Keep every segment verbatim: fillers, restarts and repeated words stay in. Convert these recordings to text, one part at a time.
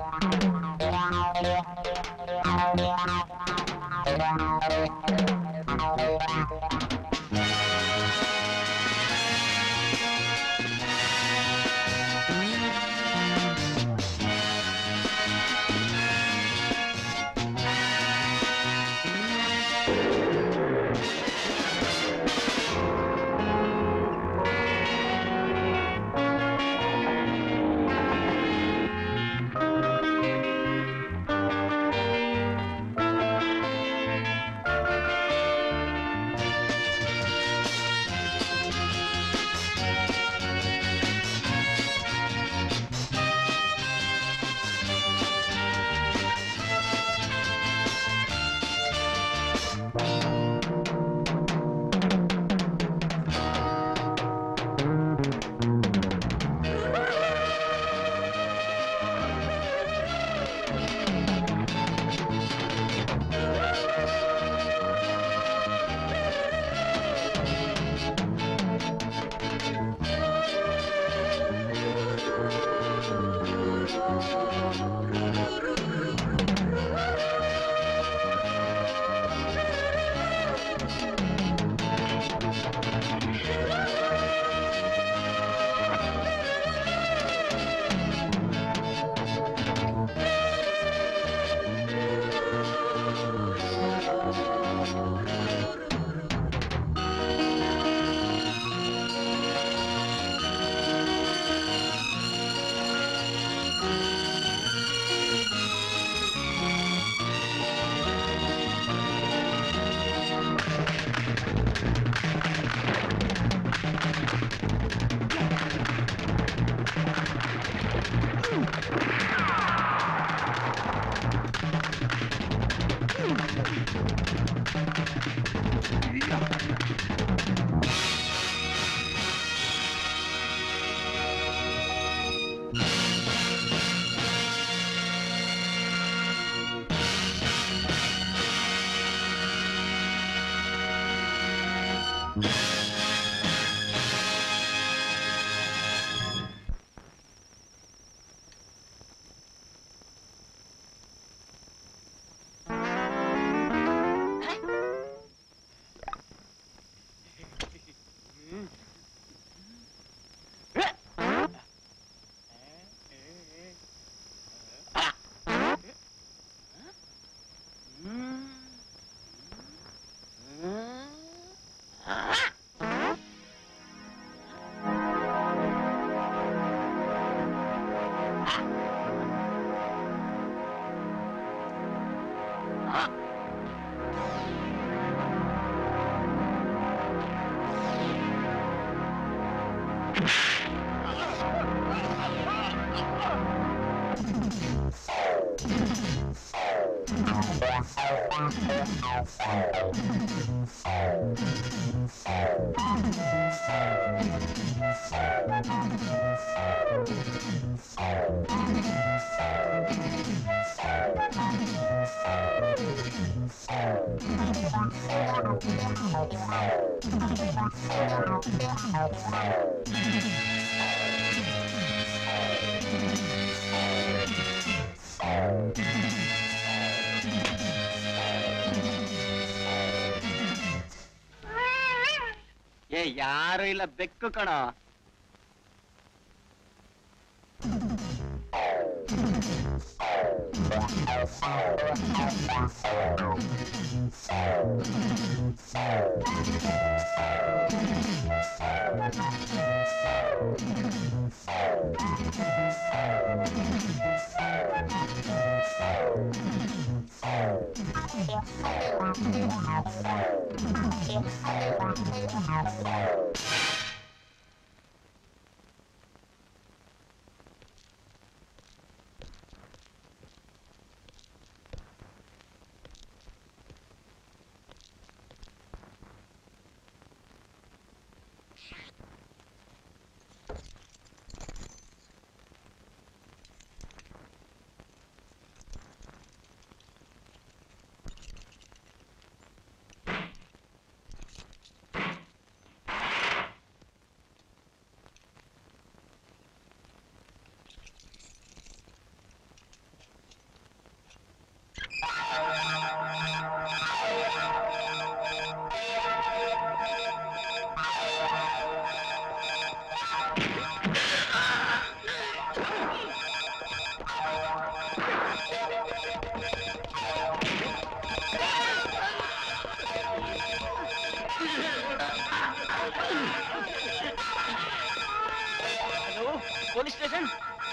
ಏ ಯಾರು ಇಲ್ಲ ಬೆಕ್ಕು ಕಣ. Police station.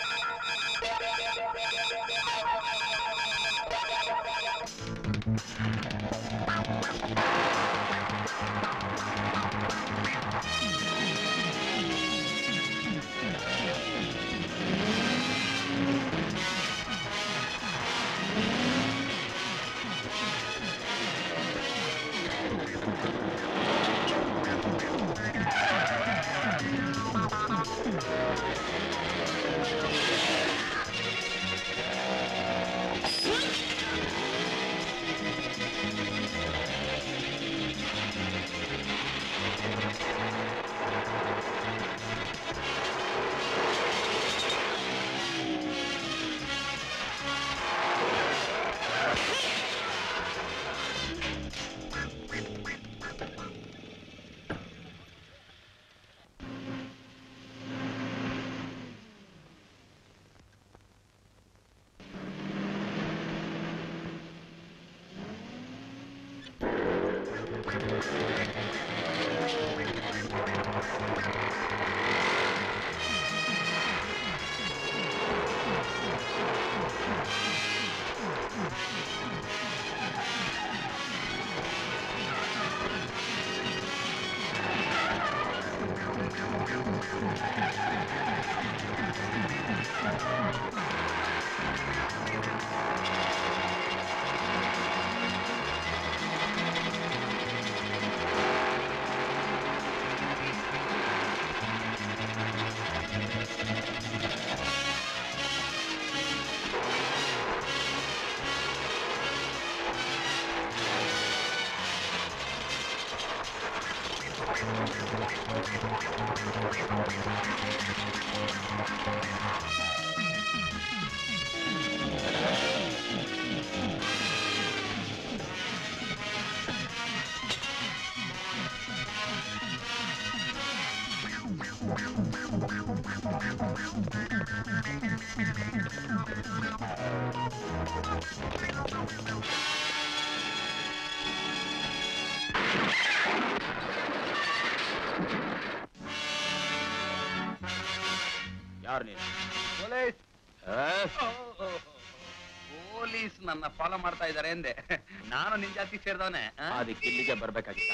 ಪೊಲೀಸ್ ನನ್ನ ಫಾಲೋ ಮಾಡ್ತಾ ಇದ್ದಾರೆ ಎಂದೆ. ನಾನು ನಿನ್ ಜಾತಿ ಸೇರಿದವನೇ. ಅದಕ್ಕೆ ಇಲ್ಲಿಗೆ ಬರ್ಬೇಕಾಗಿತ್ತ?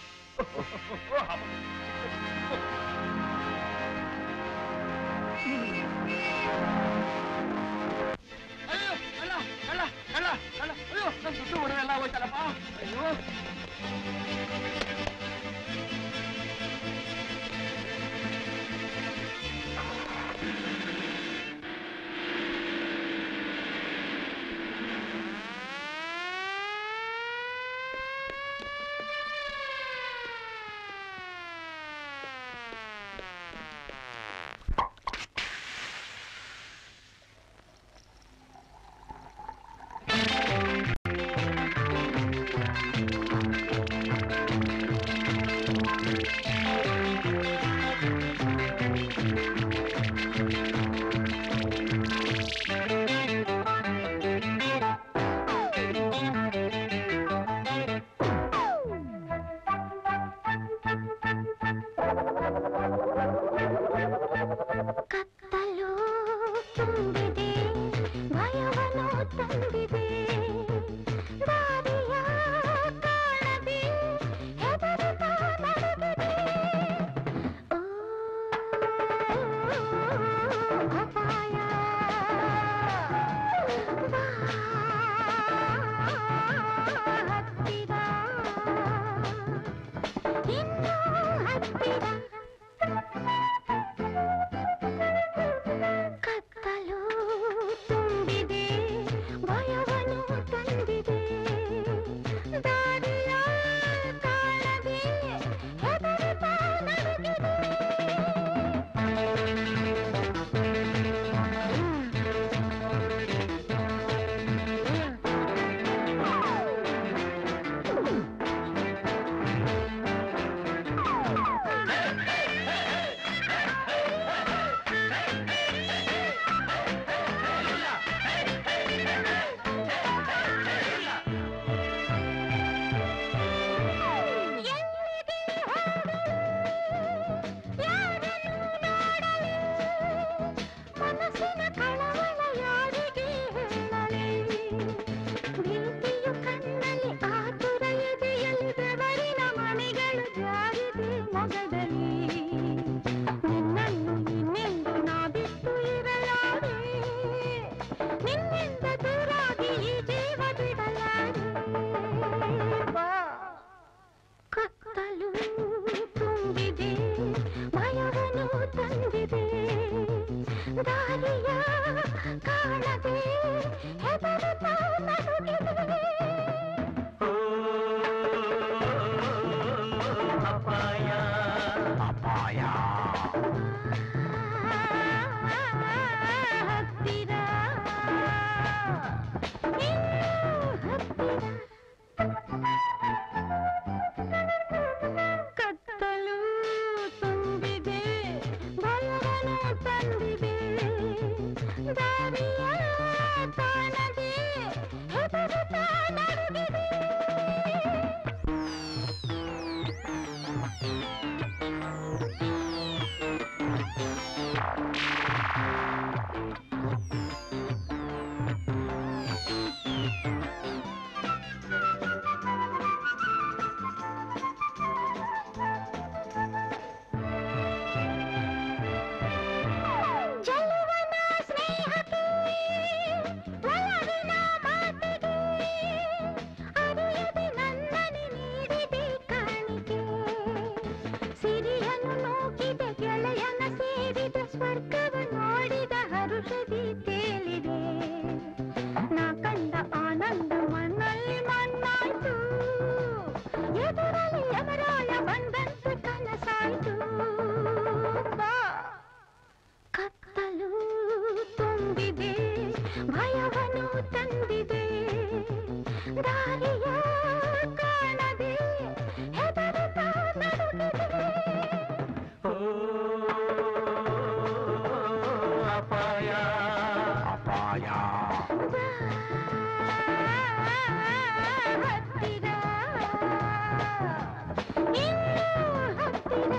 ಅಯ್ಯೋ ಕಳ್ಳ ಕಳ್ಳ ಕಳ್ಳ ಕಳ್ಳ ಅಯ್ಯೋ ನನ್ನ ದುಡ್ಡು ಹೊಡೆದೆಲ್ಲ ಹೋಯ್ತಲ್ಲಪ್ಪ. ಅಯ್ಯೋ ನನ್ನಿಂದ ದೂರಾಗಿ ಈ ಜೀವ ಬಿಡಲಾರೆ ಕತ್ತಲು ತುಂಬಿದೆ ಭಯವನ್ನು ತಂದಿದೆ ದಾರಿಯ ಕಾಣದೆ ಹೆದರುತ್ತಾ ನಡುಗಿದೆ ಅಪಾಯ ಅಪಾಯ ಹತ್ತಿರ ಹತ್ತಿರ ಕತ್ತಲು ತುಂಬಿದೆ ಭಯವನ್ನು ತಂದಿದೆ ದಾರಿಯ ಕಾಣದೆ ಹೆದರುತ್ತಾ ನಡುಗಿದೆ ಜಲವನ ಸ್ನೇಹಕ್ಕೆ ಒಲವಿನ ಮಾತಿಗೆ ಅರಿಯದೆ ನನ್ನನೆ ನೀಡಿದೆ ಕಾಣಿಕೆ ಸಿರಿಯನ್ನು ನೋಕಿದ ಗೆಳೆಯನ ಸೇರಿದ ಸ್ವರ್ಗವ ನೋಡಿದ ಹರುಷದಿ ತೇಲಿದೆ ನಾ ಕಂಡ ಆನಂದ ಮನ್ನಲ್ಲಿ ಮಣ್ಣಾಯ್ತು ಎದುರಲ್ಲಿ ಯಮರಾಯ ಬಂದಂತೆ ಕನಸಾಯ್ತು ಬಾ ಕತ್ತಲು ತುಂಬಿದೆ ಭಯವನ್ನು ತಂದಿದೆ ದಾರಿಯ ಕಾಣದೆ ಹೆದರುತ್ತಾ ನಡುಗಿದೆ ಅಪಾಯ ಅಪಾಯ ಹತ್ತಿರ ಇನ್ನೂ ಹತ್ತಿರ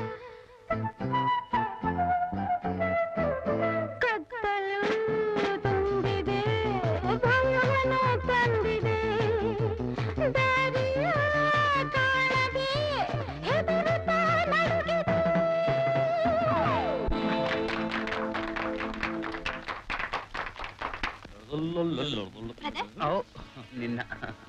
ಕತ್ತಲು ತುಂಬಿದೆ ಭಯವನ್ನು ತಂದಿದೆ ದಾರಿಯ ಕಾಣದೆ ಹೆದರುತ್ತಾ ನಡುಗಿದೆ ನಿನ್ನ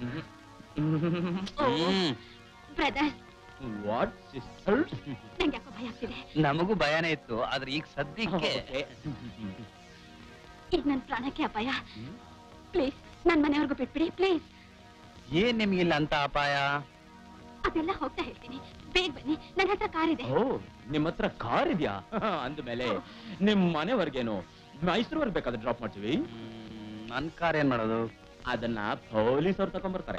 ಬ್ರದರ್ ವಾಟ್ ಸಿಸ್ಟರ್ ನಂಗೆ ಯಾಕೋ ಭಯ ಆಗ್ತಿದೆ ನಮಗೂ ಭಯನೇ ಇತ್ತು ಆದ್ರೆ ಈಗ ಸದ್ಯಕ್ಕೆ ಈಗ ನನ್ನ ಪ್ರಾಣಕ್ಕೆ ಅಪಾಯ ಪ್ಲೀಸ್ ನನ್ ಮನೆಯವ್ರಿಗೂ ಬಿಟ್ಬಿಡಿ ಪ್ಲೀಸ್ ಏನ್ ನಿಮ್ಗಿಲ್ಲ ಅಂತ ಅಪಾಯ ಅದೆಲ್ಲ ಹೋಗ್ತಾ ಹೇಳ್ತೀನಿ ಬೇಗ ಬನ್ನಿ ನನ್ನ ಹತ್ರ ಕಾರ್ ಇದೆ ಓ ನಿಮ್ ಹತ್ರ ಕಾರ್ ಇದೆಯಾ ಅಂದ್ಮೇಲೆ ನಿಮ್ ಮನೆವರ್ಗೇನು ಮೈಸೂರ್ವರ್ಗ್ ಬೇಕಾದ್ರೆ ಡ್ರಾಪ್ ಮಾಡ್ತೀವಿ ನನ್ ಕಾರ್ ಏನ್ ಮಾಡೋದು ಅದನ್ನ ಪೊಲೀಸ್ ಅವ್ರು ತಕೊಂಡ್ಬರ್ತಾರೆ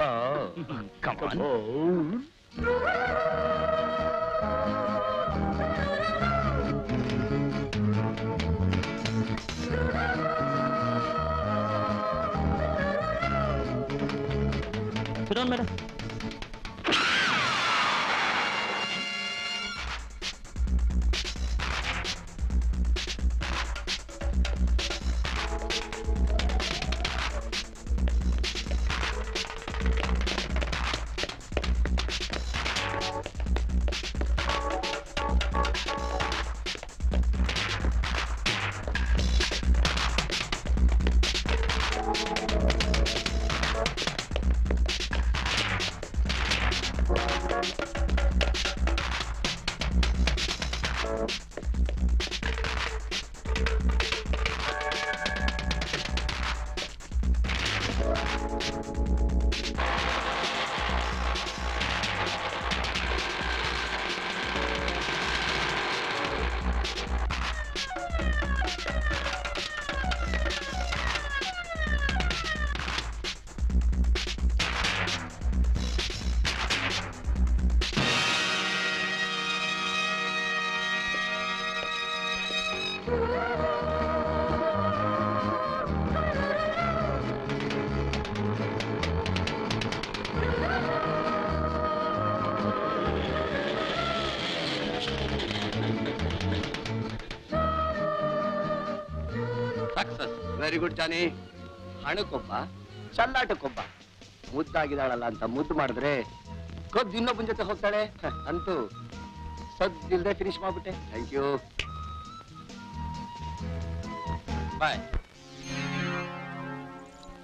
ಮೇಡಮ್ ವೆರಿ ಗುಡ್ ಜಾನಿ. ಹಣಕ್ಕೊಬ್ಬ ಚಲ್ಲಾಟಕ್ಕೊಬ್ಬ. ಮುದ್ದಾಗಿದ್ದಾಳಲ್ಲ ಅಂತ ಮುದ್ದು ಮಾಡಿದ್ರೆ ಕದ್ದು ಇನ್ನೊಬ್ಬನ ಜೊತೆ ಹೋಗ್ತಾಳೆ. ಅಂತೂ ಸದ್ದಿಲ್ದೆ ಫಿನಿಶ್ ಮಾಡ್ಬಿಟ್ಟೆ. Thank you. ಬಾಯ್.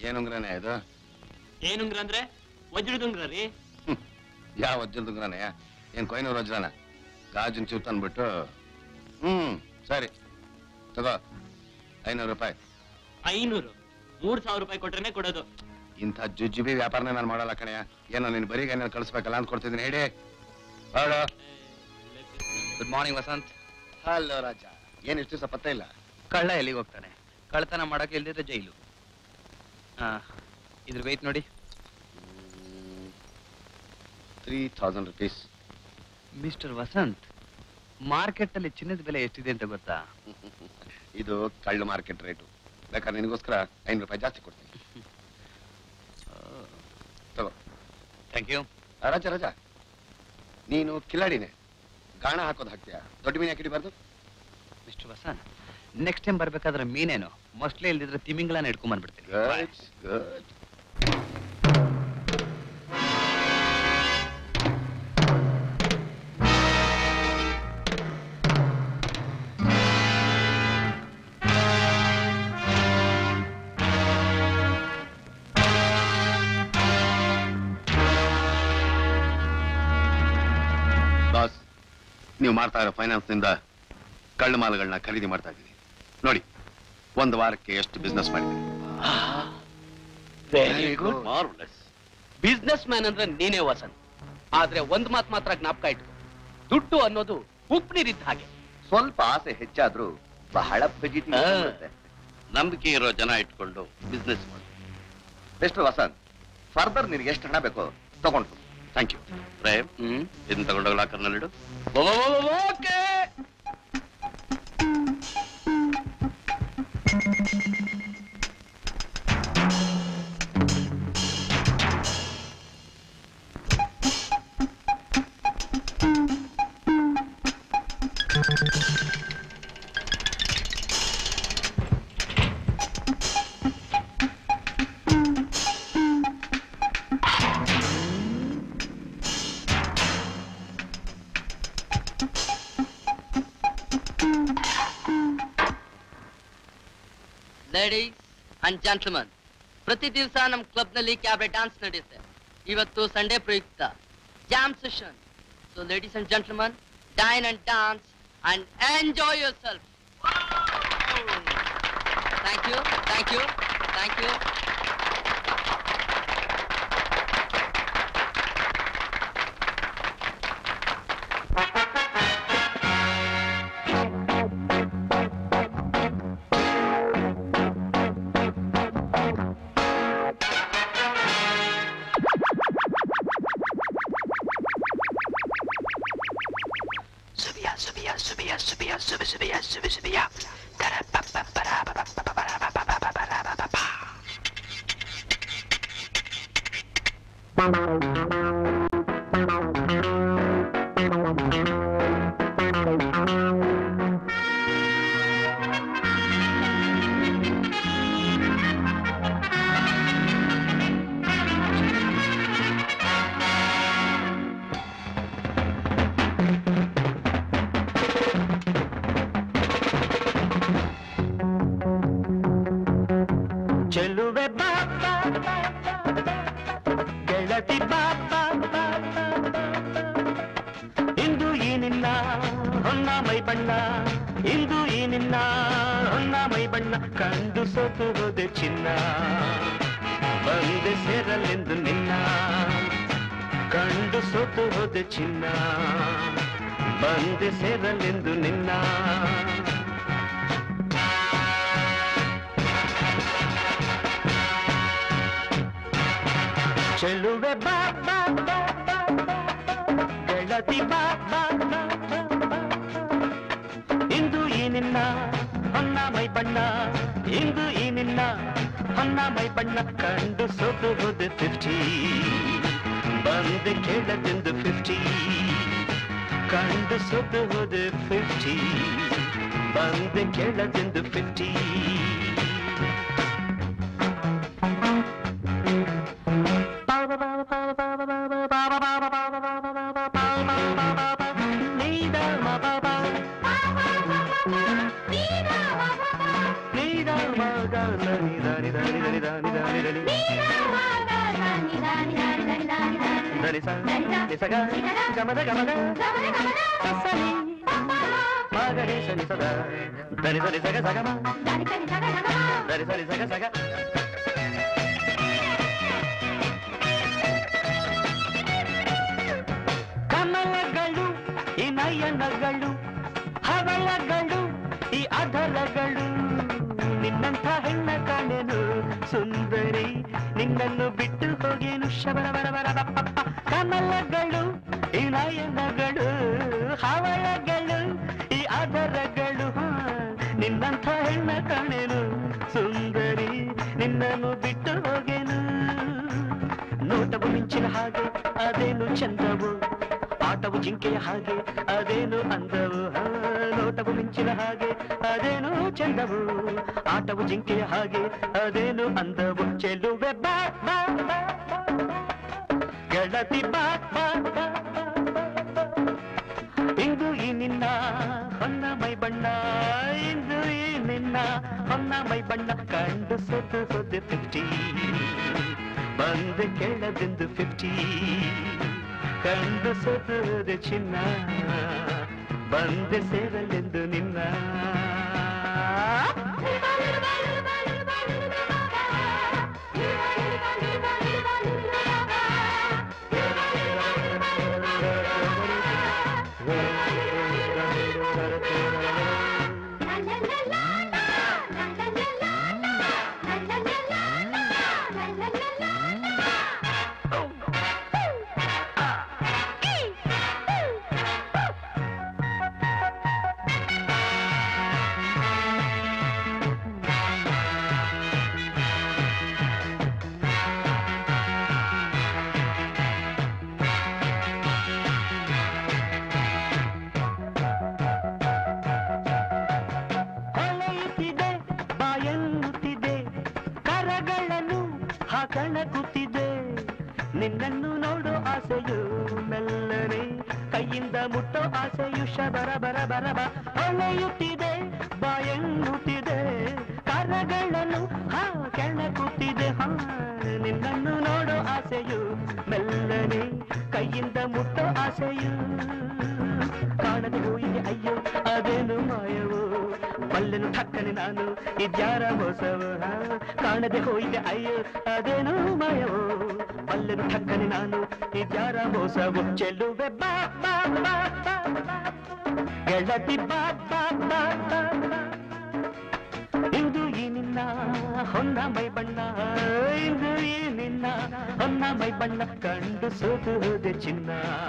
ಏನುಂಗ್ರನೇ ಇದು? ಏನುಂಗ್ರ ಅಂದ್ರೆ ವಜ್ರದುಂಗ್ರ ರೀ. ಯಾವ ವಜ್ರದುಂಗ್ರನೇ? ಏನ್ ಕೊಯ್ನೂರು ವಜ್ರನ? ಗಾಜಿನ ಚೂರು ತಂದ್ಬಿಟ್ಟು ಹ್ಮ್ ಸರಿ ತಗೋ ಐನೂರು ರೂಪಾಯಿ. ಐನೂರು ಮೂರ್ ಸಾವಿರ ರೂಪಾಯಿ ಕೊಟ್ರೇನೆ ಕೊಡೋದು. ಇಂಥ ಜುಜ್ಜುಬಿ ವ್ಯಾಪಾರನೇ ನಾನು ಮಾಡಲ್ಲ ಕಣೆಯ. ಏನೋ ನೀನ್ ಬರೀ ಏನೇನು ಕಳಿಸ್ಬೇಕಲ್ಲ ಅಂತ ಕೊಡ್ತಿದ್ದೀನಿ. ಹೇಳಿ. Good morning Vasanth. Hello Raja. ಏನ್ ಇಷ್ಟು ದಿವಸ ಪತ್ತೆ ಇಲ್ಲ? ಕಳ್ಳ ಎಲ್ಲಿಗೆ ಹೋಗ್ತಾನೆ? ಕಳ್ಳತನ ಮಾಡಕ್ಕೆ ಇಲ್ದಿದ್ರೆ ಜೈಲು. ಹಾ ಇದ್ರ ವೆಯ್ಟ್ ನೋಡಿ. Three thousand rupees. Mister Vasanth, market ಅಲ್ಲಿ ಚಿನ್ನದ ಬೆಲೆ ಎಷ್ಟಿದೆ ಅಂತ ಗೊತ್ತಾ? ಇದು ಕಳ್ಳು ಮಾರ್ಕೆಟ್ ರೇಟು. ಬೇಕಾದ್ರೆ ನಿನಗೋಸ್ಕರ ಐನೂರು ರೂಪಾಯಿ ಜಾಸ್ತಿ ಕೊಡ್ತೀನಿ. ತಗೋ. Thank you. ರಾಜ ರಾಜ, ನೀನು ಕಿಲಾಡಿನೇ. ಗಾಣ ಹಾಕೋದು ಹಾಕ್ತೀಯಾ? ದೊಡ್ಡ ಮೀನು ಯಾಕೆ ಹಿಡಿಬಾರ್ದು? ಮಿಸ್ಟರ್ ವಸಂತ್, ನೆಕ್ಸ್ಟ್ ಟೈಮ್ ಬರ್ಬೇಕಾದ್ರೆ ಮೀನೇನು ಮೊಸ್ಟ್ಲೇ ಇಲ್ದಿದ್ರೆ ತಿಮಿಂಗ್ಲಾನ ಹಿಡ್ಕೊಂಡ್ ಬಂದ್ಬಿಡ್ತೀನಿ. ಗುಡ್. ಬಾಸ್, ನೀವು ಮಾಡ್ತಾ ಇರೋ ಫೈನಾನ್ಸ್ ನಿಂದ ಕಳ್ಳು ಮಾಲುಗಳನ್ನ ಖರೀದಿ ಮಾಡ್ತಾ ಇದ್ದೀನಿ. ನೋಡಿ, ಒಂದು ವಾರಕ್ಕೆ ಎಷ್ಟು ಬಿಸ್ನೆಸ್ ಮಾಡಿದ್ದೀನಿ. Very good, marvellous. Businessman ಅಂದ್ರೆ ನೀನೇ ವಸಂತ್. ಆದ್ರೆ ಒಂದ್ ಮಾತ್ ಮಾತ್ರ ಜ್ಞಾಪಕ ಇಟ್ಕೊ, ದುಡ್ಡು ಅನ್ನೋದು ಉಪ್ಪು ನೀರಿದ್ದ ಹಾಗೆ. ಸ್ವಲ್ಪ ಆಸೆ ಹೆಚ್ಚಾದ್ರೂ ಬಹಳ ಫಜಿತಿ. ನಂಬಿಕೆ ಇರೋ ಜನ ಇಟ್ಕೊಂಡು ಬಿಸ್ನೆಸ್ ಮಾಡಿ. ಮಿಸ್ಟರ್ ವಸಂತ್, ಫರ್ದರ್ ನಿನಗೆ ಎಷ್ಟು ಹಣ ಬೇಕೋ ತಗೊಂಡು. Thank you. ಪ್ರೇಮ್, ಇದನ್ನ ತಗೊಂಡೋಗಿ ಲಾಕರ್ನಲ್ಲಿಡು. ಓಕೆ. ಲೇಡೀಸ್ ಅಂಡ್ ಜೆಂಟ್ಲ್ಮನ್, ಪ್ರತಿ ದಿವಸ ನಮ್ಮ ಕ್ಲಬ್ ನಲ್ಲಿ ಕ್ಯಾಬ್ರೆ ಡಾನ್ಸ್ ನಡೆಯುತ್ತೆ. ಇವತ್ತು ಸಂಡೇ ಪ್ರಯುಕ್ತ jam session. So ladies and gentleman, dine and dance and enjoy your self. Thank you, thank you, thank you. ಚಿನ್ನ ಬಂದೆ ಸೇರಲೆಂದು ನಿನ್ನ ಚೆಲುವೆ ಬಾ ಬಾ ಬಾ ಗೆಳತಿ ಬಾ ಬಾ ಇಂದು ಈ ನಿನ್ನ ಹೊನ್ನ ಮೈ ಬಣ್ಣ ಇಂದು ಈ ನಿನ್ನ ಹೊನ್ನ ಮೈ ಬಣ್ಣ ಕಂಡು ಸೋತು ಹೋದೆ ಫಿಫ್ಟಿ ಬಂದೆ ಕೇಳದೆಂದು ಫಿಫ್ಟಿ ಕಂಡು ಸೋತು ಹೋದೆ ಫಿಫ್ಟಿ ಬಂದೆ ಕೇಳದೆಂದು ಫಿಫ್ಟಿ ಧನಿ ಸ ನಿಸಗ ಗಮದ ಗಮದ ಮಗರಿ ಸನಿ ಸದ ಧನಿ ಧನಿ ಸಗ ಸಗಮ ಧನಿ ಧನಿ ಸಗ ಸಗ ಕಮಲಗಳು ಈ ನಯನಗಳು ಹವಳಗಳು ಈ ಅಧರಗಳು ನಿನ್ನಂಥ ಹೆಣ್ಣ ಕಾಣೆನು ಸುಂದರಿ ನಿನ್ನನ್ನು ಬಿಟ್ಟು ಹೋಗೇನು ಶಬರಬರಬರ ಕಮಲಗಳು ಈ ನಯನಗಳು ಹವಳಗಳು ಈ ಅಧರಗಳು ನಿನ್ನಂಥ ಹೆಣ್ಣ ಕಾಣೆನು ಸುಂದರಿ ನಿನ್ನನ್ನು ಬಿಟ್ಟು ಹೋಗೇನು ನೋಟವು ಮಿಂಚಿನ ಹಾಗೆ ಅದೇನು ಚಂದವು ಆಟವು ಜಿಂಕೆಯ ಹಾಗೆ ಅದೇನು ಅಂದವು ನೋಟವು ಮಿಂಚಿನ ಹಾಗೆ ಅದೇನು ಚಂದವು ಆಟವು ಜಿಂಕೆಯ ಹಾಗೆ ಅದೇನು ಅಂದವು ಚೆಲುವೆ ಬಾ ಬಾ ಗೆಳತಿ ಬಾ ಬಾ ಇಂದು ಈ ನಿನ್ನ ಹೊನ್ನ ಮೈ ಬಣ್ಣ ಇಂದು ಈ ನಿನ್ನ ಹೊನ್ನ ಮೈ ಬಣ್ಣ ಕಂಡು ಸೊತ್ತು ಸೊದ್ದು ಫಿಫ್ಟಿ ಬಂದು ಕೇಳದೆಂದು ಫಿಫ್ಟಿ ಕಂಡು ಸೊದ್ದು ಚಿನ್ನ ಬಂದೆ ಸೇರಲೆಂದು ನಿನ್ನ ಕಣಕುತ್ತಿದೆ ನಿನ್ನನ್ನು ನೋಡೋ ಆಸೆಯು ಮೆಲ್ಲನೆ ಕೈಯಿಂದ ಮುಟ್ಟೋ ಆಸೆಯು ಶಬರ ಬರ ಬರಬ ಹೊಳೆಯುತ್ತಿದೆ ಬಾಯನ್ನುತ್ತಿದೆ ಕರಗಳನ್ನು ಹಾ ಕೆಣಕುತ್ತಿದೆ ಹಾ ನಿನ್ನನ್ನು ನೋಡೋ ಆಸೆಯು ಮೆಲ್ಲನೆ ಕೈಯಿಂದ ಮುಟ್ಟೋ ಆಸೆಯು ಕಾಣದೆ ಹೋಯಿದೆ ಅಯ್ಯೋ ಅದೇನು ಮಾಯವು ಬಲ್ಲೆನು ಠಕ್ಕನೆ ನಾನು ಇದ್ಯಾರ ಮೋಸವು ಕಾಣದೆ ಹೋಯಿದೆ ಅಯ್ಯೋ ಅದೇನು ಮಾಯವು ಬಲ್ಲೆನು ಠಕ್ಕನೆ ನಾನು ಇದ್ಯಾರ ಮೋಸವು ಚೆಲ್ಲುವೆ ಬಾ ಬಾ ಬಾ ಗೆಳತಿ ಬಾ ಬಾ ಬಾ ಇಂದು ಈ ನಿನ್ನ ಹೊನ್ನ ಮೈ ಬಣ್ಣ ಇಂದು ಈ ನಿನ್ನ ಹೊನ್ನ ಮೈ ಬಣ್ಣ ಕಂಡು ಸೋತು ಹೋದೆ ಚಿನ್ನ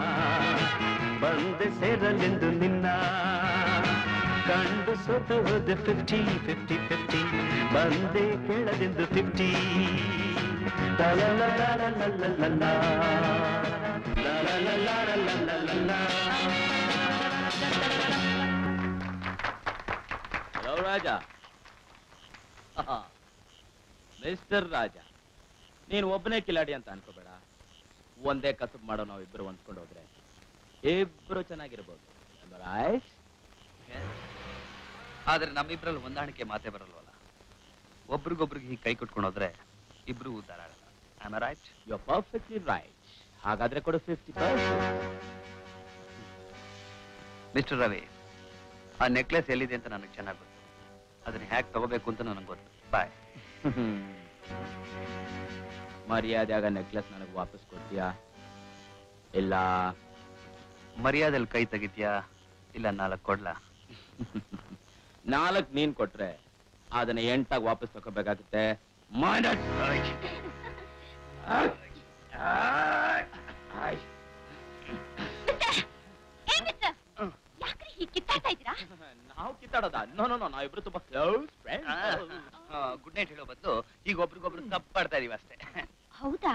ಬಂದೆ ಸೇರಲೆಂದು ನಿನ್ನ ಕಂಡು ಸೋತು ಹೋದೆ ಫಿಫ್ಟಿ ಫಿಫ್ಟಿ ಫಿಫ್ಟಿ ಬಂದೆ ಕೇಳದೆಂದು fifty hello Raja mister Raja ನೀನು ಒಬ್ಬನೇ ಕಿಲಾಡಿ ಅಂತ ಅನ್ಕೋಬೇಡ ಒಂದೇ ಕಸಬ್ ಮಾಡೋ ನಾವು ಇಬ್ಬರು ಹೊಂದ್ಕೊಂಡು ಹೋದ್ರೆ ಇಬ್ರು ಚೆನ್ನಾಗಿರ್ಬೋದು ಆದ್ರೆ ನಮ್ಮಿಬ್ರಲ್ಲಿ ಹೊಂದಾಣಿಕೆ ಮಾತೇ ಬರಲ್ವಲ್ಲ ಒಬ್ರಿಗೊಬ್ರಿಗೆ ಹೀಗೆ ಕೈ ಕೊಟ್ಕೊಂಡು ಹೋದ್ರೆ ಇಬ್ರು ಉದ್ದಾರ ಆಗಲ್ಲ am I right you are perfectly right ಹಾಗಾದ್ರೆ ಕೊಡು ಫಿಫ್ಟಿ ಪರ್ಸೆಂಟ್ ಮಿಸ್ಟರ್ ರವಿ ಆ ನೆಕ್ಲೆಸ್ ಎಲ್ಲಿದೆ ಅಂತ ನನಗೆ ಚೆನ್ನಾಗಿ ಗೊತ್ತು ಅದನ್ನ ಹ್ಯಾಕ್ ತಗೋಬೇಕು ಅಂತ ನನಗೆ ಗೊತ್ತು ಬಾಯ್ ಮರ್ಯಾದೆಯಾಗ ನೆಕ್ಲೆಸ್ ನನಗೆ ವಾಪಸ್ ಕೊಡ್ತೀಯಾ ಇಲ್ಲ ಮರ್ಯಾದೆಯಲ್ಲಿ ಕೈ ತೆಗಿತೀಯಾ ಇಲ್ಲ ನಾಲ್ಕು ಕೊಡ್ಲಾ ನಾಲ್ಕು ನೀನ್ ಕೊಟ್ರೆ ಅದನ್ನ ಎಂಟಾಗಿ ವಾಪಸ್ ತಗೋಬೇಕಾಗುತ್ತೆ ನಾವು ಕಿತ್ತಾಡೋದ ನೋ ನೋ ನೋ ನಾವಿಬ್ರು ತುಂಬಾ ಕ್ಲೋಸ್ ಫ್ರೆಂಡ್. ಗುಡ್ ನೈಟ್ ಹೇಳೋ ಬದಲು ಈಗ ಒಬ್ರಿಗೊಬ್ರು ತಪ್ಪಾಡ್ತಾ ಇದೀವಿ ಅಷ್ಟೇ. ಹೌದಾ?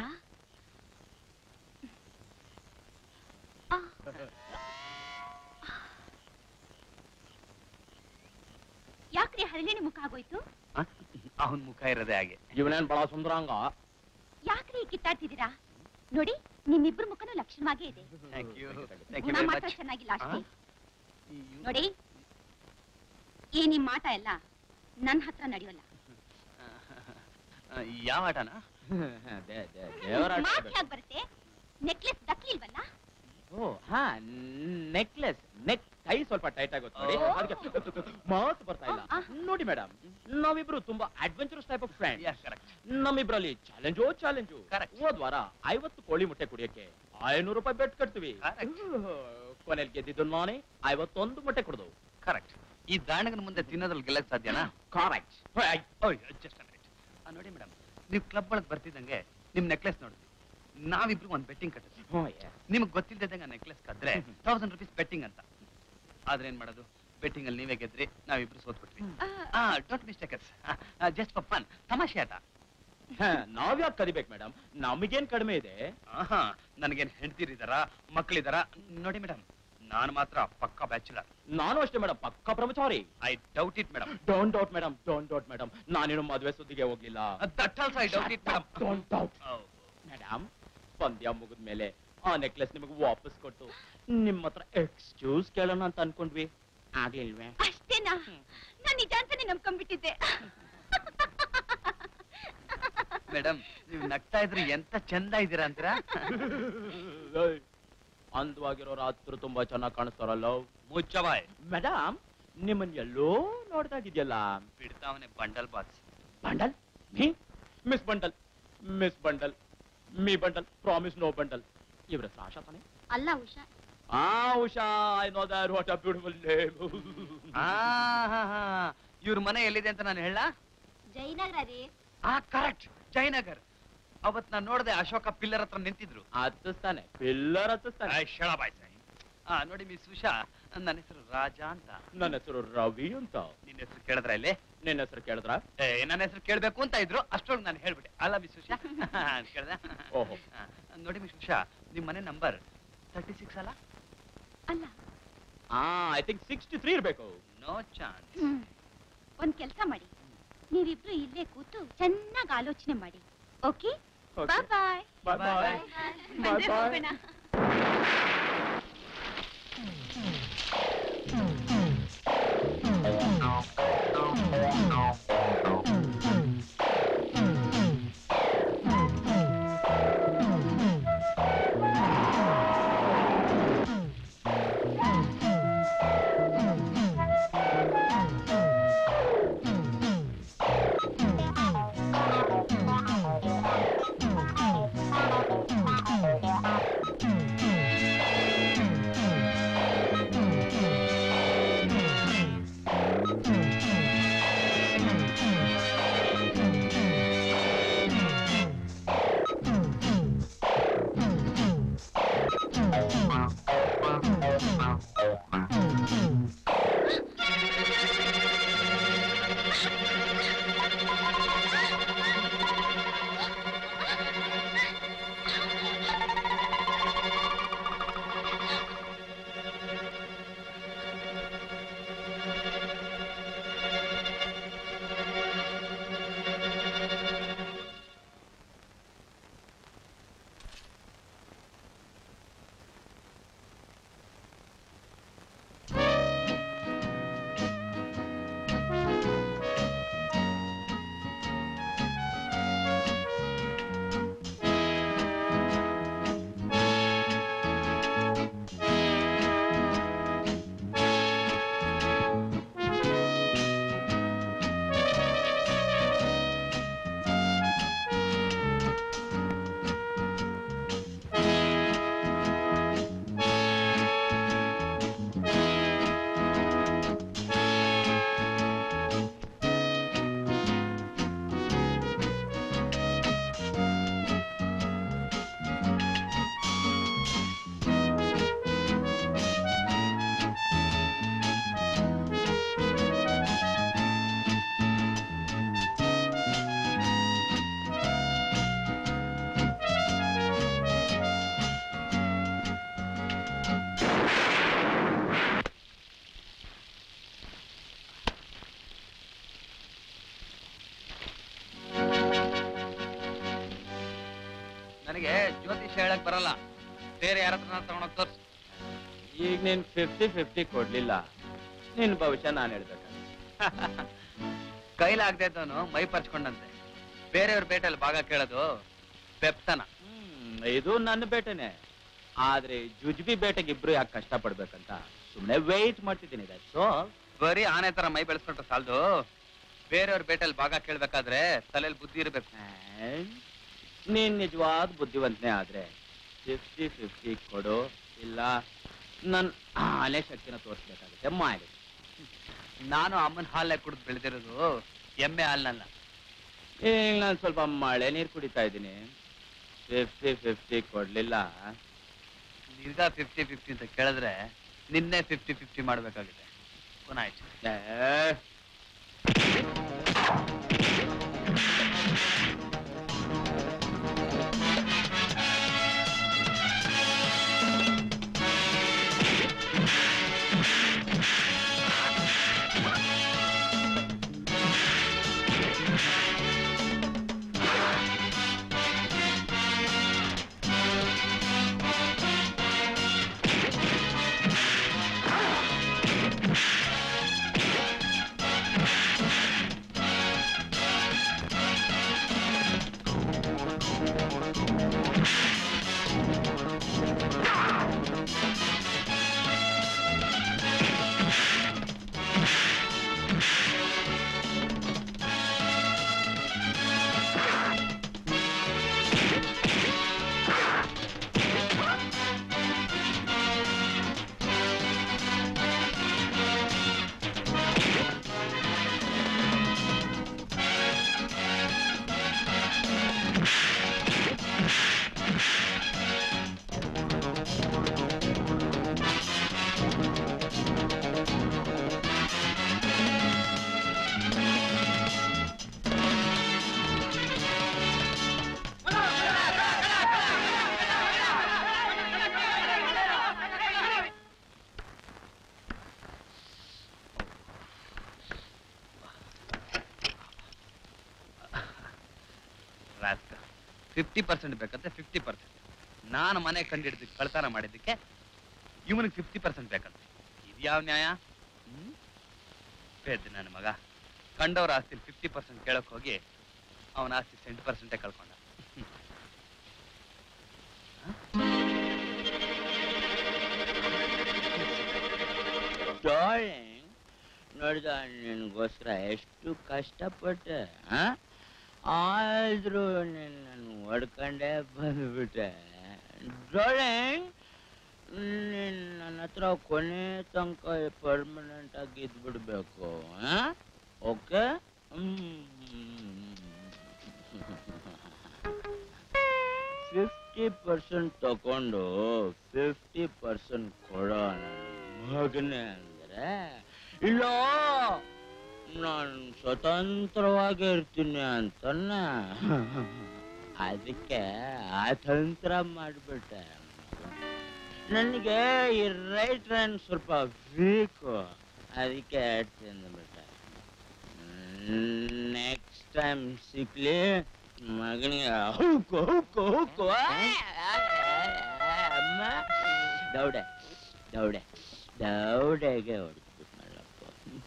ಯಾಕ್ರಿ ಹರಳಿನ ಮುಖ ಆಗೋಯ್ತು? ಅವನ್ ಮುಖ ಇರೋದೇ ಹಾಗೆ. ಇವನೇನ್ ಬಹಳ ಸುಂದರಾಂಗ. ಯಾಕ್ರಿ ಕಿತ್ತಾಡ್ತಿದ್ದೀರಾ? ನೋಡಿ ನಿಮ್ಮಿಬ್ರು ಮುಖನೂ ಲಕ್ಷಣವಾಗೇ ಇದೆ. ಗುಣ ಮಾತ್ರ ಚೆನ್ನಾಗಿಲ್ಲ ಅಷ್ಟೇ. ನೋಡಿ ಈ ನಿಮ್ ಮಾಟ ಎಲ್ಲ ನನ್ ಹತ್ರ ನಡೆಯೋಲ್ಲ. ಯಾವ ಆಟನ? ದೇವರಾಟ ಬರುತ್ತೆ. ನೆಕ್ಲೆಸ್ ದಕ್ಲಿಲ್ವಲ್ಲ? ಓ ಹಾ, ನೆಕ್ಲೆಸ್ ನೆಕ್ ಕೈ ಸ್ವಲ್ಪ ಟೈಟ್ ಆಗುತ್ತೆ ನೋಡಿ, ಅದಕ್ಕೆ ಮಾತು ಬರ್ತಾ ಇಲ್ಲ. ನೋಡಿ ಮೇಡಮ್, ನಾವಿಬ್ರು ತುಂಬಾ ಅಡ್ವೆಂಚರಸ್ ಟೈಪ್ ಆಫ್ ಫ್ರೆಂಡ್. ನಮ್ಮಿಬ್ರಲ್ಲಿ ಚಾಲೆಂಜು ಚಾಲೆಂಜು. ಹೋದ್ ವಾರ ಐವತ್ತು ಕೋಳಿ ಮುಟ್ಟೆ ಕುಡಿಯಕ್ಕೆ ಐನೂರು ರೂಪಾಯಿ ಬೆಟ್ ಕಟ್ತೀವಿ. ಕೊನೆಯಲ್ಲಿ ಗೆದ್ದಿದ್ದು ನಾನೇ ಐವತ್ತೊಂದು ಮೊಟ್ಟೆ ಕುಡ್ದು. ಕರೆಕ್ಟ್. ಈ ದಾಣಗನ ಮುಂದೆ ತಿನ್ನೋದ್ರಲ್ಲಿ ಗೆಲ್ಲಕ್ ಸಾಧ್ಯನಾ? ಕರೆಕ್ಟ್. ಜಸ್ಟ್ ನೋಡಿ ಮೇಡಮ್, ನೀವು ಕ್ಲಬ್ ಒಳಗೆ ಬರ್ತಿದ್ದಂಗೆ ನಿಮ್ ನೆಕ್ಲೆಸ್ ನೋಡಿದ್ವಿ. ನಾವಿಬ್ರು ಒಂದ್ ಬೆಟ್ಟಿಂಗ್ ಕಟ್ಟಿದ್ವಿ. ನಿಮ್ಗೆ ಗೊತ್ತಿಲ್ದಂಗೆ ನೆಕ್ಲೆಸ್ ಕದ್ರೆ ತೌಸಂಡ್ ರುಪೀಸ್ ಬೆಟ್ಟಿಂಗ್ ಅಂತ. ಆದ್ರೆ ಏನ್ ಮಾಡೋದು, ಬೆಟ್ಟಿಂಗ್ ಅಲ್ಲಿ ನೀವೇ ಗೆದ್ರಿ, ನಾವಿಬ್ರು ಸೋತ್ಬಿಟ್ವಿ. Don't mistake us, just for fun, ತಮಾಷೆ ಆಟ. ನಾವ್ಯಾಕೆ ಕದಿಬೇಕು ಮೇಡಮ್, ನಮಗೇನ್ ಕಡಿಮೆ ಇದೆ? ನನಗೇನ್ ಹೆಂಡ್ತಿರಿದಾರ, ಮಕ್ಕಳಿದಾರ? ನೋಡಿ ಮೇಡಮ್, ನಾನು ಮಾತ್ರ ಪಕ್ಕಾ ಬ್ಯಾಚುಲರ್. ನಾನು ಅಷ್ಟೇ ಮೇಡಮ್, ಪಕ್ಕಾ ಬ್ರಹ್ಮಚಾರಿ. I doubt it madam. Don't doubt madam, don't doubt madam. ನಾನೇನು ಮದುವೆ ಸುದ್ದಿಗೆ ಹೋಗ್ಲಿಲ್ಲ. That also I doubt it madam. Don't doubt madam. ಪಂದ್ಯ ಮುಗಿದ ಮೇಲೆ ಆ ನೆಕ್ಲೆಸ್ ನಿಮಗೆ ವಾಪಸ್ ಕೊಟ್ಟು ನಿಮ್ಮ ಹತ್ರ ಎಕ್ಸ್ಕ್ಯೂಸ್ ಕೇಳೋಣ ಅಂತ ಅನ್ಕೊಂಡ್ವಿ, ಆಗ್ಲಿಲ್ವೇ? ಅಷ್ಟೇನಾ? ನಾನು ನಿಜ ಅಂತಾನೆ ನಂಬ್ಕೊಂಡ್ಬಿಟ್ಟಿದ್ದೆ. ಮೇಡಮ್, ನೀವು ನಗ್ತಾ ಇದ್ರೆ ಎಂತ ಚಂದ ಇದ್ದೀರಾ ಅಂತೀರಾ? ಅಂದವಾಗಿರೋ ರಾತ್ರಿ ತುಂಬಾ ಚೆನ್ನಾಗಿ ಕಾಣಿಸ್ತಾರಲ್ಲ. ಮುಚ್ಚಬಾಯ್. ಮೇಡಮ್, ನಿಮ್ಮನ್ ಎಲ್ಲೋ ನೋಡ್ದಾಗಿದ್ಯಲ್ಲ. ಬಿಡ್ತಾವನೆ bundle boss. Bundle? Me miss bundle, miss bundle, me bundle, promise no bundle. ಇವ್ರ ಹೆಸರು ಆಶಾ ತಾನೆ? ಅಲ್ಲ, ಉಷಾ. ಆ Usha, I know that. What a beautiful name. ಇವ್ರ ಮನೆ ಎಲ್ಲಿದೆ ಅಂತ ನಾನು ಹೇಳ? ಜಯನಗರ ರೀ. ಆ ಕರೆಕ್ಟ್, ಜಯನಗರ್. ಅವತ್ ನಾನು ನೋಡಿದೆ, ಅಶೋಕ ಪಿಲ್ಲರ್ ಹತ್ರ ನಿಂತಿದ್ರು. ಹತ್ತಿಸ್ತಾನೆ, ಪಿಲ್ಲರ್ ಹತ್ತಿಸ್ತಾನೆ. ಶಳಬಾಯ್ ಸಾಯಿ. ಆ ನೋಡಿ ಮಿಸ್ ಉಷಾ, ನನ್ನ ಹೆಸರು ರಾಜಾ ಅಂತ. ನನ್ನ ಹೆಸರು ರವಿ ಅಂತ. ನಿನ್ನ ಹೆಸರು ಕೇಳಿದ್ರ ಇಲ್ಲಿ? ನಿನ್ನ ಹೆಸರು ಕೇಳಿದ್ರ? ನನ್ನ ಹೆಸರು ಕೇಳ್ಬೇಕು ಅಂತ ಇದ್ರು, ಅಷ್ಟೊಳಗೆ ನಾನು ಹೇಳ್ಬಿಟ್ಟೆ. ಅಲ್ಲ ಮಿಸ್ ಉಷಾ ಕೇಳ್ದ? ಓಹೋ. ನೋಡಿ ಮಿಸ್ ಉಷಾ, ನಿಮ್ ಮನೆ ನಂಬರ್ ತರ್ಟಿ ಸಿಕ್ಸ್ ಅಲ್ಲ? ಅಲ್ಲ, ಐ ಥಿಂಕ್ ಸಿಕ್ಸ್ಟಿ ತ್ರೀ ಇರ್ಬೇಕು. No chance. ಒಂದ್ ಕೆಲ್ಸ ಮಾಡಿ, ನೀವಿಬ್ರು ಇಲ್ಲೇ ಕೂತು ಚೆನ್ನಾಗಿ ಆಲೋಚನೆ ಮಾಡಿ. Okay? Bye bye. Bye bye. Bye bye. ನನಗೆ ಜ್ಯೋತಿಷ ಹೇಳಕ್ ಬರಲ್ಲ, ಬೇರೆ ಯಾರ ಹತ್ರ ತಗೊಂಡೋಗ್ ತೋರ್ಸು. ಈಗ ನೀನ್ ಫಿಫ್ಟಿ ಫಿಫ್ಟಿ ಕೊಡ್ಲಿಲ್ಲ, ನಿನ್ ಭವಿಷ್ಯ ನಾನು ಹೇಳ್ಬೇಕ. ಕೈಲಾಗದೆ ಇದ್ದವನು ಮೈ ಪರ್ಚ್ಕೊಂಡಂತೆ. ಬೇರೆಯವ್ರ ಬೇಟೆಯಲ್ಲಿ ಭಾಗ ಕೇಳೋದು ಬೆಪ್ತನ. ಇದು ನನ್ನ ಬೇಟೆನೆ. ಆದ್ರೆ ಜುಜ್ಬಿ ಬೇಟೆಗೆ ಇಬ್ರು ಯಾಕೆ ಕಷ್ಟ ಪಡ್ಬೇಕಂತ ಸುಮ್ನೆ ವೆಯ್ಟ್ ಮಾಡ್ತಿದ್ದೀನಿ. ಸೊ ಬರೀ ಆನೆ ತರ ಮೈ ಬೆಳೆಸ್ಕೊಂಡ್ರೆ ಸಾಲದು, ಬೇರೆಯವ್ರ ಬೇಟೆಯಲ್ಲಿ ಭಾಗ ಕೇಳ್ಬೇಕಾದ್ರೆ ತಲೆಯಲ್ಲಿ ಬುದ್ಧಿ ಇರ್ಬೇಕು. ನೀನ್ ನಿಜವಾದ ಬುದ್ಧಿವಂತನೇ ಆದ್ರೆ ಫಿಫ್ಟಿ ಫಿಫ್ಟಿ ಕೊಡು, ಇಲ್ಲ ನನ್ ಆನೆ ಶಕ್ತಿನ ತೋರಿಸ್ಬೇಕಾಗುತ್ತೆ ಮಾಡಿ. ನಾನು ಅಮ್ಮನ ಹಾಲೇ ಕುಡಿದು ಬೆಳೆದಿರೋದು, ಎಮ್ಮೆ ಹಾಲ್ನಲ್ಲ. ಈಗ ನಾನು ಸ್ವಲ್ಪ ಮಳೆ ನೀರು ಕುಡಿತಾ ಇದ್ದೀನಿ. ಫಿಫ್ಟಿ ಫಿಫ್ಟಿ ಕೊಡ್ಲಿಲ್ಲ, ಈಗ ಫಿಫ್ಟಿ ಫಿಫ್ಟಿ ಅಂತ ಕೇಳಿದ್ರೆ ನಿನ್ನೆ ಫಿಫ್ಟಿ ಫಿಫ್ಟಿ ಮಾಡ್ಬೇಕಾಗಿದೆ. ಪುನಾಯ್ತು. ಫಿಫ್ಟಿ ಪರ್ಸೆಂಟ್ ಬೇಕಂತೆ ಫಿಫ್ಟಿ ಪರ್ಸೆಂಟ್. ನಾನು ಮನೆ ಕಂಡಿಡಿದಕ್ಕೆ ಕಳ್ತನ ಮಾಡಿದ್ದಕ್ಕೆ ಇವನಿಗೆ ಫಿಫ್ಟಿ ಪರ್ಸೆಂಟ್ ಬೇಕಂತೆ. ಇದು ಯಾವ ನ್ಯಾಯ? ಹ್ಮ್ ಪೇದ್ ನನ್ನ ಮಗ ಕಂಡವ್ರ ಆಸ್ತಿ ಫಿಫ್ಟಿ ಪರ್ಸೆಂಟ್ ಕೇಳಕ್ ಹೋಗಿ ಅವನ ಆಸ್ತಿ ಸೆಂಟ್ ಪರ್ಸೆಂಟೇ ಕಳ್ಕೊಂಡ. ನೋಡಿದ ನಿನ್ಗೋಸ್ಕರ ಎಷ್ಟು ಕಷ್ಟಪಟ್ಟೆ, ಆದ್ರೂ ನಿನ್ನನ್ನು ಹೊಡ್ಕೊಂಡೆ ಬಂದ್ಬಿಟ್ಟೆ. ಡ್ರಾಯಿಂಗ್ ನನ್ನ ಹತ್ರ ಕೊನೆ ತನಕ ಪರ್ಮನೆಂಟ್ ಆಗಿ ಇದ್ಬಿಡ್ಬೇಕು. ಓಕೆ, ಫಿಫ್ಟಿ ಪರ್ಸೆಂಟ್ ತಗೊಂಡು ಫಿಫ್ಟಿ ಪರ್ಸೆಂಟ್ ಕೊಡೋ ನನ್ನ ಮಗನೇ ಅಂದ್ರೆ ಇಲ್ಲ ನಾನು ಸ್ವತಂತ್ರವಾಗಿ ಇರ್ತೀನಿ ಅಂತನ್ನ. ಅದಕ್ಕೆ ಆ ತಂತ್ರ ಮಾಡ್ಬಿಟ್ಟೆ. ನನಗೆ ಈ ರೈಟ್ ಹ್ಯಾಂಡ್ ಸ್ವಲ್ಪ ವೀಕು, ಅದಕ್ಕೆ ತಿಂದ್ಬಿಟ್ಟೆ. ನೆಕ್ಸ್ಟ್ ಟೈಮ್ ಸಿಕ್ಲಿ ಮಗನಿಗೆ ಹೌಕು ಹೌಕು ಹೌಕು ಅಮ್ಮ ದೌಡೆ ದೌಡೆ ದೌಡೆಗೆ ಹೊಡೆದ್ಬಿಟ್ನಲ್ಲಪ್ಪ.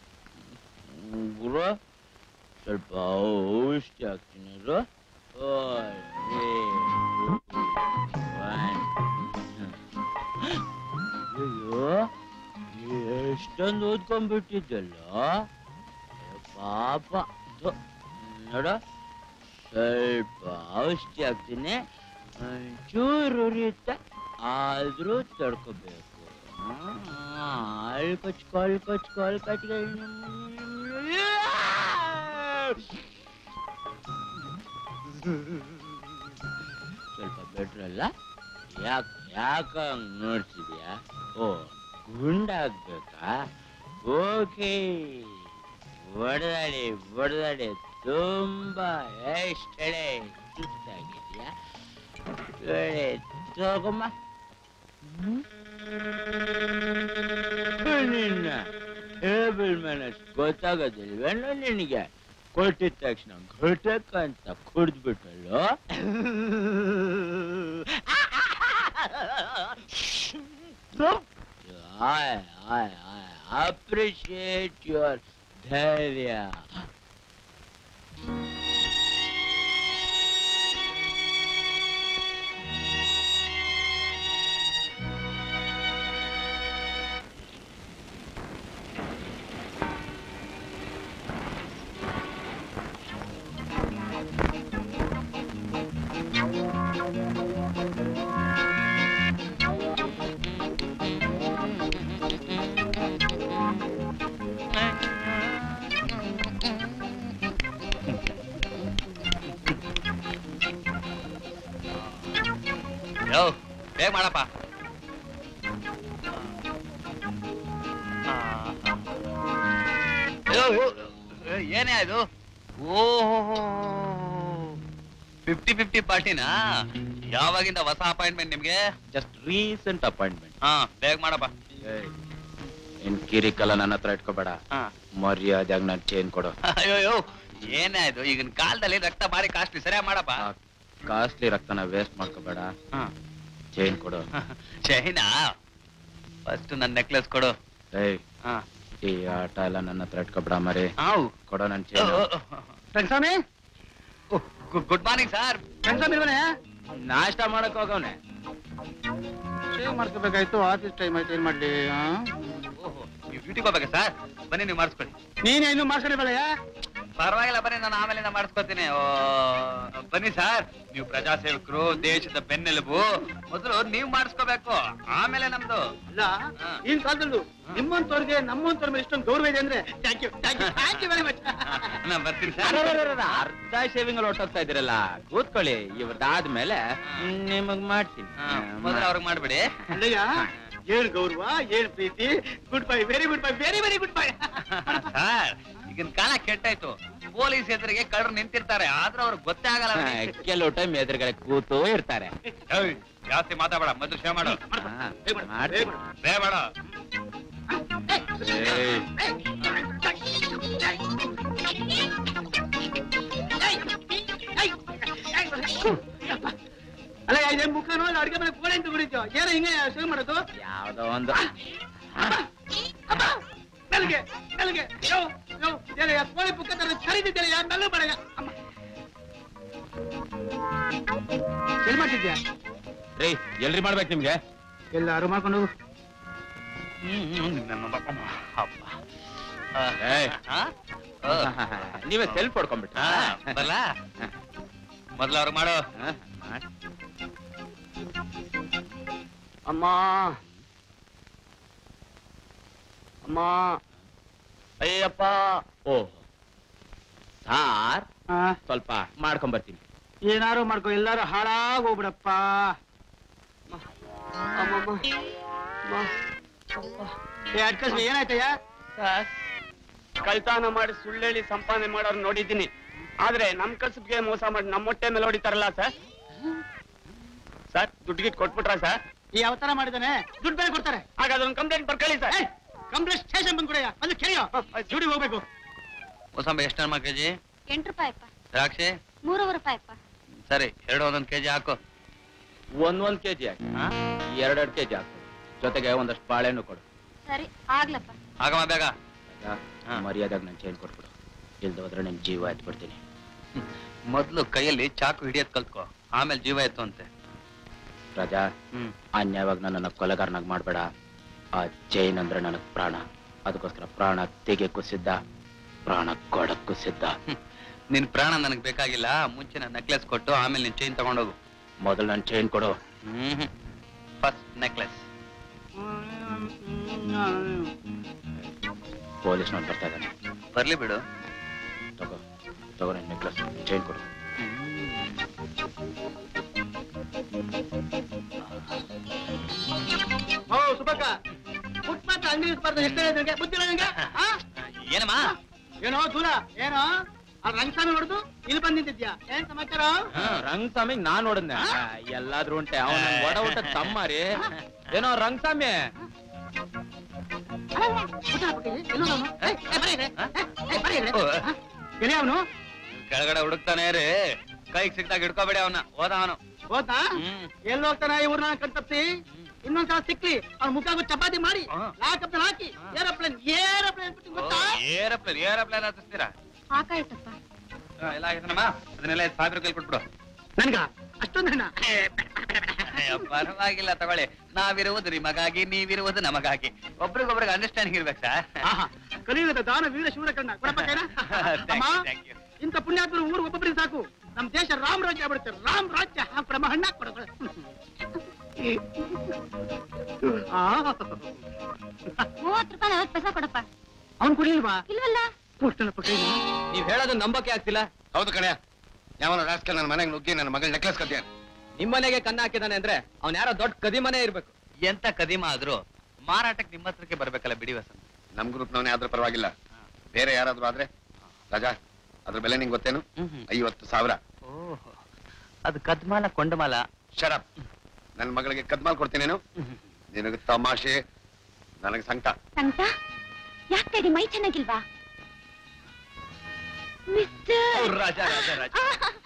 ಗುರು ಸ್ವಲ್ಪ ಔಷಧಿ ಹಾಕ್ತೀನಿ. ಅಯ್ಯೋ ಎಷ್ಟೊಂದು ಓದ್ಕೊಂಡ್ಬಿಟ್ಟಿದ್ದಲ್ಲ ಪಾಪ. ನೋಡ ಸ್ವಲ್ಪ ಔಷಧಿ ಹಾಕ್ತೀನಿ, ಚೂರು ಉರಿಯುತ್ತೆ ಆದ್ರೂ ತಡ್ಕೋಬೇಕು. ಹಾಳು ಕಚ್ಕೊ ಹಾಳು ಕಚ್ಕೊ ಹಾಳು ಕಚ್ಕೊ. ಸ್ವಲ್ಪ ಬೆಟ್ರ್ ಅಲ್ಲ? ಯಾಕ ಯಾಕ ಹಂಗ್ ನೋಡ್ತಿದ್ಯಾ? ಓ ಗುಂಡಾಗ್ಬೇಕಾ? ಓಕೆ, ಹೊಡೆದಾಡಿ ಹೊಡೆದಾಡಿ ತುಂಬಾ ಎಷ್ಟೆಡೆ ಸುಸ್ತಾಗಿದ್ಯಾ? ತಗೊಮ್ಮ ನಿನ್ನ ಟೇಬಲ್ ಮ್ಯಾನರ್ಸ್ ಗೊತ್ತಾಗೋದಿಲ್ವೇನೋ ನಿನಗೆ? ಕೊಟ್ಟಿದ ತಕ್ಷಣ ಘಟಕ ಅಂತ ಕುಡ್ದ್ಬಿಟ್ಟಲ್ಲೋ. I, I, I appreciate your ಧೈರ್ಯ. ಯೋ ಬೇಗ ಮಾಡಪ್ಪ. ಏನೇ ಅದು? ಓಹೋ ಫಿಫ್ಟಿ ಫಿಫ್ಟಿ ಪಾರ್ಟಿನಾ? ಯಾವಾಗಿಂದ ಹೊಸ ಅಪಾಯಿಂಟ್ಮೆಂಟ್ ನಿಮ್ಗೆ? Just recent appointment. ಹಾ ಬೇಗ ಮಾಡಪ್ಪ. ಇನ್ ಕಿರಿಕಲ್ಲ ನನ್ನ ಹತ್ರ ಇಟ್ಕೋಬೇಡ. ಮರ್ಯಾದೆಯಾಗಿ ನನ್ ಚೈನ್ ಕೊಡು. ಅಯ್ಯೋ ಏನೇ ಅದು? ಈಗಿನ ಕಾಲದಲ್ಲಿ ರಕ್ತ ಬಾರಿ ಕಾಸ್ಟ್ಲಿ. ಸರಿಯಾಗಿ ಮಾಡಪ್ಪ. ಕಾಸ್ಟ್ಲಿ ರಕ್ತನ ವೇಸ್ಟ್ ಮಾಡ್ಕೋಬೇಡ. ಚೈನ್ ಕೊಡು. ಚೈನಾ? ಫಸ್ಟ್ ನನ್ನ ನೆಕ್ಲೆಸ್ ಕೊಡು. ಏಯ್ ಈ ಆಟ ಎಲ್ಲ ನನ್ನ ಹತ್ರ ಇಟ್ಕೋಬೇಡ ಮರಿ. ಕೊಡೋ ನನ್ chain. Rangaswamy good morning sir. Rangaswamy ಇಲ್ವನೇ? ನಾಷ್ಟ ಮಾಡಕ್ ಹೋಗವ್ನೆ. ಶೇವ್ ಮಾಡ್ಕೋಬೇಕಾಯ್ತು. ಆಫೀಸ್ ಟೈಮ್ ಆಯ್ತು, ಏನ್ ಮಾಡ್ಲಿ? ಓಹೋ ನೀವು ಡ್ಯೂಟಿಗೆ ಹೋಗ್ಬೇಕಾ ಸರ್? ಬನ್ನಿ ನೀವು ಮಾಡಿಸ್ಕೊಳ್ಳಿ. ನೀನೇ ಇನ್ನು ಮಾಡ್ಕೊಂಡಿರಲ್ಲ? ಪರವಾಗಿಲ್ಲ ಬನ್ನಿ, ನಾನು ಆಮೇಲೆ ಮಾಡಿಸ್ಕೊತೀನಿ. ಬನ್ನಿ ಸರ್, ನೀವು ಪ್ರಜಾಸೇವಕರು, ದೇಶದ ಬೆನ್ನೆಲುಬು. ಮೊದಲು ನೀವು ಮಾಡಿಸ್ಕೋಬೇಕು, ಆಮೇಲೆ ನಮ್ದು. ಅಲ್ಲ ಈ ಕಾಲದಲ್ಲೂ ನಿಮ್ಮಂತವ್ರಿಗೆ ನಮ್ಮಂತವ್ರ ಮೇಲೆ ಇಷ್ಟೊಂದು ಗೌರವ ಇದೆ ಅಂದ್ರೆ thank you thank you thank you very much. ನಾನು ಬರ್ತೀನಿ ಸರ್. ಅರ್ಧ ಶೇವಿಂಗ್ ಅಲ್ಲಿ ಹೊಟ್ಟೋಗ್ತಾ ಇದ್ದೀರಲ್ಲ, ಕೂತ್ಕೊಳ್ಳಿ. ಇವ್ರದಾದ್ಮೇಲೆ ನಿಮಗ್ ಮಾಡ್ತೀನಿ. ಮೊದಲು ಅವ್ರಿಗೆ ಮಾಡ್ಬಿಡಿ. ಅಲ್ಲಯ್ಯ, ಏನ್ ಗೌರವ, ಏನ್ ಪ್ರೀತಿ. Goodbye, very goodbye, very very goodbye. Sir ಈಗಿನ ಕಾಲ ಕೆಟ್ಟಾಯ್ತು. ಪೊಲೀಸ್ ಎದುರಿಗೆ ಕಳ್ಳರು ನಿಂತಿರ್ತಾರೆ, ಆದ್ರೆ ಅವ್ರಿಗೆ ಗೊತ್ತೇ ಆಗಲ್ಲ. ಕೆಲವು ಟೈಮ್ ಎದುರುಗಡೆ ಕೂತು ಇರ್ತಾರೆ. ಜಾಸ್ತಿ ಮಾತಾಡ, ಮೊದಲು ಶೇವ್ ಮಾಡು. ಬೇ ಮಾಡ. ಅಲ್ಲ ಇದೇನ್ ಮುಖ ನೋಡಿ ಅಡ್ಗೆ ಮೇಲೆ ಕೋಳಿ ಅಂತ ಕುಡಿತು. ಏನೋ ಹಿಂಗೆ ಶೇವ್ ಮಾಡೋದು? ಯಾವ್ದೋ ಒಂದು ನನಗೆ ನನಗೆ ಯೋ ಯೋ ಎಲೆಯ ಕೋಳಿ ಪುಕ್ಕ ತರ ಖರೀದಿದ್ದೇನೆ. ಯಾ ಮೆಲ್ಲ ಬಡಗ ಅಮ್ಮ ಎಲ್ಲಿ ಮಾಡ್ತಿದ್ಯಾ? ರೀ ಎಲ್ರಿ ಮಾಡ್ಬೇಕು ನಿಮ್ಗೆ? ಎಲ್ಲಾರು ಮಾಡ್ಕೊಂಡು ಹೋಗು. ನೀವೇ ಸೆಲ್ಫ್ ಹೊಡ್ಕೊಂಡ್ಬಿಟ್ಟ. ಬಲ್ಲ ಮೊದ್ಲು ಅವ್ರಿಗೆ ಮಾಡು. ಅಮ್ಮ ಅಮ್ಮ ಅಯ್ಯಪ್ಪ. ಓ ಸಾರ್, ಸ್ವಲ್ಪ ಮಾಡ್ಕೊಂಡ್ ಬರ್ತೀನಿ. ಏನಾರು ಮಾಡ್ಕೊ, ಎಲ್ಲಾರು ಹಾಳಾಗ್ ಹೋಗ್ಬಿಡಪ್ಪ. ಏನಾಯ್ತಯ್ಯ? ಕಳ್ತನ ಮಾಡಿ ಸುಳ್ಳೇಳಿ ಸಂಪಾದನೆ ಮಾಡೋರು ನೋಡಿದ್ದೀನಿ, ಆದ್ರೆ ನಮ್ ಕಸಬ್ಗೆ ಮೋಸ ಮಾಡಿ ನಮ್ಮ ಹೊಟ್ಟೆ ಮೇಲೆ ಹೊಡಿತಾರಲ್ಲ ಸರ್. ಸರ್ ದುಡ್ಡು ಗಿಟ್ ಕೊಟ್ಬಿಟ್ರ ಸರ್? ಈ ಅವತಾರ ಮಾಡಿದಾನೆ, ದುಡ್ಡು ಬೇರೆ ಕೊಡ್ತಾರೆ. ಹಾಗಾದ್ರೆ ಒಂದು ಕಂಪ್ಲೇಂಟ್ ಬರ್ಕೊಳ್ಳಿ ಸರ್. ಕಂಪ್ಲೇಂಟ್ ಸ್ಟೇಷನ್ ಬಂದ್ ಕೊಡಯ್ಯ, ಅಲ್ಲಿ ಕೇಳಿಯೋ. ದುಡ್ಡಿಗೆ ಹೋಗ್ಬೇಕು. ಮೋಸಂಬಿ ಎಷ್ಟಮ್ಮ ಕೆಜಿ? ಎಂಟು ರೂಪಾಯಿ ಅಪ್ಪ. ದ್ರಾಕ್ಷಿ? ಮೂರುವರೆ ರೂಪಾಯಿ ಅಪ್ಪ. ಸರಿ, ಎರಡು ಒಂದೊಂದು ಕೆಜಿ ಹಾಕು. ಒಂದ್ ಒಂದ್ ಕೆಜಿ ಹಾಕಿ, ಎರಡೆರಡು ಕೆಜಿ ಹಾಕು. ಜೊತೆಗೆ ಒಂದಷ್ಟು ಬಾಳೆಹಣ್ಣು ಕೊಡು. ಸರಿ ಆಗ್ಲಪ್ಪ. ಆಗಮ್ಮ ಬೇಗ. ಮರ್ಯಾದಾಗ ನನ್ ಚೈನ್ ಕೊಟ್ಬಿಡು, ಇಲ್ದ ಹೋದ್ರೆ ನಿಮ್ ಜೀವ ಎತ್ಬಿಡ್ತೀನಿ. ಮೊದ್ಲು ಕೈಯಲ್ಲಿ ಚಾಕು ಹಿಡಿಯೋದ್ ಕಲ್ತ್ಕೋ, ಆಮೇಲೆ ಜೀವ ಎತ್ತು ಅಂತೆ. ರಾಜಾ, ಅನ್ಯಾಯವಾಗಿ ನನ್ನ ಕೊಲೆಗಾರನಾಗ್ ಮಾಡ್ಬೇಡ. ಆ ಚೈನ್ ಅಂದ್ರೆ ನನಗ್ ಪ್ರಾಣ, ಅದಕ್ಕೋಸ್ಕರ ಪ್ರಾಣ ತೆಗೆಕ್ಕೂ ಸಿದ್ಧ, ಪ್ರಾಣ ಕೊಡಕ್ಕೂ ಸಿದ್ಧ. ನಿನ್ ಪ್ರಾಣ ನನಗ್ ಬೇಕಾಗಿಲ್ಲ, ಮುಂಚೆ ನನ್ನ ನೆಕ್ಲೆಸ್ ಕೊಟ್ಟು ಆಮೇಲೆ ನಿನ್ ಚೈನ್ ತಗೊಂಡೋಗು. ಮೊದಲು ನನ್ ಚೈನ್ ಕೊಡು. ಹ್ಮ್ ಫಸ್ಟ್ ನೆಕ್ಲೆಸ್. ಪೊಲೀಸ್ ನೋಡ್ ಬರ್ತಾ ಇದ್ದಾನೆ. ಬರ್ಲಿ ಬಿಡು. ತಗೋ ತಗೋ ನನ್ ನೆಕ್ಲೆಸ್, ಚೈನ್ ಕೊಡು. ಓ ಸುಬ್ಬಕ್ಕ, ಫುಟ್ಪಾತ್ ಅಂಗಡಿ ಸ್ಪರ್ಧೆ ಎಷ್ಟು ನಿಮಗೆ ಬುದ್ಧಿಲ್ಲ ನಿಂಗೆ? ಏನಮ್ಮ? ಏನೋ ದೂರ ಏನೋ ಆ ರಂಗಸ್ವಾಮಿ ಹೊಡೆದು ಇಲ್ಲಿ ಬಂದ್ ನಿಂತಿದ್ಯಾ? ಏನ್ ಸಮಾಚಾರ? ರಂಗಸ್ವಾಮಿ ನಾನ್ ನೋಡಿದ್ನೆ, ಎಲ್ಲಾದ್ರೂ ಉಂಟೆ. ಅವನ ಒಡ ಊಟ ತಮ್ಮ ರೀ. ಏನೋ ರಂಗಸ್ವಾಮಿ ಅವನು ಕೆಳಗಡೆ ಹುಡುಕ್ತಾನೆ ರೀ, ಕೈಗೆ ಸಿಕ್ತಾಗ ಹಿಡ್ಕೋಬೇಡಿ ಅವನ. ಹೋದ ಅವನು. ಹೋದ್ನಾ? ಎಲ್ಲಿ ಹೋಗ್ತಾನ ಇವ್ರನ್ನ ಕಣ್ತಪ್ಸಿ? ಇನ್ನೊಂದ್ಸಲ ಸಿಕ್ಲಿ ಅವ್ನ ಮುಖಾಗ ಚಪಾತಿ ಮಾಡಿ ಲಾಕಪ್ ಹಾಕಿ ಏರೋಪ್ಲೇನ್ ಏರೋಪ್ಲೇನ್ ಗೊತ್ತಾ? ಏರೋಪ್ಲೇನ್ ಏರೋಪ್ಲೇನ್ ಹತ್ತಿಸ್ತೀರಾ? ಸಾಕಾಯ್ತಪ್ಪ. ಎಲ್ಲ ಆಗಿದನಮ್ಮ, ಅದನ್ನೆಲ್ಲ ಸಾವಿರ ಕೈ ಕೊಟ್ಬಿಡು. ನನ್ಗ ಅಷ್ಟೊಂದು ಹಣ? ಪರವಾಗಿಲ್ಲ ತಗೊಳ್ಳಿ. ನಾವಿರುವುದು ನಿಮಗಾಗಿ, ನೀವಿರುವುದು ನಮಗಾಗಿ. ಒಬ್ರಿಗೊಬ್ರಿಗೆ ಅಂಡರ್ಸ್ಟ್ಯಾಂಡಿಂಗ್ ಇರ್ಬೇಕು ಸರ್. ಕಲಿಯುಗದ ದಾನ ವೀರ ಶೂರ ಕಣ್ಣ ಕೊಡಪ್ಪ. ಇಂಥ ಪುಣ್ಯಾತ್ಮರು ಊರು ಒಬ್ಬೊಬ್ಬರಿಗೆ ಸಾಕು, ನಮ್ ದೇಶ ರಾಮ್ ರಾಜ್ಯ ಆಗ್ಬಿಡುತ್ತೆ. ರಾಮ್ ರಾಜ್ಯ ಹಾಕೊಡಮ್ಮ, ಹಣ್ಣ ಕೊಡ. ಮೂವತ್ತು ರೂಪಾಯಿ ನಲವತ್ತು ಪೈಸಾ ಕೊಡಪ್ಪ. ಅವ್ನು ಕುಡಿಲ್ವಾ? ಇಲ್ವಲ್ಲ. ಕೊಡ್ತಾನಪ್ಪ ಕೈ. ನೀವ್ ಹೇಳೋದು ನಂಬಕ್ಕೆ ಆಗ್ತಿಲ್ಲ. ಹೌದು ಕಣೆ, ಯಾವನ ರಾಸ್ಕಲ್ ನನ್ನ ಮನೆಗೆ ನುಗ್ಗಿ ನನ್ನ ಮಗಳ ನೆಕ್ಲೆಸ್ ಕದ್ಯ. ನಿಮ್ಮನೆಗೆ ಕನ್ನ ಹಾಕಿದಾನೆ ಅಂದ್ರೆ ಅವ್ನ್ ಯಾರೋ ದೊಡ್ಡ ಕದಿಮನೆ ಇರ್ಬೇಕು. ಎಂತ ಕದಿಮ ಆದ್ರೂ ಮಾರಾಟಕ್ಕೆ ನಿಮ್ಮ ಹತ್ರಕ್ಕೆ ಬರ್ಬೇಕಲ್ಲ ಬಿಡಿ ವಸಂತ. ನಮ್ ಗ್ರೂಪ್ ನವನೇ ಆದ್ರೂ ಪರವಾಗಿಲ್ಲ, ಬೇರೆ ಯಾರಾದ್ರೂ ಆದ್ರೆ ರಾಜಾ ಅದ್ರ ಬೆಲೆ ನಿಂಗೆ ಗೊತ್ತೇನು? ಐವತ್ತು ಸಾವಿರ. ಓಹ್, ಅದು ಕದ್ಮಾಲ ಕೊಂಡಮಾಲ. ಶರಪ್, ನನ್ ಮಗಳಿಗೆ ಕದ್ಮಾಲ್ ಕೊಡ್ತೀನೇನು? ನಿನಗೆ ತಮಾಷೆ, ನನಗೆ ಸಂಕಟ. ಸಂಕಟ ಯಾಕೆ? ಮೈ ಚೆನ್ನಾಗಿಲ್ವಾ? ರಾಜ ರಾಜ ರಾಜ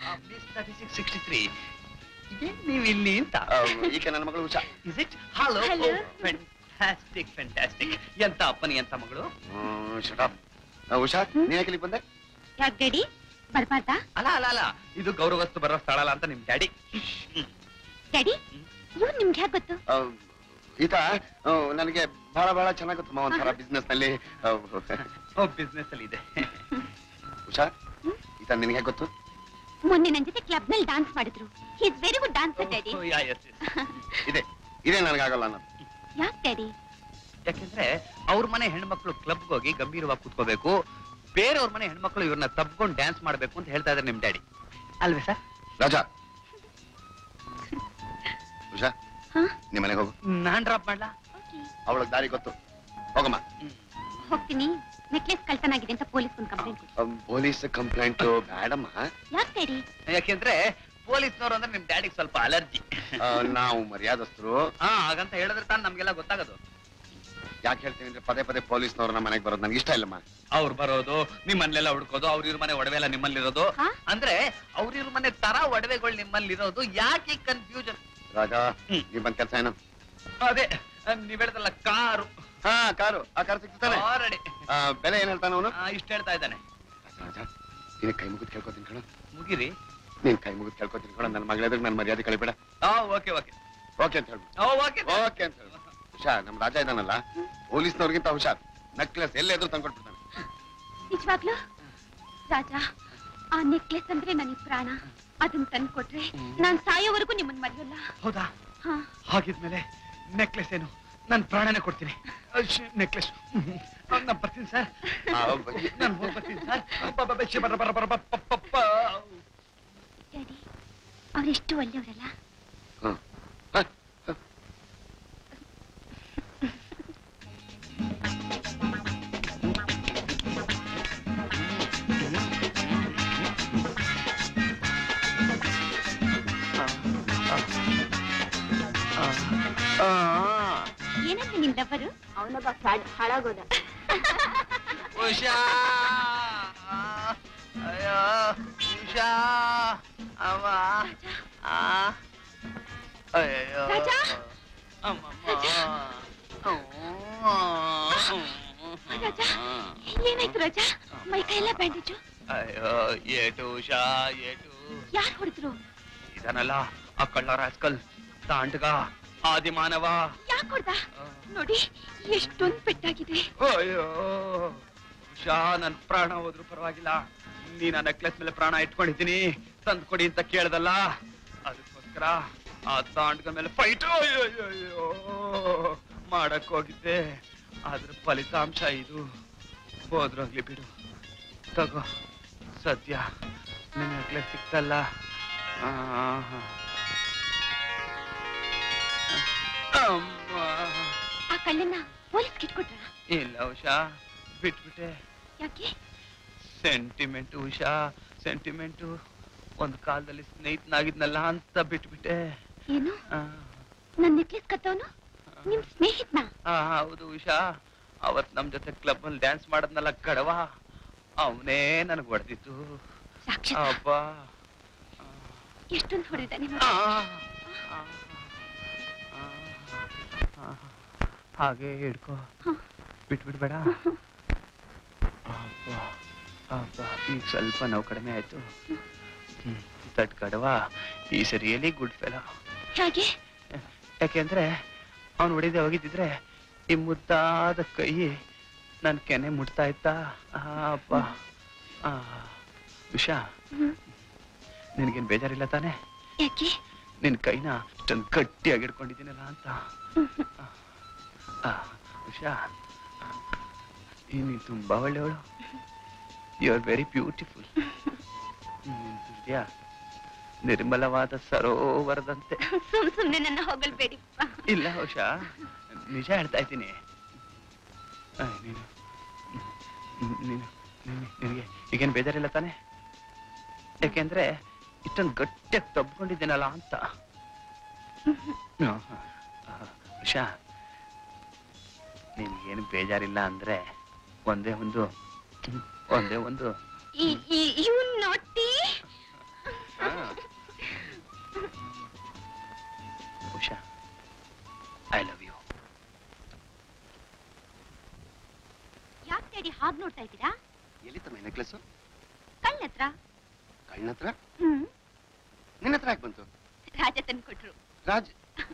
ನೀವು ಇಲ್ಲಿ ಅಂತ. ಈಗ ನನ್ನ ಮಗಳು Usha. Is it? Hello. Fantastic fantastic. ಎಂತ ಅಪ್ಪನಿ ಎಂತ ಮಗಳು? ಶರಪ್. ಉಷಾ, ನೀ ಯಾಕೆ ಬಂದೆ? ಯಾಕೆ ಡ್ಯಾಡಿ ಬರ್ಬಾರ್ದಾ? ಅಲ್ಲ ಅಲ್ಲ ಅಲ್ಲ, ಇದು ಗೌರವಸ್ತು ಬರೋ ಸ್ಥಳ ಅಲ್ಲ ಅಂತ ನಿಮ್ ಡ್ಯಾಡಿ. ಡ್ಯಾಡಿ ಇವ್ರು ನಿಮ್ಗೆ ಯಾಕೆ ಗೊತ್ತು? ಈತ ನನಗೆ ಬಹಳ ಬಹಳ ಚೆನ್ನಾಗಿ ಗೊತ್ತಮ್ಮ, ಒಂಥರ ಬಿಸ್ನೆಸ್ ನಲ್ಲಿ. ಬಿಸ್ನೆಸ್ ಅಲ್ಲಿ ಇದೆ. ಉಷಾ, ಈತ ನಿನಗೆ ಗೊತ್ತು? ಮೊನ್ನೆ ನನ್ ಜೊತೆ ಕ್ಲಬ್ ನಲ್ಲಿ ಡಾನ್ಸ್ ಮಾಡಿದ್ರು. He is very good dancer daddy. ಇದೆ ಇದೇ ನನಗಾಗಲ್ಲ ಅನ್ನೋದು. ಯಾಕೆ ಡ್ಯಾಡಿ? ಯಾಕೆಂದ್ರೆ ಅವ್ರ ಮನೆ ಹೆಣ್ಮಕ್ಳು ಕ್ಲಬ್ಗೆ ಹೋಗಿ ಗಂಭೀರವಾಗಿ ಕೂತ್ಕೋಬೇಕು, ಬೇರೆಯವ್ರ ಮನೆ ಹೆಣ್ಮಕ್ಳು ಇವ್ರನ್ನ ತಬ್ಕೊಂಡು ಡ್ಯಾನ್ಸ್ ಮಾಡ್ಬೇಕು ಅಂತ ಹೇಳ್ತಾ ಇದ್ದಾರೆ ನಿಮ್ ಡ್ಯಾಡಿ, ಅಲ್ವೇ ಸರ್? ರಾಜಾ, ಉಷಾ ನಿಮ್ ಮನೆಗೆ ಹೋಗು. ನಾನ್ ಡ್ರಾಪ್ ಮಾಡ್ಲಾ? ಅವಳಿಗೆ ದಾರಿ ಗೊತ್ತು, ಹೋಗಮ್ಮ. ಹೋಗ್ತೀನಿ. ನೆಕ್ಲೆಸ್ ಕಳ್ತನಾಗಿದೆ ಅಂತ ಪೊಲೀಸ್ ಕಂಪ್ಲೇಂಟ್ ಕೊಡಿ. ಪೊಲೀಸ್ ಕಂಪ್ಲೇಂಟ್ ಬೇಡಮ್ಮ. ಯಾಕೆ ಡ್ಯಾಡಿ? ಯಾಕೆಂದ್ರೆ ಪೊಲೀಸ್ನವ್ರು ಅಂದ್ರೆ ನಿಮ್ ಡ್ಯಾಡಿಗೆ ಸ್ವಲ್ಪ ಅಲರ್ಜಿ. ನಾವು ಮರ್ಯಾದಸ್ಥರು. ಹಾ, ಹಾಗಂತ ಹೇಳಿದ್ರೆ ತಾನು ನಮ್ಗೆಲ್ಲ ಗೊತ್ತಾಗೋದು. ಯಾಕೆ ಹೇಳ್ತೀನಿ ಅಂದ್ರೆ ಪದೇ ಪದೇ ಪೊಲೀಸ್ನವ್ರು ನಮ್ಮ ಮನೆಗೆ ಬರೋದು ನನಗೆ ಇಷ್ಟ ಇಲ್ಲಮ್ಮ. ಅವ್ರು ಬರೋದು, ನಿಮ್ಮನ್ನೆಲ್ಲ ಹುಡ್ಕೋದು, ಅವ್ರ ಇವ್ರ ಮನೆ ಒಡವೆ ಎಲ್ಲ ನಿಮ್ಮಲ್ಲಿರೋದು, ಅಂದ್ರೆ ಅವ್ರ ಇವ್ರ ಮನೆ ತರ ಒಡವೆಗಳು ನಿಮ್ಮಲ್ಲಿರೋದು. ಯಾಕೆ ಕನ್ಫ್ಯೂಷನ್? ರಾಜಾ, ನೀವ್ ಬಂದ ಕೆಲಸ ಏನು? ಅದೇ ನೀವ್ ಹೇಳ್ದಲ್ಲ, ಕಾರು. ಹಾ, ಕಾರು. ಆ ಕಾರು ಸಿಗ್ತಾನೆ. ಬೆಲೆ ಏನ್ ಹೇಳ್ತಾನ ಅವನು? ಇಷ್ಟ ಹೇಳ್ತಾ ಇದ್ದಾನೆ. ರಾಜಾ, ನೀನ್ ಕೈ ಮುಗಿದ್ ಕೇಳ್ಕೊತೀನಿ ಕಣ. ಮುಗಿರಿ. ನೀನ್ ಕೈ ಮುಗಿದ್ ಕೇಳ್ಕೊತೀನಿ ಕಣ, ನನ್ನ ಮಗಳಾದ್ರೆ ನನ್ನ ಮರ್ಯಾದೆ ಕಳಿಬೇಡ. ಓಕೆ ಓಕೆ ಓಕೆ ಅಂತ ಹೇಳ್ಬಿಡು. ಓಕೆ ಅಂತ ಹೇಳಿ. ಹುಷಾರ್, ನಮ್ ರಾಜ ಇದಾನಲ್ಲ, ಪೊಲೀಸ್ನವ್ರಿಗಿಂತ ಹುಷಾರ್. ನೆಕ್ಲೆಸ್ ಎಲ್ಲೆದ್ರು ತಂದ್ಕೊಟ್ಬಿಡ್ತಾನೆ. ನಿಜವಾಗ್ಲು ರಾಜ, ಆ ನೆಕ್ಲೆಸ್ ಅಂದ್ರೆ ನನಗೆ ಪ್ರಾಣ. ಅದನ್ನ ತಂದು ಕೊಟ್ರೆ ನಾನ್ ಸಾಯೋವರೆಗೂ ನಿಮ್ಮನ್ ಮರೆಯಲ್ಲ. ಹೌದಾ? ಹಾಗಿದ್ಮೇಲೆ ನೆಕ್ಲೆಸ್ ಏನು? ನಾನು ಪ್ರಾಣನೇ ಕೊಡ್ತೀನಿ. ನೆಕ್ಲೆಸ್ ನಾನು ಬರ್ತೀನಿ ಸರ್. ನಾನು ಹೋಗ್ಬರ್ತೀನಿ ಸರ್. ಡ್ಯಾಡಿ, ಅವರೆಷ್ಟು ಒಳ್ಳೆಯವರಲ್ಲ. ಏನಂದ್ರೆ ನಿಮ್ ಲವರು? ಅವನೊಬ್ಬ ಹಾಳಾಗೋದ. ಉಷಾ, ಅಯ್ಯೋ ಉಷಾ, ಅವ ಅಯ್ಯೋ ಏನಾಯ್ತು ರಾಜ? ಮೈ ಕೈಯೆಲ್ಲ ಬ್ಯಾಂಡೇಜು. ಅಯ್ಯೋ ಏಟು ಉಷಾ, ಏಟು. ಯಾರು ಹೊಡೆದ್ರು? ಇದನ್ನಲ್ಲ ಆ ಕಳ್ಳ ರಾಸ್ಕಲ್ ತಾಂಡ್ಗ ಆದಿಮಾನವ. ಯಾಕೆ ಹೊಡ್ದ? ನೋಡಿ ಎಷ್ಟೊಂದು ಪೆಟ್ಟಾಗಿದೆ. ಅಯ್ಯೋ ಉಷಾ, ನನ್ ಪ್ರಾಣ ಹೋದ್ರು ಪರವಾಗಿಲ್ಲ, ನೀನ್ ಆ ನೆಕ್ಲೆಸ್ ಮೇಲೆ ಪ್ರಾಣ ಇಟ್ಕೊಂಡಿದ್ದೀನಿ, ತಂದ್ ಕೊಡಿ ಅಂತ ಕೇಳ್ದಲ್ಲ, ಅದಕ್ಕೋಸ್ಕರ ಆ ತಾಂಡ್ಗ ಮೇಲೆ ಫೈಟ್ ಅಯ್ಯೋ ಮಾಡಕ್ ಹೋಗಿದ್ದೆ. ಅದ್ರ ಫಲಿತಾಂಶ ಇದು. ಹೋದ್ರೋಗ್ಲಿ ಬಿಡು, ತಗೋ ಸದ್ಯ ನಿನ್ ನೆಕ್ಲೆಸ್ ಸಿಕ್ತಲ್ಲ. ಆ ಕಳ್ಳನ್ನ ಪೊಲೀಸ್ ಕಿಟ್ಕೊಟ್ರ? ಇಲ್ಲ ಉಷಾ, ಬಿಟ್ಬಿಟ್ಟೆ. ಯಾಕೆ? Sentiment Usha, sentiment. ಒಂದ್ ಕಾಲದಲ್ಲಿ ಸ್ನೇಹಿತನಾಗಿದ್ನಲ್ಲ ಅಂತ ಬಿಟ್ಬಿಟ್ಟೆ. ಏನು? ನನ್ ನೆಕ್ಲೆಸ್ ಕತ್ತವನು ನಿಮ್ ಸ್ನೇಹಿತನ? ಹೌದು ಉಷಾ, ಅವತ್ ನಮ್ ಜೊತೆ ಕ್ಲಬ್ ಅಲ್ಲಿ ಡ್ಯಾನ್ಸ್ ಮಾಡದ್ನಲ್ಲ ಗಡವ, ಅವನೇ ನನಗ್ ಹೊಡೆದಿತ್ತು. ಅಬ್ಬ, ಎಷ್ಟೊಂದು ಹೊಡೆದಾನೆ. ಹಾಗೆ ಹಿಡ್ಕೋ, ಬಿಟ್ಬಿಡ್ಬೇಡ. ಅಬ್ಬ ಅಬ್ಬ, ಈಗ ಸ್ವಲ್ಪ ನೋವು ಕಡಿಮೆ ಆಯ್ತು. ಹ್ಮ್, ದಟ್ ಗಡವ ಈಸ್ ರಿಯಲಿ ಗುಡ್ ಫೆಲೋ. ಹಾಗೆ? ಯಾಕೆಂದ್ರೆ ಅವ್ನು ಹೊಡಿದೆ ಹೋಗಿದ್ದಿದ್ರೆ ಈ ಮುದ್ದಾದ ಕೈ ನನ್ ಕೆನೆ ಮುಟ್ತಾ ಇತ್ತ. ಅಪ್ಪ ಉಷಾ, ನಿನ್ಗೇನ್ ಬೇಜಾರಿಲ್ಲ ತಾನೆ? ಯಾಕೆ? ನಿನ್ ಕೈನ ಅಷ್ಟೊಂದು ಗಟ್ಟಿಯಾಗಿ ಹಿಡ್ಕೊಂಡಿದ್ದೀನಲ್ಲ ಅಂತ. ಉಷಾ, ನೀನ್ ತುಂಬಾ ಒಳ್ಳೆಯವಳು. You are very beautiful. ಹೃದಯ ನಿರ್ಮಲವಾದ ಸರೋವರದಂತೆ. ಸುಮ್ ಸುಮ್ನೆ ನನ್ನ ಹೊಗಳ್ಬೇಡಿ. ಇಲ್ಲ ಹುಷಾ, ನಿಜ ಹೇಳ್ತಾ ಇದ್ದೀನಿ. ನೀನು ನಿನಗೆ ಈಗೇನು ಬೇಜಾರಿಲ್ಲ ತಾನೆ? ಯಾಕೆಂದ್ರೆ ಇಷ್ಟೊಂದು ಗಟ್ಟಿಯಾಗಿ ತಬ್ಕೊಂಡಿದ್ದೀನಲ್ಲ ಅಂತ. ಉಷಾ, ನಿನ್ಗೇನು ಬೇಜಾರಿಲ್ಲ ಅಂದ್ರೆ ಒಂದೇ ಒಂದು ಒಂದೇ ಒಂದು ಉಷಾ, ಐ ಲವ್ ಯು. ಯಾಕೆ ಡ್ಯಾಡಿ ಹಾಗೆ ನೋಡ್ತಾ ಇದ್ದೀರಾ? ಎಲ್ಲಿ ತಮ್ಮ ನೆಕ್ಲೆಸ್? ಕಳ್ಳ ಹತ್ರ. ಕಳ್ಳ ಹತ್ರ? ಹ್ಮ್. ನಿನ್ನ ಹತ್ರ ಯಾಕೆ ಬಂತು? ರಾಜ ತಂದು ಕೊಟ್ರು. ರಾಜ್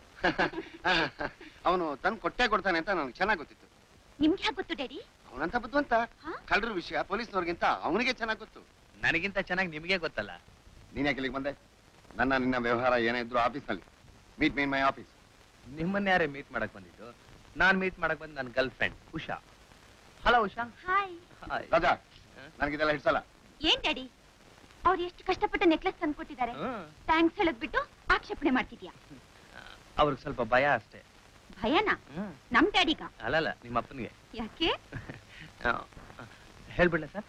ಅವನು ತಂದು ಕೊಟ್ಟೆ ಕೊಡ್ತಾನೆ ಅಂತ ನನಗೆ ಚೆನ್ನಾಗಿ ಗೊತ್ತಿತ್ತು. ನಿಮ್ಗೆ ಯಾಕೆ ಗೊತ್ತು ಡ್ಯಾಡಿ? ಅವನಂತ ಬುದ್ಧಿವಂತ. ಕಳ್ಳರ ವಿಷಯ ಪೊಲೀಸ್ನವ್ರಿಗಿಂತ ಅವನಿಗೆ ಚೆನ್ನಾಗಿ ಗೊತ್ತು. ನನಗಿಂತ ಚೆನ್ನಾಗಿ ನಿಮಗೆ ಗೊತ್ತಲ್ಲ. ನೀನ್ ಯಾಕೆ ಇಲ್ಲಿಗೆ ಬಂದೆ? ನನ್ನ ನಿನ್ನ ವ್ಯವಹಾರ ಏನೇ ಇದ್ರು ಆಫೀಸ್ನಲ್ಲಿ. Meet me in my office. ನಿಮ್ಮನ್ನ ಯಾರೇ ಮೀಟ್ ಮಾಡಕ್ ಬಂದಿದ್ದು? ನಾನ್ ಮೀಟ್ ಮಾಡಕ್ ಬಂದ್ ನನ್ನ girlfriend Usha. Hello Usha. Hi. Raja, ನನಗಿದೆಲ್ಲ ಹಿಡ್ಸಲ್ಲ. ಏನ್ ಡ್ಯಾಡಿ, ಅವ್ರು ಎಷ್ಟು ಕಷ್ಟಪಟ್ಟು ನೆಕ್ಲೆಸ್ ತಂದು ಕೊಟ್ಟಿದ್ದಾರೆ, ಥ್ಯಾಂಕ್ಸ್ ಹೇಳದ್ ಬಿಟ್ಟು ಆಕ್ಷೇಪಣೆ ಮಾಡ್ತಿದ್ಯಾ? ಅವ್ರಿಗೆ ಸ್ವಲ್ಪ ಭಯ ಅಷ್ಟೇ. ಭಯನಾ? ನಮ್ ಡ್ಯಾಡಿಗ? ಅಲ್ಲಲ್ಲ, ನಿಮ್ಮ ಅಪ್ಪನಿಗೆ. ಯಾಕೆ? ಹೇಳ್ಬಿಡ್ಲ ಸರ್?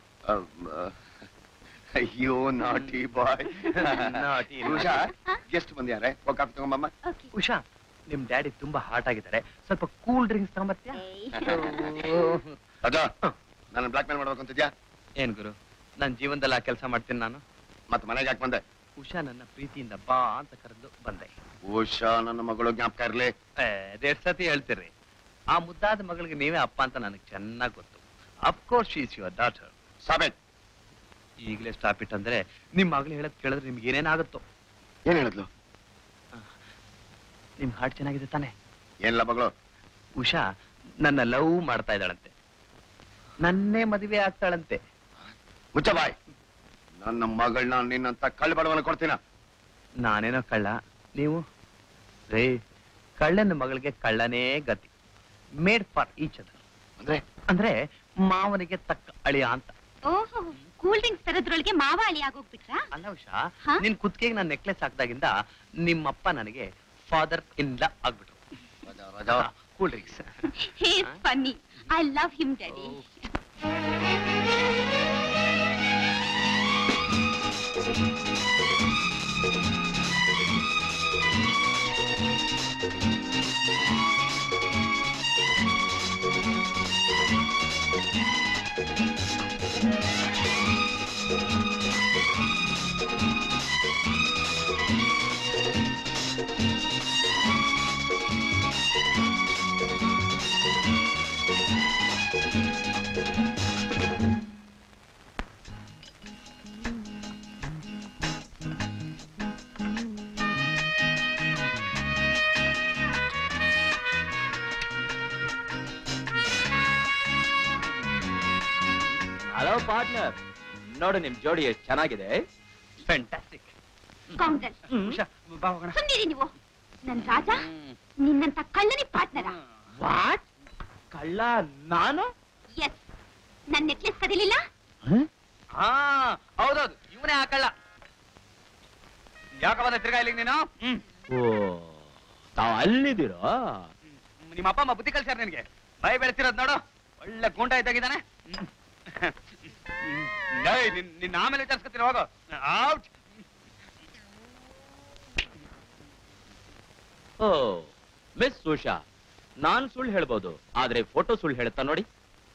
ಅಯ್ಯೋ ನಾಟಿ ಬಾಯ್. ಉಷಾ, ಗೆಸ್ಟ್ ಬಂದ್ಯಾರೆ, ಹೋಗಿ ಕಾಫಿ ತಗೊಂಬಮ್ಮ. ಉಷಾ, ನಿಮ್ ಡ್ಯಾಡಿ ತುಂಬಾ ಹಾಟ್ ಆಗಿದ್ದಾರೆ, ಸ್ವಲ್ಪ ಕೂಲ್ ಡ್ರಿಂಕ್ಸ್ ತಗೊಂಬರ್ತೀಯಾ? ರಾಜಾ, ನಾನು ಬ್ಲಾಕ್ ಮೇಲ್ ಮಾಡ್ಬೇಕು ಅಂತಿದ್ಯಾ? ಏನ್ ಗುರು, ನನ್ನ ಜೀವನದಲ್ಲಿ ಆ ಕೆಲಸ ಮಾಡ್ತೀನಿ ನಾನು. ಮತ್ತೆ ಮನೆಗೆ ಯಾಕೆ ಬಂದೆ? ಉಷಾ ನನ್ನ ಪ್ರೀತಿಯಿಂದ ಬಾ ಅಂತ ಕರೆದು ಬಂದೆ. ಉಷಾ ನನ್ನ ಮಗಳು ಜ್ಞಾಪಕ ಇರ್ಲಿ. ಎರಡ್ ಸತಿ ಹೇಳ್ತೀರಿ. ಆ ಮುದ್ದಾದ ಮಗಳಿಗೆ ನೀವೇ ಅಪ್ಪ ಅಂತ ನನಗೆ ಚೆನ್ನಾಗಿ ಗೊತ್ತು. Of course she is your daughter. ಸಾಬೇತ್. ಈಗಲೇ ಸ್ಟಾಪ್ ಇಟ್ ಅಂದ್ರೆ ನಿಮ್ ಮಗಳು ಹೇಳದ್ ಕೇಳಿದ್ರೆ ನಿಮ್ಗೆ ಏನೇನಾಗುತ್ತೋ. ಏನ್ ಹೇಳಿದ್ಲು? ನಿಮ್ ಹಾರ್ಟ್ ಚೆನ್ನಾಗಿದೆ ತಾನೆ? ಏನಿಲ್ಲ ಮಗಳು. ಉಷಾ ನನ್ನ ಲವ್ ಮಾಡ್ತಾ ಇದ್ದಾಳಂತೆ, ನನ್ನೇ ಮದುವೆ ಆಗ್ತಾಳಂತೆ. ಮುಚ್ಚ ಬಾಯ್. ನನ್ನ ಮಗಳನ್ನ ನಿನ್ನಂತ ಕಳ್ಳ ಬಡವನ ಕೊಡ್ತೀನ? ನಾನೇನೋ ಕಳ್ಳ, ನೀವು ರೇ ಕಳ್ಳನ ಮಗಳಿಗೆ ಕಳ್ಳನೇ ಗತಿ. Made for each other. ಅಂದ್ರೆ ಅಂದ್ರೆ ಮಾವನಿಗೆ ತಕ್ಕ ಅಳಿಯ ಅಂತ. ಓಹೋ, ಕೂಲ್ ಡ್ರಿಂಕ್ಸ್ ತರದ್ರೊಳಗೆ ಮಾವ ಅಳಿ ಆಗೋಗ್ಬಿಟ್ರಾ? ಅಲ್ಲ ಉಷಾ, ನಿನ್ ಕುತ್ತಿಗೆಗೆ ನಾನು ನೆಕ್ಲೆಸ್ ಹಾಕ್ದಾಗಿಂದ ನಿಮ್ಮಪ್ಪ ನನಗೆ ಫಾದರ್ ಇನ್ ಲಾ ಆಗ್ಬಿಟ್ರು. Cool drinks. Hey funny, I love him daddy. Hello partner, ನೋಡು ನಿಮ್ ಜೋಡಿ ಎಷ್ಟು ಚೆನ್ನಾಗಿದೆ. ಫ್ಯಾಂಟಾಸ್ಟಿಕ್. ಸುಂದಿರಿ ನೀವು. ನನ್ ರಾಜ ನಿನ್ನಂತ ಕಳ್ಳನಿ ಪಾರ್ಟ್ನರ. ವಾಟ್? ಕಳ್ಳ ನಾನು? ಎಸ್. ನನ್ ನೆಕ್ಲೆಸ್ ಕದಿಲಿಲ್ಲ? ಹಾ ಹೌದೌದು, ಇವನೇ ಆ ಕಳ್ಳ. ಯಾಕ ಬಂದ ತಿರ್ಗಾ ಇಲ್ಲಿಗೆ ನೀನು? ಓ, ತಾವ್ ಅಲ್ಲಿದ್ದೀರೋ? ನಿಮ್ಮ ಅಪ್ಪ ಅಮ್ಮ ಬುದ್ಧಿ ಕಲ್ಸ್ಯಾರ ನಿನ್ಗೆ. ಬೈ ಬೆಳೆಸಿರೋದ್ ನೋಡು, ಒಳ್ಳೆ ಗೂಂಡ ಇದ್ದಾಗಿದ್ದಾನೆ. ನಿನ್ನ ಆಮೇಲೆ ವಿಚಾರಿಸ್ಕೊತೀನಿ, ಹೋಗು. ಔಟ್. ಓ ಮಿಸ್ ಉಷಾ, ನಾನ್ ಸುಳ್ಳು ಹೇಳ್ಬೋದು, ಆದ್ರೆ ಫೋಟೋ ಸುಳ್ಳು ಹೇಳುತ್ತಾ ನೋಡಿ.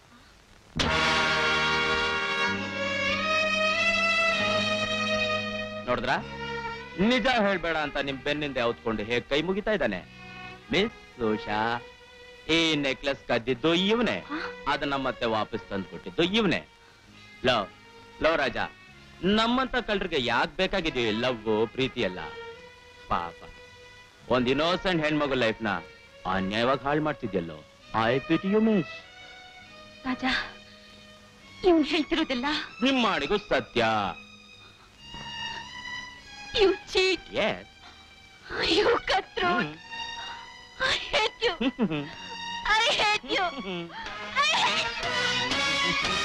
ನೋಡಿದ್ರ, ನಿಜ ಹೇಳ್ಬೇಡ ಅಂತ ನಿಮ್ ಬೆನ್ನಿಂದ ಔತ್ಕೊಂಡು ಹೇಗ್ ಕೈ ಮುಗಿತಾ ಇದ್ದಾನೆ. ಮಿಸ್ ಉಷಾ, ಈ ನೆಕ್ಲೆಸ್ ಕದ್ದಿದ್ದು ಇವನೇ, ಅದನ್ನ ಮತ್ತೆ ವಾಪಸ್ ತಂದು ಕೊಟ್ಟಿದ್ದು ಇವನೇ. ಲವ್ ಲವ್ ರಾಜ, ನಮ್ಮಂತ ಕಳ್ಳರಿಗೆ ಯಾಕೆ ಬೇಕಾಗಿದೆಯೋ ಲವ್ ಪ್ರೀತಿ ಎಲ್ಲ? ಪಾಪ, ಒಂದ್ ಇನ್ನೋಸೆಂಟ್ ಹೆಣ್ಮಗು ಲೈಫ್ ನ ಅನ್ಯಾಯವಾಗಿ ಹಾಳು ಮಾಡ್ತಿದ್ಯಲ್ಲೋ. I pity you miss. Raja, ಇವ್ನು ಹೇಳ್ತಿರೋದಿಲ್ಲ ನಿಮ್ ಮಾಡಿಗೂ ಸತ್ಯ. You cheat. Yes. You cutthroat. I hate you. I hate you. I hate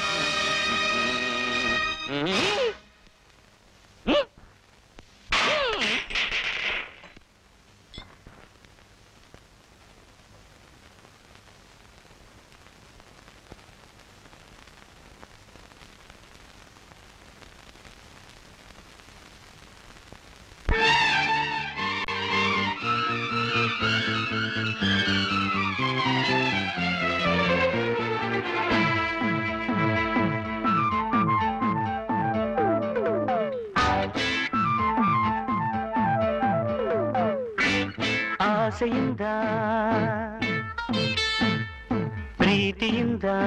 you. ಆಸೆಯಿಂದ ಪ್ರೀತಿಯಿಂದ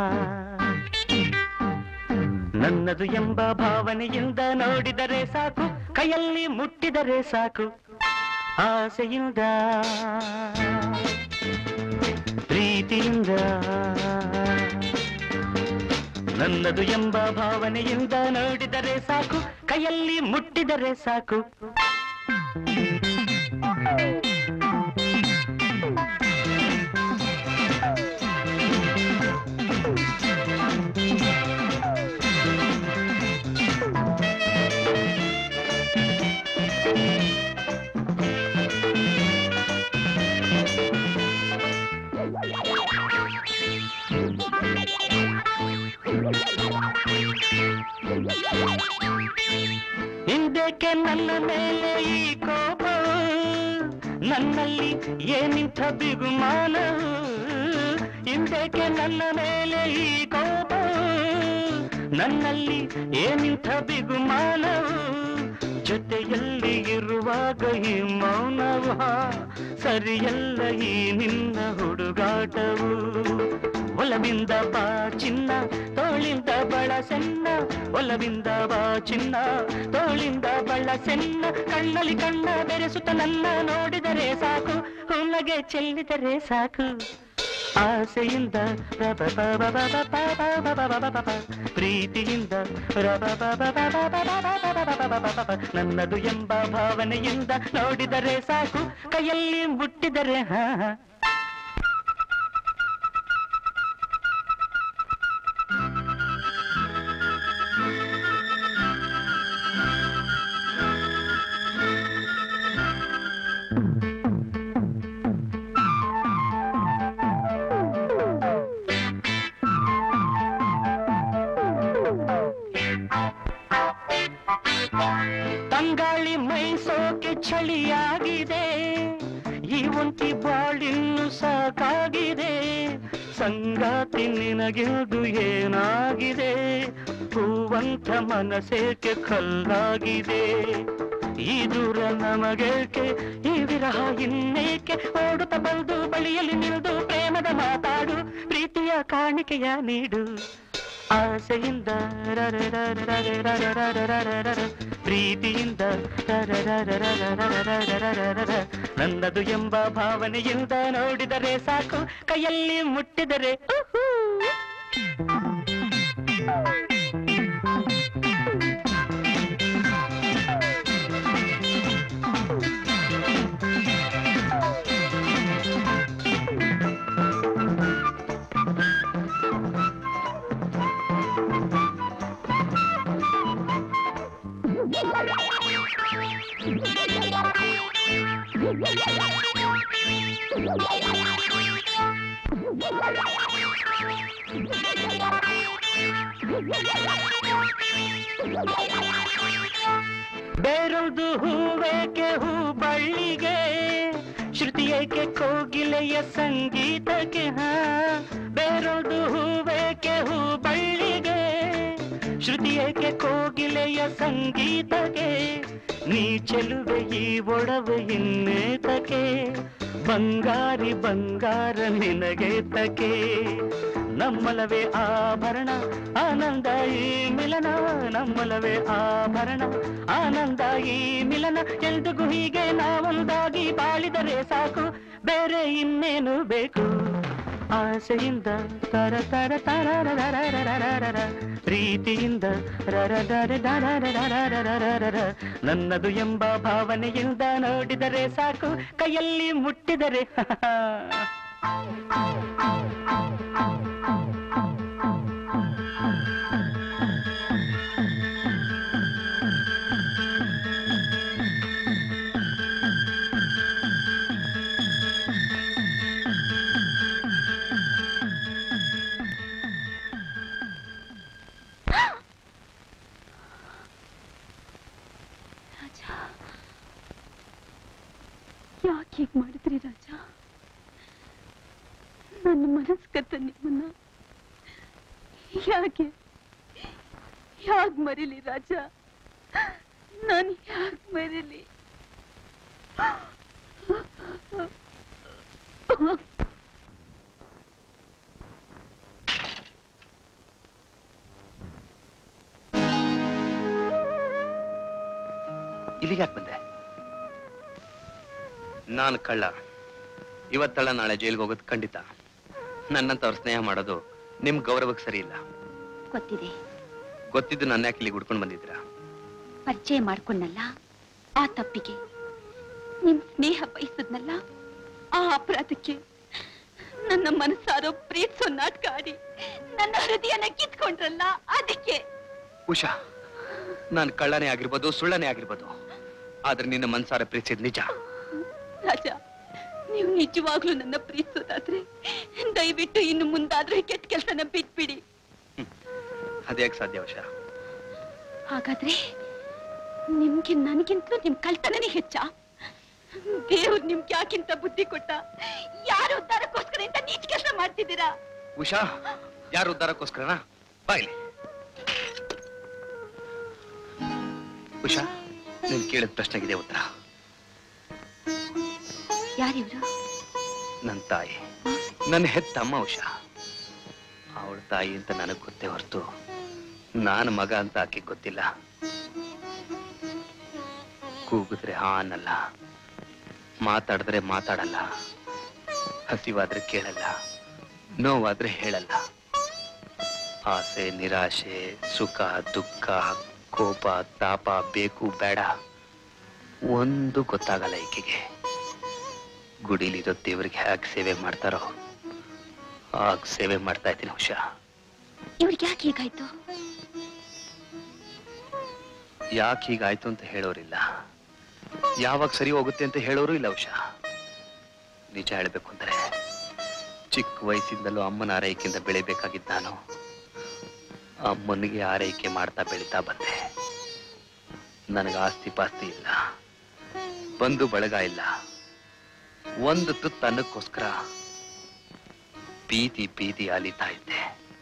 ನನ್ನದು ಎಂಬ ಭಾವನೆಯಿಂದ ನೋಡಿದರೆ ಸಾಕು, ಕೈಯಲ್ಲಿ ಮುಟ್ಟಿದರೆ ಸಾಕು. ಆಸೆಯಿಂದ ಪ್ರೀತಿಯಿಂದ ನನ್ನದು ಎಂಬ ಭಾವನೆಯಿಂದ ನೋಡಿದರೆ ಸಾಕು, ಕೈಯಲ್ಲಿ ಮುಟ್ಟಿದರೆ ಸಾಕು. ಹಿಂದಕ್ಕೆ ನನ್ನ ಮೇಲೆ ಈ ಕೋಪ, ನನ್ನಲ್ಲಿ ಏನಿಂಥ ಬಿಗುಮಾನ. ಹಿಂದಕ್ಕೆ ನನ್ನ ಮೇಲೆ ಈ ಕೋಪ, ನನ್ನಲ್ಲಿ ಏನಿಂಥ ಬಿಗುಮಾನ. ಜೊತೆಯಲ್ಲಿ ಇರುವಾಗ ಈ ಮೌನವ ಸರಿಯಲ್ಲ ಈ ನಿನ್ನ ಹುಡುಗಾಟವು. ಒಲವಿಂದ ಬಾ ಚಿನ್ನ ತೋಳಿಂದ ಬಳ ಸೆನ್ನ, ಒಲವಿಂದ ಬಾ ಚಿನ್ನ ತೋಳಿಂದ ಬಳ ಸೆನ್ನ. ಕಣ್ಣಲ್ಲಿ ಕಣ್ಣ ಬೆರೆಸುತ್ತ ನನ್ನ ನೋಡಿದರೆ ಸಾಕು, ಹುಲ್ಲಗೆ ಚೆಲ್ಲಿದರೆ ಸಾಕು. ಆಸೆಯಿಂದ ಪ್ರೀತಿಯಿಂದ ನನ್ನದು ಎಂಬ ಭಾವನೆಯಿಂದ ನೋಡಿದರೆ ಸಾಕು, ಕೈಯಲ್ಲಿ ಮುಟ್ಟಿದರೆ ಹಾ. ತಂಗಾಳಿ ಮೈಸೋಕೆ ಚಳಿಯಾಗಿದೆ, ಈ ಒಂಟಿ ಬಾಳಿನ್ನು ಸಾಕಾಗಿದೆ. ಸಂಗಾತಿ ನಿನಗಿಲ್ದು ಏನಾಗಿದೆ, ಹೂವಂತ ಮನಸ್ಸೇಕೆ ಕಲ್ಲಾಗಿದೆ. ಈ ದೂರ ನಮಗೇಕೆ, ಈ ವಿರಹ ಇನ್ನೇಕೆ, ಓಡುತ್ತ ಬಂದು ಬಳಿಯಲ್ಲಿ ನಿಲ್ದು ಪ್ರೇಮದ ಮಾತಾಡು, ಪ್ರೀತಿಯ ಕಾಣಿಕೆಯ ನೀಡು. ಆಸೆಯಿಂದ ಪ್ರೀತಿಯಿಂದ ನನ್ನದು ಎಂಬ ಭಾವನೆಯಿಂದ ನೋಡಿದರೆ ಸಾಕು, ಕೈಯಲ್ಲಿ ಮುಟ್ಟಿದರೆ ಬೇರೊಂದು ಹೂವೇಕೆ ಹೂ ಬಳ್ಳಿಗೆ, ಶ್ರುತಿಯೇಕೆ ಕೋಗಿಲೆಯ ಸಂಗೀತಕ್ಕೆ. ಹಾ, ಬೇರೊಂದು ಹೂವೇಕೆ ಹೂ ಬಳ್ಳಿಗೆ, ಶ್ರುತಿಯೇಕೆ ಕೋಗಿಲೆಯ ಸಂಗೀತಕ್ಕೆ. ನೀ ಚೆಲುವೆ ಈ ಒಡವೆ ಇನ್ನೇತಕ್ಕೆ, ಬಂಗಾರಿ ಬಂಗಾರ ನಿನಗೇತಕ್ಕೆ. ನಮ್ಮಲವೇ ಆಭರಣ ಆನಂದ ಈ ಮಿಲನ, ನಮ್ಮಲವೇ ಆಭರಣ ಆನಂದ ಈ ಮಿಲನ. ಎಂದಿಗೂ ಹೀಗೆ ನಾವೊಂದಾಗಿ ಬಾಳಿದರೆ ಸಾಕು, ಬೇರೆ ಇನ್ನೇನು ಬೇಕು. ಆಸೆಯಿಂದ ತರ ತರ ತರ ಪ್ರೀತಿಯಿಂದ ನನ್ನದು ಎಂಬ ಭಾವನೆಯಿಂದ ನೋಡಿದರೆ ಸಾಕು, ಕೈಯಲ್ಲಿ ಮುಟ್ಟಿದರೆ ಯಾಕೆ ಹೀಗೆ ಮಾಡಿದ್ರಿ ರಾಜ? ನನ್ನ ಮನಸ್ಸು ಕತ್ತ ನಿಮ್ಮನ್ನ ಯಾಕೆ ಯಾಕೆ ಮರಿಲಿ ರಾಜ? ನಾನು ಯಾಕೆ ಮರಿಲಿ? ಇಲ್ಲಿಗೆ ಯಾಕೆ ಬಂದೆ? ನಾನು ಕಳ್ಳ, ಇವತ್ತಲ್ಲ ನಾಳೆ ಜೈಲ್ಗೆ ಹೋಗೋದು ಖಂಡಿತ. ನನ್ನಂತವ್ರ ಸ್ನೇಹ ಮಾಡೋದು ನಿಮ್ ಗೌರವಕ್ಕೆ ಸರಿ ಇಲ್ಲ. ಗೊತ್ತಿದೆ. ಗೊತ್ತಿದ್ದು ನನ್ನ ಯಾಕೆ ಇಲ್ಲಿಗೆ ಹುಡ್ಕೊಂಡು ಬಂದಿದ್ದೀರಾ? ಪರಿಚಯ ಮಾಡ್ಕೊಂಡಲ್ಲ ಆ ತಪ್ಪಿಗೆ, ನಿಮ್ ಸ್ನೇಹ ಬಯಸದ್ನಲ್ಲ ಆ ಅಪರಾಧಕ್ಕೆ, ನನ್ನ ಮನಸ್ಸಾರೋ ಪ್ರೀತಿಸೋ ನಾಟಕ ಆಡಿ ನನ್ನ ಹೃದಯನ ಕಿತ್ಕೊಂಡ್ರಲ್ಲ ಅದಕ್ಕೆ. ಉಷಾ, ನಾನು ಕಳ್ಳನೇ ಆಗಿರ್ಬೋದು, ಸುಳ್ಳನೇ ಆಗಿರ್ಬೋದು, ಆದ್ರೆ ನಿನ್ನ ಮನಸಾರ ಪ್ರೀತಿಸಿದ್ ನಿಜ. ರಾಜ, ನೀವು ನಿಜವಾಗ್ಲೂ ನನ್ನ ಪ್ರೀತಿಸೋದಾದ್ರೆ ದಯವಿಟ್ಟು ಇನ್ನು ಮುಂದಾದ್ರೂ ಕೆಟ್ಟ ಕೆಲಸನ ಬಿಟ್ಬಿಡಿ. ಅದ್ಯಾಕೆ ಸಾಧ್ಯ ಉಷಾ? ಹಾಗಾದ್ರೆ ನಿಮ್ಗೆ ನನಗಿಂತ ನಿಮ್ ಕಳ್ತನನೇ ಹೆಚ್ಚ? ದೇವ್ರು ನಿಮ್ಗೆ ಯಾಕಿಂತ ಬುದ್ಧಿ ಕೊಟ್ಟ? ಯಾರು ಉದ್ಧಾರಕ್ಕೋಸ್ಕರ ಇಂತ ನೀಚ ಕೆಲಸ ಮಾಡ್ತಿದ್ದೀರಾ? ಉಷಾ, ಯಾರು ಉದ್ಧಾರಕ್ಕೋಸ್ಕರನಾ? ಬಾಯ್ಲಿ. ಉಷಾ, ನೀನ್ ಕೇಳಿದ ಪ್ರಶ್ನೆಗಿದೆ ಉತ್ತರ. ಯಾರಿವ್ರು? ನನ್ನ ತಾಯಿ, ನನ್ನ ಹೆತ್ತಮ್ಮ ಉಷಾ. ಅವಳ ತಾಯಿ ಅಂತ ನನಗ್ ಗೊತ್ತೇ ಹೊರತು ನಾನು ಮಗ ಅಂತ ಆಕೆ ಗೊತ್ತಿಲ್ಲ. ಕೂಗಿದ್ರೆ ಹಾ ಅನ್ನಲ್ಲ, ಮಾತಾಡಿದ್ರೆ ಮಾತಾಡಲ್ಲ, ಹಸಿವಾದ್ರೆ ಕೇಳಲ್ಲ, ನೋವಾದ್ರೆ ಹೇಳಲ್ಲ. ಆಸೆ, ನಿರಾಶೆ, ಸುಖ, ದುಃಖ, ಕೋಪ, ತಾಪ, ಬೇಕು ಬೇಡ ಒಂದು ಗೊತ್ತಾಗಲ್ಲ ಈಕೆಗೆ. ಗುಡಿಲಿರೋ ದೇವ್ರಿಗೆ ಹೇಗೆ ಸೇವೆ ಮಾಡ್ತಾರೋ ಆಗ ಸೇವೆ ಮಾಡ್ತಾ ಇದ್ದೀನಿ ಉಷಾ. ಇವ್ರಿಗೆ ಯಾಕೆ ಹೀಗಾಯ್ತು? ಯಾಕೆ ಹೀಗಾಯ್ತು ಅಂತ ಹೇಳೋರಿಲ್ಲ, ಯಾವಾಗ ಸರಿ ಹೋಗುತ್ತೆ ಅಂತ ಹೇಳೋರು ಇಲ್ಲ ಉಷಾ. ನಿಜ ಹೇಳ್ಬೇಕು ಅಂದ್ರೆ ಚಿಕ್ಕ ವಯಸ್ಸಿಂದಲೂ ಅಮ್ಮನ ಆರೈಕೆಯಿಂದ ಬೆಳಿಬೇಕಾಗಿದ್ದ ನಾನು ಅಮ್ಮನಿಗೆ ಆರೈಕೆ ಮಾಡ್ತಾ ಬೆಳೀತಾ ಬಂದೆ. ನನಗೆ ಆಸ್ತಿ ಪಾಸ್ತಿ ಇಲ್ಲ, ಬಂಧು ಬಳಗ ಇಲ್ಲ. ಒಂದು ತುತ್ತು ಅನ್ನಕ್ಕೋಸ್ಕರ ಬೀದಿ ಬೀದಿ ಅಲಿತಾ ಇದ್ದೆ.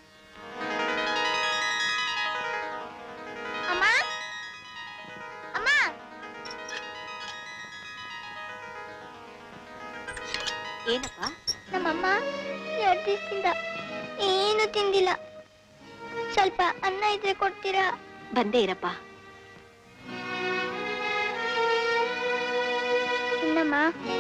ಏನಪ್ಪ? ನಮ್ಮಮ್ಮ ಎರಡು ದಿವಸದಿಂದ ಏನು ತಿಂದಿಲ್ಲ. ಸ್ವಲ್ಪ ಅನ್ನ ಇದ್ರೆ ಕೊಡ್ತೀರಾ? ಬಂದೇ ಇರಪ್ಪ. ಇನ್ನಮ್ಮ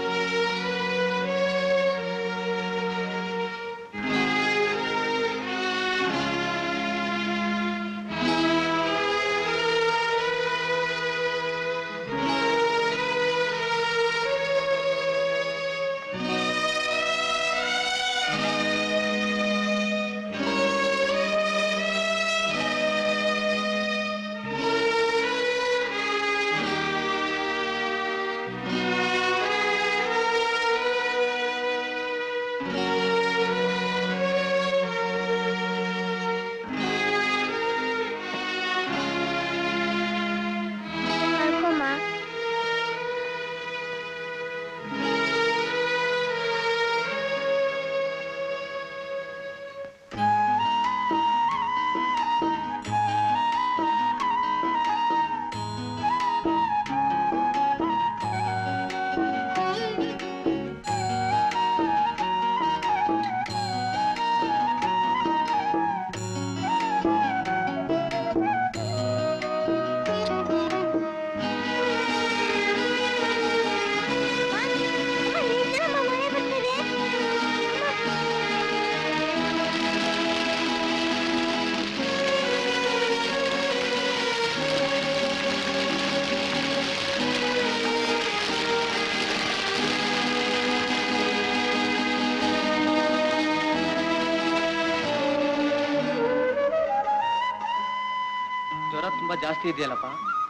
ತುಂಬಾ ಜಾಸ್ತಿ ಇದೆಯಲ್ಲಪ್ಪ.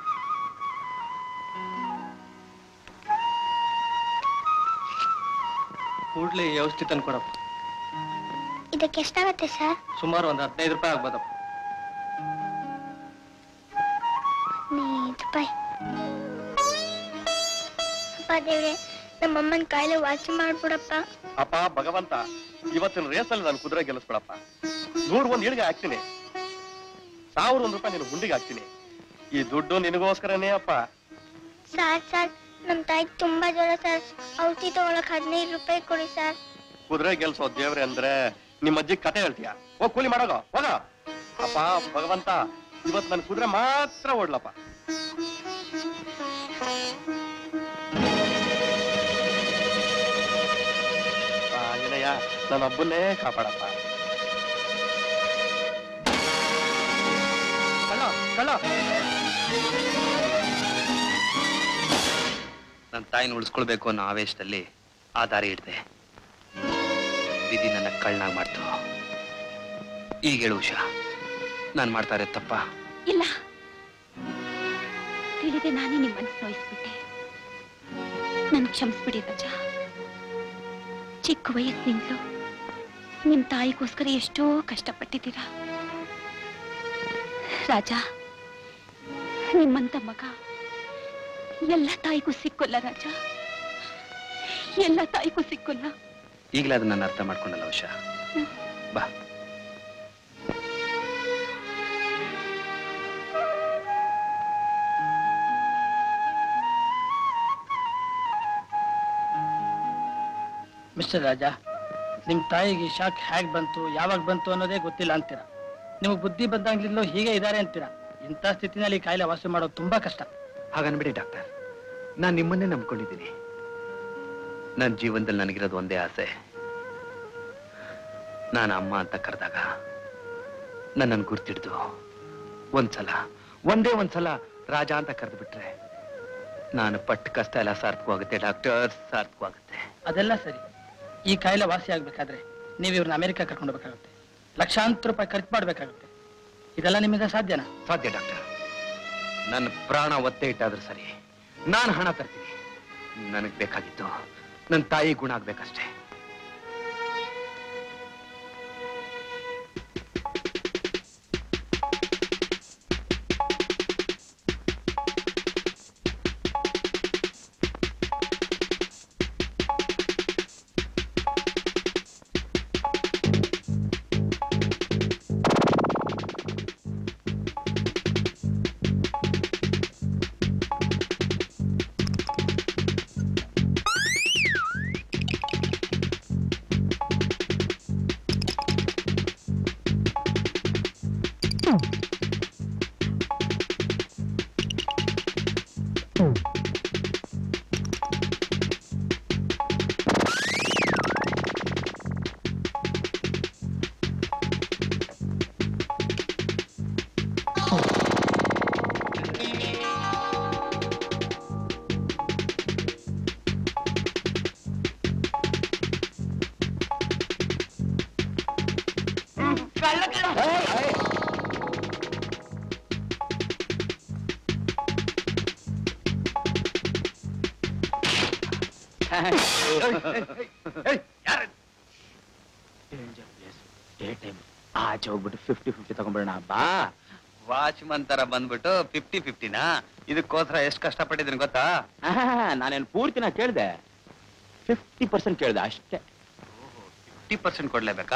ಕೂಡ್ಲೆ ಈ ಔಷಧಿ ತಂದು ಕೊಡಪ್ಪ. ಇದಕ್ಕೆ ಎಷ್ಟಾಗತ್ತೆ ಸರ್? ಸುಮಾರು ಒಂದು ಹದಿನೈದು ರೂಪಾಯಿ ಆಗ್ಬೋದಪ್ಪ. ಹದಿನೈದು ರೂಪಾಯಿ. ಅಪ್ಪ ದೇವ್ರೆ, ನಮ್ಮಮ್ಮನ ಕಾಯಿಲೆ ವಾಸಿ ಮಾಡ್ಬಿಡಪ್ಪ. ಅಪ್ಪ ಭಗವಂತ, ಇವತ್ತಿನ ರೇಸಲ್ಲಿ ನಾನು ಕುದುರೆ ಗೆಲ್ಲಿಸ್ಬಿಡಪ್ಪ. ನೂರ್ ಒಂದ್ ಇಳಿಗೆ ಹಾಕ್ತೀನಿ, ಸಾವಿರ ಒಂದ್ ರೂಪಾಯಿ ನಿನ್ ಹುಂಡಿಗೆ ಹಾಕ್ತೀನಿ. ಈ ದುಡ್ಡು ನಿನಗೋಸ್ಕರನೇ ಅಪ್ಪ. ಸರ್ ಸರ್ ನಮ್ ತಾಯಿ ತುಂಬಾ ಜ್ವರ ಸರ್. ಔಷಧಿ ತಗೊಳಕ್ ಹದಿನೈದು ರೂಪಾಯಿ ಕೊಡಿ ಸರ್. ಕುದುರೆ ಗೆಲ್ಸೋ ದೇವ್ರೆ ಅಂದ್ರೆ ನಿಮ್ಮ ಅಜ್ಜಿ ಕತೆ ಹೇಳ್ತೀಯ? ಹೋಗ್ ಕೂಲಿ ಮಾಡೋಗ ಹೋಗ. ಅಪ್ಪ ಭಗವಂತ, ಇವತ್ ನನ್ ಕುದುರೆ ಮಾತ್ರ ಓಡ್ಲಪ್ಪ. ಆಂಜನೇಯ, ನನ್ನ ಹಬ್ಬನ್ನೇ ಕಾಪಾಡಪ್ಪ. ಕಳ್ಳ ಕಳ್ಳ. ನನ್ನ ತಾಯಿನ ಉಳಿಸ್ಕೊಳ್ಬೇಕು ಅನ್ನೋ ಆವೇಶದಲ್ಲಿ ಆ ದಾರಿ ಹಿಡ್ದೆ. ವಿಧಿ ನನ್ನ ಕಳ್ಳನಾಗ್ ಮಾಡ್ತು. ಈಗ ಹೇಳು ಉಷಾ, ನಾನ್ ಮಾಡ್ತಾ ಇರೋದು ತಪ್ಪ? ಇಲ್ಲ, ತಿಳಿದೆ ನಾನೇ ನಿಮ್ಮ ಮನಸ್ಸು ನೋಯಿಸ್ಬಿಟ್ಟೆ. ನನ್ ಕ್ಷಮಿಸ್ಬಿಡಿ ರಾಜ. ಚಿಕ್ಕ ವಯಸ್ಸಿನಿಂದಲೂ ನಿಮ್ ತಾಯಿಗೋಸ್ಕರ ಎಷ್ಟೋ ಕಷ್ಟಪಟ್ಟಿದ್ದೀರಾ ರಾಜ. ನಿಮ್ಮಂತ ಮಗ ಎಲ್ಲ ತಾಯಿಗೂ ಸಿಕ್ಕೋಲ್ಲ ರಾಜ, ಎಲ್ಲ ತಾಯಿಗೂ ಸಿಕ್ಕೋಲ್ಲ. ಈಗಲೇ ಅದನ್ನ ನಾನು ಅರ್ಥ ಮಾಡ್ಕೊಂಡಲ್ಲ ಉಷಾ. ಬಾ. ಮಿಸ್ಟರ್ ರಾಜ, ನಿಮ್ ತಾಯಿಗೆ ಶಾಕ್ ಹೇಗ್ ಬಂತು, ಯಾವಾಗ ಬಂತು ಅನ್ನೋದೇ ಗೊತ್ತಿಲ್ಲ ಅಂತೀರಾ. ನಿಮಗೆ ಬುದ್ಧಿ ಬಂದಾಗ್ಲಿಂದಲೂ ಹೀಗೆ ಇದ್ದಾರೆ ಅಂತೀರಾ. ಇಂಥ ಸ್ಥಿತಿನಲ್ಲಿ ಕಾಯಿಲೆ ವಾಸಿ ಮಾಡೋದು ತುಂಬಾ ಕಷ್ಟ. ಹಾಗನ್ಬಿಡಿ ಡಾಕ್ಟರ್, ನಾನ್ ನಿಮ್ಮನ್ನೇ ನಂಬ್ಕೊಂಡಿದ್ದೀನಿ. ನನ್ನ ಜೀವನದಲ್ಲಿ ನನಗಿರೋದು ಒಂದೇ ಆಸೆ, ನಾನು ಅಮ್ಮ ಅಂತ ಕರೆದಾಗ ನನ್ನನ್ನು ಗುರ್ತಿಡ್ದು ಒಂದ್ಸಲ, ಒಂದೇ ಒಂದ್ಸಲ ರಾಜ ಅಂತ ಕರೆದು ಬಿಟ್ರೆ ನಾನು ಪಟ್ಟ ಕಷ್ಟ ಎಲ್ಲ ಸಾರ್ಥಕವಾಗುತ್ತೆ ಡಾಕ್ಟರ್, ಸಾರ್ಥಕವಾಗುತ್ತೆ. ಅದೆಲ್ಲ ಸರಿ. ಈ ಕಾಯಿಲೆ ವಾಸಿ ಆಗ್ಬೇಕಾದ್ರೆ ನೀವು ಇವ್ರನ್ನ ಅಮೆರಿಕ ಕರ್ಕೊಂಡು ಹೋಗ್ಬೇಕಾಗುತ್ತೆ. ಲಕ್ಷಾಂತರ ರೂಪಾಯಿ ಖರ್ಚು ಮಾಡ್ಬೇಕಾಗುತ್ತೆ. ಇದೆಲ್ಲ ನಿಮಗೆ ಸಾಧ್ಯನಾ? ಸಾಧ್ಯ ಡಾಕ್ಟರ್. ನನ್ನ ಪ್ರಾಣ ಒತ್ತೆ ಇಟ್ಟಾದ್ರೂ ಸರಿ, ನಾನು ಹಣ ತರ್ತೀನಿ. ನನಗ್ ಬೇಕಾಗಿತ್ತು ನನ್ನ ತಾಯಿ ಗುಣ ಆಗ್ಬೇಕಷ್ಟೇ. ಆಚೆ ಹೋಗ್ಬಿಟ್ಟು ಫಿಫ್ಟಿ ಫಿಫ್ಟಿ ತಗೊಂಡ್ಬಿಡೋಣ ಬಾ. ವಾಚ್ಮನ್ ತರ ಬಂದ್ಬಿಟ್ಟು ಫಿಫ್ಟಿ ಫಿಫ್ಟಿನಾ? ಇದಕ್ಕೋಸ್ಕರ ಎಷ್ಟು ಕಷ್ಟಪಟ್ಟಿದ್ದೀನಿ ಗೊತ್ತಾ? ನಾನೇನು ಪೂರ್ತಿನ ಕೇಳ್ದೆ, ಫಿಫ್ಟಿ ಪರ್ಸೆಂಟ್ ಕೇಳ್ದೆ ಅಷ್ಟೇ. ಫಿಫ್ಟಿ ಪರ್ಸೆಂಟ್ ಕೊಡ್ಲೇಬೇಕಾ?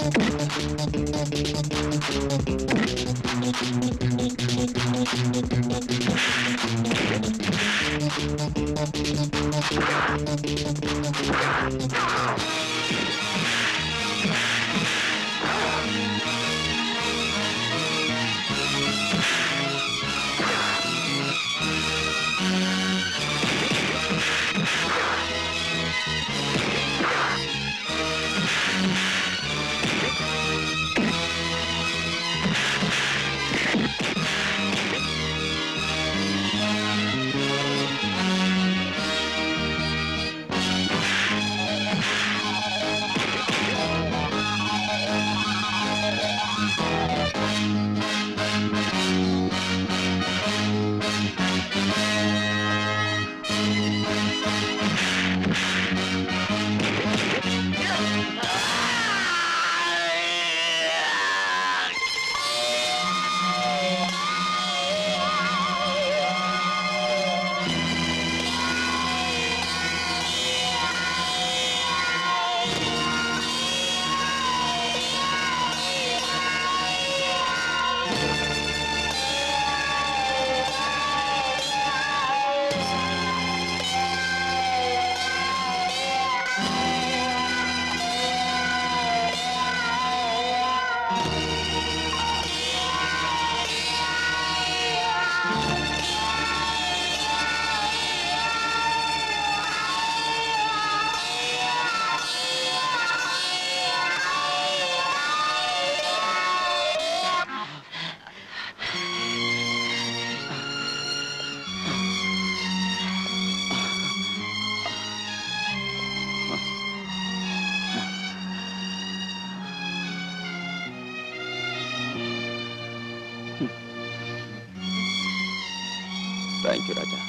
Thank you Raja.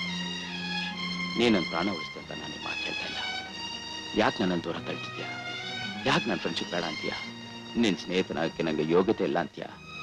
ನೀನನ್ನು ಪ್ರಾಣ ಉಳಿಸ್ತೆ ಅಂತ ನಾನು ಮಾತು ಹೇಳ್ತಾ ಇಲ್ಲ. ಯಾಕೆ ನನ್ನನ್ನು ದೂರ ತಳ್ತಿದ್ಯಾ? ಯಾಕೆ ನನ್ನ ಫ್ರೆಂಡ್ಶಿಪ್ ಬೇಡ ಅಂತೀಯ? ನಿನ್ನ ಸ್ನೇಹಿತನಾಗಕ್ಕೆ ನನಗೆ ಯೋಗ್ಯತೆ ಇಲ್ಲ ಅಂತೀಯ?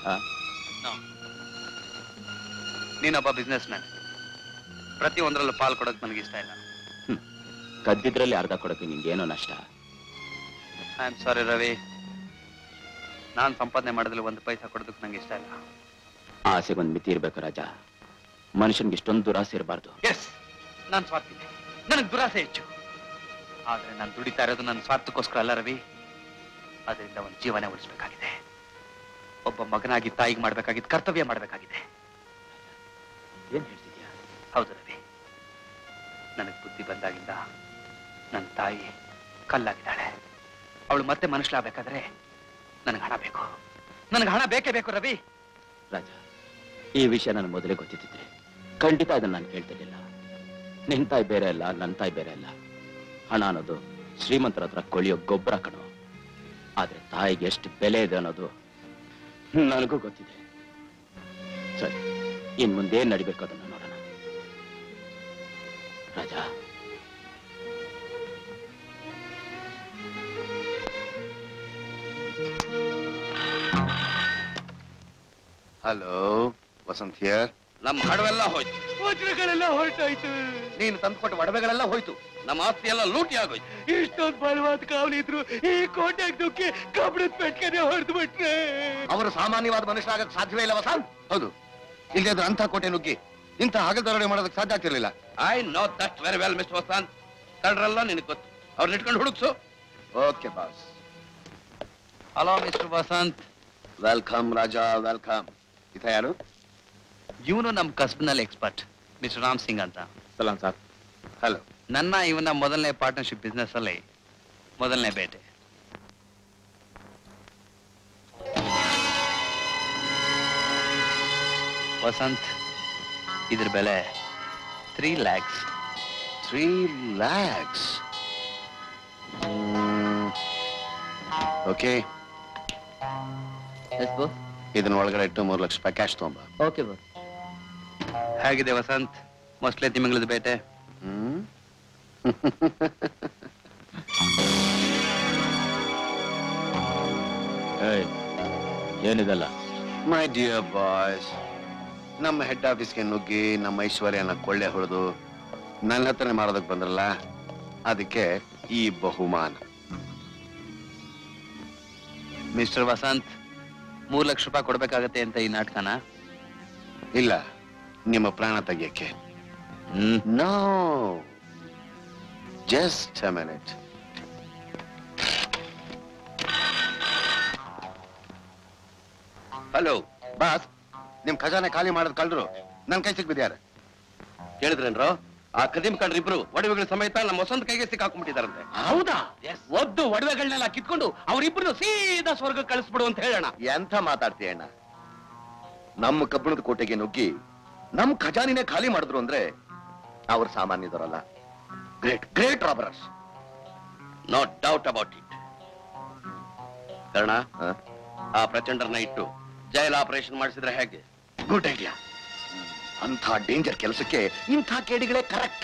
ನೀನೊಬ್ಬ ಬಿಸ್ನೆಸ್ ಮ್ಯಾನ್, ಪ್ರತಿ ಒಂದರಲ್ಲೂ ಪಾಲ್ ಕೊಡೋಕೆ ನನಗೆ ಇಷ್ಟ ಇಲ್ಲ. ಕದ್ದಿದ್ರಲ್ಲಿ ಅರ್ಧ ಕೊಡೋಕೆ ನಿಂಗೇನೋ ನಷ್ಟ. ಐ ಆಮ್ ಸಾರಿ ರವಿ, ನಾನು ಸಂಪಾದನೆ ಮಾಡಿದ್ರೆ ಒಂದು ಪೈಸಾ ಕೊಡೋದಕ್ಕೆ ನಂಗೆ ಇಷ್ಟ ಇಲ್ಲ. ಆಸೆಗೊಂದು ಮಿತಿ ಇರ್ಬೇಕು ರಾಜ. ಮನುಷ್ಯನ್ಗೆ ಇಷ್ಟೊಂದು ದುರಾಸೆ ಇರಬಾರ್ದು. ಎಸ್, ನಾನು ಸ್ವಾರ್ಥಿ, ನನಗೆ ದುರಾಸೆ ಹೆಚ್ಚು. ಆದ್ರೆ ನಾನು ದುಡಿತಾ ಇರೋದು ನನ್ನ ಸ್ವಾರ್ಥಕ್ಕೋಸ್ಕರ ಅಲ್ಲ ರವಿ. ಅದರಿಂದ ಒಂದು ಜೀವನ ಉಳಿಸ್ಬೇಕಾಗಿದೆ. ಒಬ್ಬ ಮಗನಾಗಿ ತಾಯಿಗೆ ಮಾಡ್ಬೇಕಾಗಿದ್ದು ಕರ್ತವ್ಯ ಮಾಡ್ಬೇಕಾಗಿದೆ. ಏನ್ ಹೇಳ್ತಿದ್ಯಾ? ಹೌದು ರವಿ, ನನಗೆ ಬುದ್ಧಿ ಬಂದಾಗಿಂದ ನನ್ನ ತಾಯಿ ಕಲ್ಲಾಗಿದ್ದಾಳೆ. ಅವಳು ಮತ್ತೆ ಮನುಷ್ಯಲಾಗಬೇಕಾದ್ರೆ ನನಗೆ ಹಣ ಬೇಕು. ನನಗೆ ಹಣ ಬೇಕೇ ಬೇಕು ರವಿ. ರಾಜ, ಈ ವಿಷಯ ನನಗೆ ಮೊದಲೇ ಗೊತ್ತಿದ್ದಿದ್ರೆ ಖಂಡಿತ ಅದನ್ನ ನಾನು ಕೇಳ್ತಿರ್ಲಿಲ್ಲ. ನಿನ್ ತಾಯಿ ಬೇರೆ ಅಲ್ಲ, ನನ್ನ ತಾಯಿ ಬೇರೆ ಅಲ್ಲ. ಹಣ ಅನ್ನೋದು ಶ್ರೀಮಂತರ ಹತ್ರ ಕೊಳಿಯೋ ಗೊಬ್ಬರ ಕಣೋ. ಆದ್ರೆ ತಾಯಿಗೆ ಎಷ್ಟು ಬೆಲೆ ಇದೆ ಅನ್ನೋದು ನನಗೂ ಗೊತ್ತಿದೆ. ಸರಿ, ಇನ್ ಮುಂದೆ ಏನ್ ನಡಿಬೇಕು ಅದನ್ನ ನೋಡೋಣ. Raja, hello Vasant here. ನಮ್ಮ ಹಡವೆಲ್ಲ ಹೋಯ್ತು, ವಜ್ರಗಳೆಲ್ಲ ಹೊರಟಾಯ್ತು. ನೀನು ತಂದುಕೊಟ್ಟ ಒಡವೆಗಳೆಲ್ಲ ಹೋಯ್ತು, ನಮ್ಮ ಆಸ್ತಿ ಎಲ್ಲ ಲೂಟಿ ಆಗೋಯ್ತು. ಇಷ್ಟೊಂದು ಬಲವಾದ ಕಾವಲಿದ್ರು ಈ ಕೋಟೆಗೆ ದುಃಖಿ ಕಬ್ಬಣದ ಪೆಟ್ಕನೆ ಹೊಡೆದು ಬಿಟ್ರೆ. ಅವರು ಸಾಮಾನ್ಯವಾದ ಮನುಷ್ಯರಾಗಕ್ಕೆ ಸಾಧ್ಯವೇ ಇಲ್ಲ ವಸಂತ್. ಹೌದು, ಇಲ್ಲಿ ಅದ್ರ ಅಂಥ ಕೋಟೆ ನುಗ್ಗಿ ಇಂಥ ಹಗಲ್ದೊಳಗಡೆ ಮಾಡೋದಕ್ಕೆ ಸಾಧ್ಯ ಆಗ್ತಿರ್ಲಿಲ್ಲ. I know that very well mister Vasant. ಕಳ್ಳರೆಲ್ಲ ನಿನಗೆ ಗೊತ್ತು, ಅವ್ರನ್ನ ಇಟ್ಕೊಂಡು ಹುಡುಕ್ಸು. Okay boss. Hello mister Vasant. Welcome Raja, welcome. ಇತ ಯಾರು? ಇವನು ನಮ್ಮ ಕಸ್ಬ್ನಲ್ಲಿ ಎಕ್ಸ್ಪರ್ಟ್, ಮಿಸ್ಟರ್ ರಾಮ್ ಸಿಂಗ್ ಅಂತ. ಸಲಾಂ ಸರ್. ಹಲೋ. ನನ್ನ ಇವನ ಮೊದಲನೇ ಪಾರ್ಟ್ನರ್ಶಿಪ್ ಬಿಸ್ನೆಸ್ ಅಲ್ಲಿ ಮೊದಲನೇ ಬೇಟೆ. ವಸಂತ್, ಇದ್ರ ಬೆಲೆ three lakhs. Three lakhs okay. ಇದನ್ನ ಒಳಗಡೆ ಇಟ್ಟು ಮೂರು ಲಕ್ಷ ರೂಪಾಯಿ ಕ್ಯಾಶ್ ತಗೊಂಬ. Okay boss. ಹೇಗಿದೆ ವಸಂತ್ ಮೊಸಳೆ ತಿಮಿಂಗಳದ ಬೇಟೆ? ಹ್ಮ್ ಏನಿದಲ್ಲ? ಮೈ ಡಿಯರ್ ಬಾಯ್ಸ್, ನಮ್ಮ ಹೆಡ್ ಆಫೀಸ್ಗೆ ನುಗ್ಗಿ ನಮ್ಮ ಐಶ್ವರ್ಯನ ಕೊಳ್ಳೆ ಹೊಡೆದು ನನ್ನ ಹತ್ರನೇ ಮಾಡೋದಕ್ಕೆ ಬಂದ್ರಲ್ಲ, ಅದಕ್ಕೆ ಈ ಬಹುಮಾನ. ಮಿಸ್ಟರ್ ವಸಂತ್, ಮೂರ್ ಲಕ್ಷ ರೂಪಾಯಿ ಕೊಡ್ಬೇಕಾಗತ್ತೆ ಅಂತ ಈ ನಾಟಕನ? ಇಲ್ಲ, ನಿಮ್ಮ ಪ್ರಾಣ ತೆಗಿಯಕ್ಕೆ. No, just a minute. Hello boss, ನಿಮ್ ಖಜಾನೆ ಖಾಲಿ ಮಾಡೋದ್ ಕಳ್ರು ನನ್ ಕೈ ಸಿಕ್ಬಿದ್ಯಾರೆ. ಕೇಳಿದ್ರೇನ್ರೋ? ಆ ಖದೀಮ್ ಕಂಡ್ರು ಇಬ್ರು ಒಡವೆಗಳ ಸಮೇತ ನಮ್ಮ ವಸಂತ ಕೈಗೆ ಸಿಕ್ಕಾಕೊಂಡ್ಬಿಟ್ಟಿದಾರಂತೆ. ಹೌದಾ? ಒದ್ದು ಒಡವೆಗಳನ್ನೆಲ್ಲ ಕಿತ್ಕೊಂಡು ಅವರಿಬ್ರು ಸೀದಾ ಸ್ವರ್ಗ ಕಳಿಸ್ಬಿಡು ಅಂತ ಹೇಳೋಣ. ಎಂಥ ಮಾತಾಡ್ತೀಯ ಅಣ್ಣ? ನಮ್ಮ ಕಬ್ಬಣದ ಕೋಟೆಗೆ ನುಗ್ಗಿ ನಮ್ ಖಜಾನಿನೇ ಖಾಲಿ ಮಾಡಿದ್ರು ಅಂದ್ರೆ ಅವ್ರು ಸಾಮಾನ್ಯದವರಲ್ಲ. Great great robbers. No doubt about it. Karna, ಆ ಪ್ರಚಂಡರನ್ನ ಇಟ್ಟು ಜೈಲ್ ಆಪರೇಷನ್ ಮಾಡಿಸಿದ್ರೆ ಹೇಗೆ? Good idea. ಅಂಥ ಡೇಂಜರ್ ಕೆಲಸಕ್ಕೆ ಇಂಥ ಕೇಡಿಗಳೇ ಕರೆಕ್ಟ್.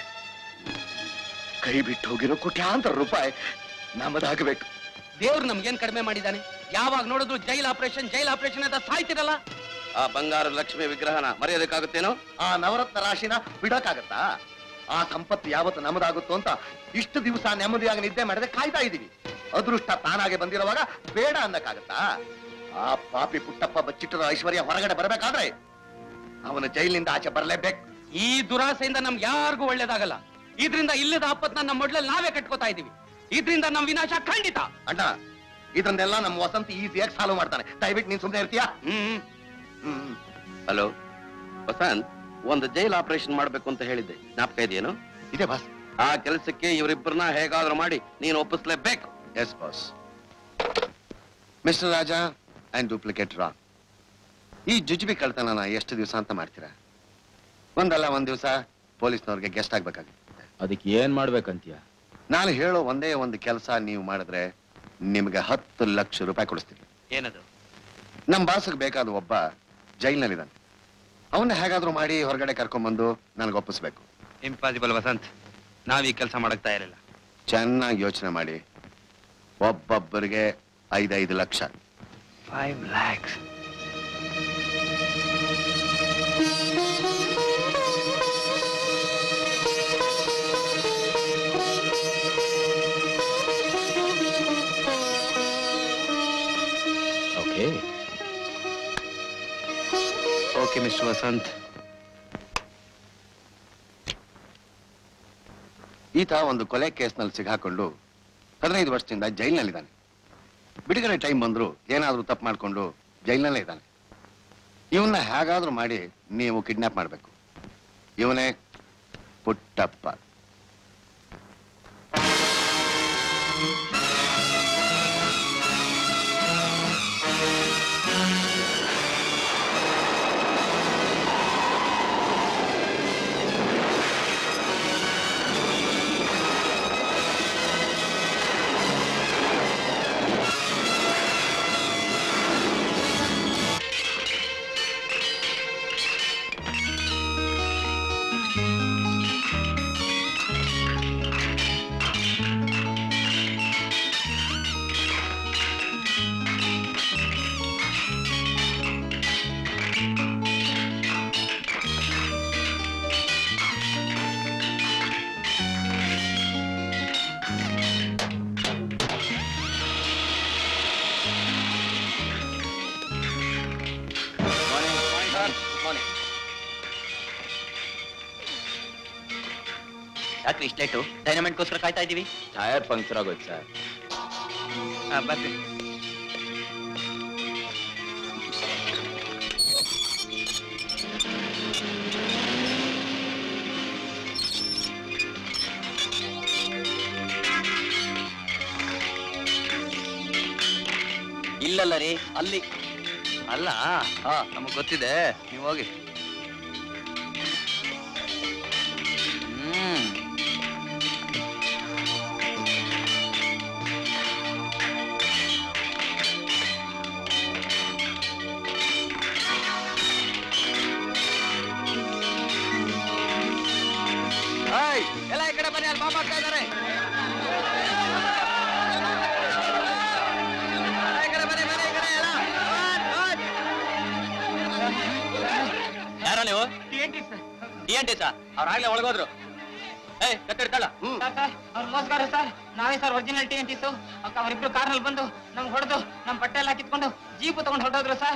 ಕೈ ಬಿಟ್ಟು ಹೋಗಿರೋ ಕೋಟ್ಯಾಂತರ ರೂಪಾಯಿ ನಮ್ಮದಾಗಬೇಕು. ದೇವ್ರು ನಮ್ಗೇನ್ ಕಡಿಮೆ ಮಾಡಿದ್ದಾನೆ? ಯಾವಾಗ ನೋಡಿದ್ರು ಜೈಲ್ ಆಪರೇಷನ್ ಜೈಲ್ ಆಪರೇಷನ್ ಅಂತ ಸಾಯ್ತಿರಲ್ಲ. ಆ ಬಂಗಾರ ಲಕ್ಷ್ಮಿ ವಿಗ್ರಹನ ಮರೆಯೋದಕ್ಕಾಗುತ್ತೇನೋ? ಆ ನವರತ್ನ ರಾಶಿನ ಬಿಡಕ್ಕಾಗತ್ತಾ? ಆ ಸಂಪತ್ತು ಯಾವತ್ತು ನಮ್ಮದಾಗುತ್ತೋ ಅಂತ ಇಷ್ಟು ದಿವಸ ನೆಮ್ಮದಿಯಾಗಿ ನಿದ್ದೆ ಮಾಡದೆ ಕಾಯ್ತಾ ಇದೀವಿ. ಅದೃಷ್ಟ ತಾನಾಗೆ ಬಂದಿರುವಾಗ ಬೇಡ ಅನ್ನಕ್ಕಾಗತ್ತಾ? ಆ ಪಾಪಿ ಪುಟ್ಟಪ್ಪ ಬಚ್ಚಿಟ್ಟರ ಐಶ್ವರ್ಯ ಹೊರಗಡೆ ಬರಬೇಕಾದ್ರೆ ಅವನ ಜೈಲಿನಿಂದ ಆಚೆ ಬರಲೇಬೇಕು. ಈ ದುರಾಸೆಯಿಂದ ನಮ್ಗೆ ಯಾರಿಗೂ ಒಳ್ಳೇದಾಗಲ್ಲ. ಇದ್ರಿಂದ ಇಲ್ಲದ ಆಪತ್ನ ನಮ್ಮ ಮೊಡ್ಲಲ್ಲಿ ನಾವೇ ಕಟ್ಕೋತಾ ಇದೀವಿ. ಇದ್ರಿಂದ ನಮ್ ವಿನಾಶ ಖಂಡಿತ. ಅಣ್ಣ, ಇದನ್ನೆಲ್ಲ ನಮ್ಮ ವಸಂತ ಈಸಿಯಾಗಿ ಸಾಲ್ವ್ ಮಾಡ್ತಾನೆ. ದಯವಿಟ್ಟು ನೀನ್ ಸುಮ್ಮನೆ ಇರ್ತೀಯಾ? ಹ್ಮ್ ಹ್ಮ್ ಹಲೋ ವಸಂತ್, ಒಂದು ಜೈಲ್ ಆಪರೇಷನ್ ಮಾಡ್ಬೇಕು ಅಂತ ಹೇಳಿದ್ದೆ, ಜ್ಞಾಪಕ ಇದೆಯೇನು? ಇದೆ ಬಾಸ್. ಆ ಕೆಲಸಕ್ಕೆ ಇವರಿಬ್ಬರನ್ನ ಹೇಗಾದ್ರೂ ಮಾಡಿ ನೀನು ಒಪ್ಪಿಸ್ಲೇಬೇಕು. Yes boss. Mister Raja and duplicate ರಾ, ಈ ಜುಜುಬಿ ಕಳ್ತನನ ಎಷ್ಟು ದಿವಸ ಅಂತ ಮಾಡ್ತೀರಾ? ಒಂದಲ್ಲ ಒಂದ್ ದಿವಸ ಪೊಲೀಸ್ನವ್ರಿಗೆ ಗೆಸ್ಟ್ ಆಗ್ಬೇಕಾಗುತ್ತೆ. ಅದಕ್ಕೆ ಏನ್ ಮಾಡ್ಬೇಕಂತೀಯ? ನಾನು ಹೇಳೋ ಒಂದೇ ಒಂದು ಕೆಲಸ ನೀವು ಮಾಡಿದ್ರೆ ನಿಮ್ಗೆ ಹತ್ತು ಲಕ್ಷ ರೂಪಾಯಿ ಕೊಡಿಸ್ತೀನಿ. ಏನದು? ನಮ್ ಬಾಸ್ಗೆ ಬೇಕಾದ ಒಬ್ಬ ಜೈಲ್ನಲ್ಲಿದ್ದಾನೆ. ಅವನ್ನ ಹೇಗಾದ್ರೂ ಮಾಡಿ ಹೊರಗಡೆ ಕರ್ಕೊಂಡ್ಬಂದು ನನಗೆ ಒಪ್ಪಿಸ್ಬೇಕು. ಇಂಪಾಸಿಬಲ್ ವಸಂತ್, ನಾವ್ ಈ ಕೆಲಸ ಮಾಡಕ್ ತಯಾರಿಲ್ಲ. ಚೆನ್ನಾಗಿ ಯೋಚನೆ ಮಾಡಿ. ಒಬ್ಬೊಬ್ಬರಿಗೆ ಐದೈದು ಲಕ್ಷ. Five lakhs. Okay okay mister Vasant. ಈತ ಒಂದು ಕೊಲೆ ಕೇಸ್ನಲ್ಲಿ ಸಿಗಾಕೊಂಡು ಹದಿನೈದು ವರ್ಷದಿಂದ ಜೈಲ್ನಲ್ಲಿದ್ದಾನೆ. ಬಿಡುಗಡೆ ಟೈಮ್ ಬಂದ್ರು ಏನಾದ್ರೂ ತಪ್ಪು ಮಾಡ್ಕೊಂಡು ಜೈಲ್ನಲ್ಲೇ ಇದ್ದಾನೆ. ಇವನ್ನ ಹೇಗಾದ್ರೂ ಮಾಡಿ ನೀವು ಕಿಡ್ನಾಪ್ ಮಾಡಬೇಕು. ಇವನೇ ಪುಟ್ಟಪ್ಪ. ಯಾಕ್ರಿ ಇಷ್ಟು ಲೇಟು? ಡೈನಮೆಂಟ್ಗೋಸ್ಕರ ಕಾಯ್ತಾ ಇದೀವಿ. ಟೈರ್ ಪಂಕ್ಚರ್ ಆಗೋಯ್ತು ಸರ್. ಬರ್ರಿ. ಇಲ್ಲಲ್ಲ ರೀ, ಅಲ್ಲಿ ಅಲ್ಲ. ಹಾ, ನಮಗ್ ಗೊತ್ತಿದೆ, ನೀವು ಹೋಗಿ. ಹ್ಮ್ ಎಲ್ಲ ಈ ಕಡೆ ಬನ್ನಿ, ಅಲ್ಲಿ ಬಾಂಬ್ ಹಾಕ್ತಾ ಇದ್ದಾರೆ. ಯಾರ ನೀವು? ಟಿ ಎನ್ ಟಿ ಸರ್, ಅವ್ರಾಗ್ಲೇ ಒಳಗೋದ್ರು. ಏಯ್ ಕತ್ತಿಡ್ತಾಳ. ಅವ್ರ ಮೋಸ್ಕಾರ ಸರ್, ನಾವೇ sir original T N T. ಅವರಿಬ್ರು ಕಾರ್ನಲ್ಲಿ ಬಂದು ನಮ್ಗೆ ಹೊಡೆದು ನಮ್ ಬಟ್ಟೆ ಎಲ್ಲ ಕಿತ್ಕೊಂಡು ಜೀಪ್ ತಗೊಂಡು ಹೊರಟೋದ್ರು ಸರ್.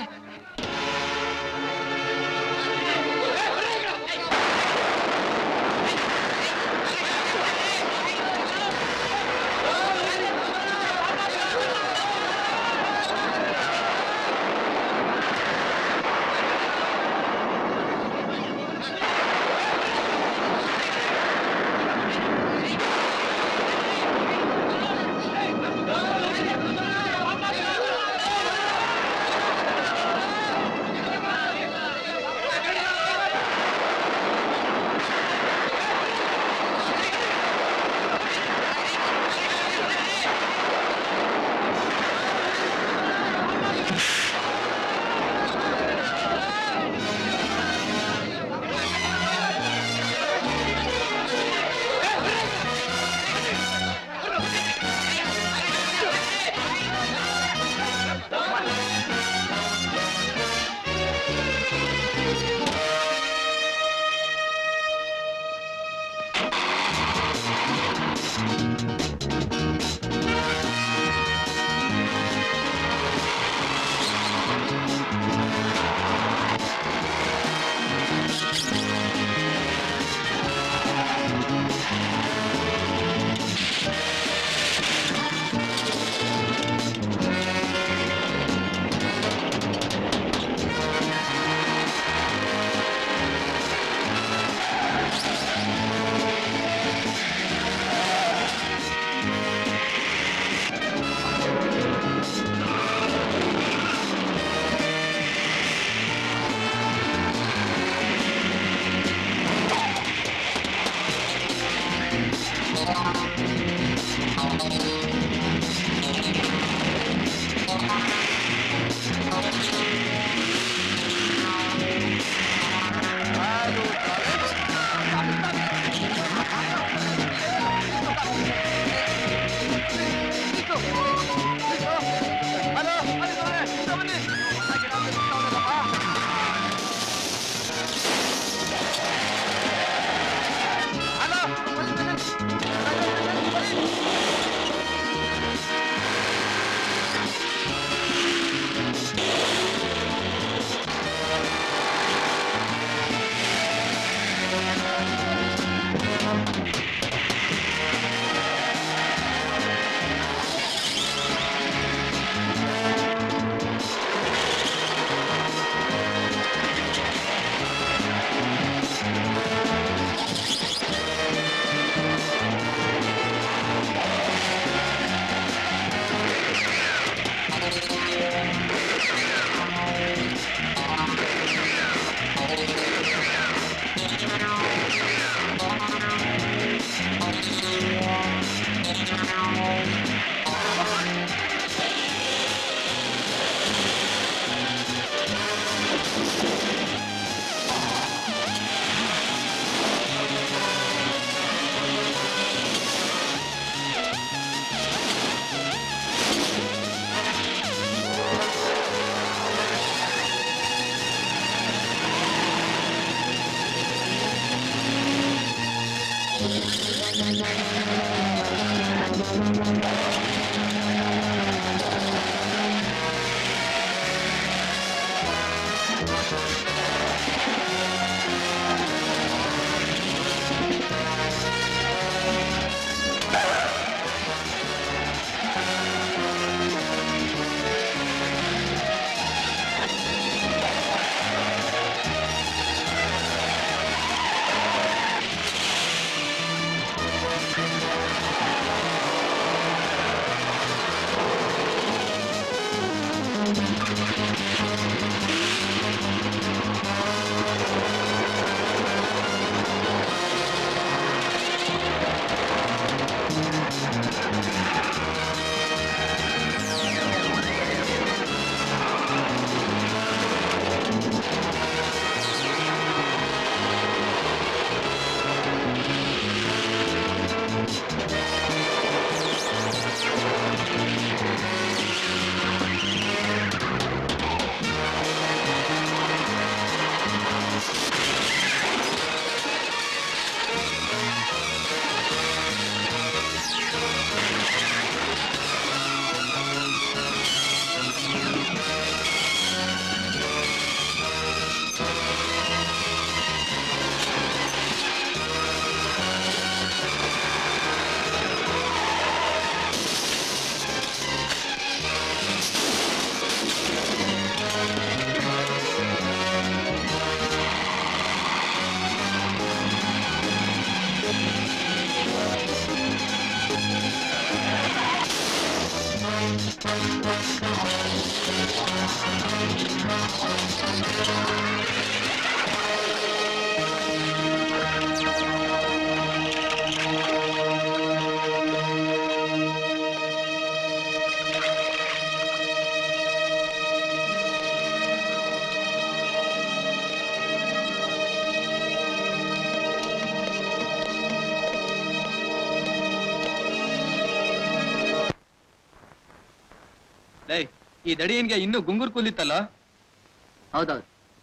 ಈ ದಡಿಯನ್ಗೆ ಇನ್ನೂ ಗುಂಗುರ್ ಕೂಲಿತ್ತಲ್ಲ? ಹೌದೌದು.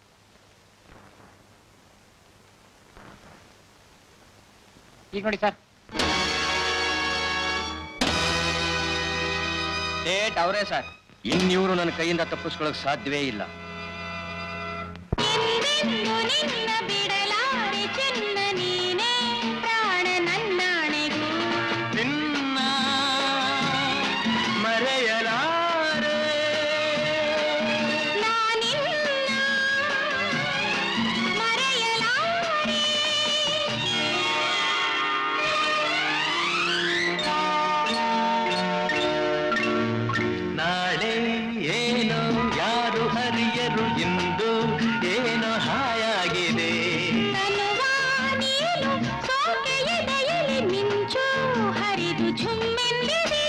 ಈಗ ನೋಡಿ ಸರ್, ಡೇಟ್ ಅವರೇ ಸರ್. ಇನ್ನಿವರು ನನ್ನ ಕೈಯಿಂದ ತಪ್ಪಿಸ್ಕೊಳ್ಳೋಕೆ ಸಾಧ್ಯವೇ ಇಲ್ಲ. ನಿನ್ನ ಮರೆಯಲಾರೆ ನಾಳೆ ಏನೋ ಯಾರು ಹರಿಯರು ಇಂದು ಏನೋ ಹಾಯಾಗಿದೆ. ಹರಿದು ಝುಮ್ಮೆಂದಿದೆ.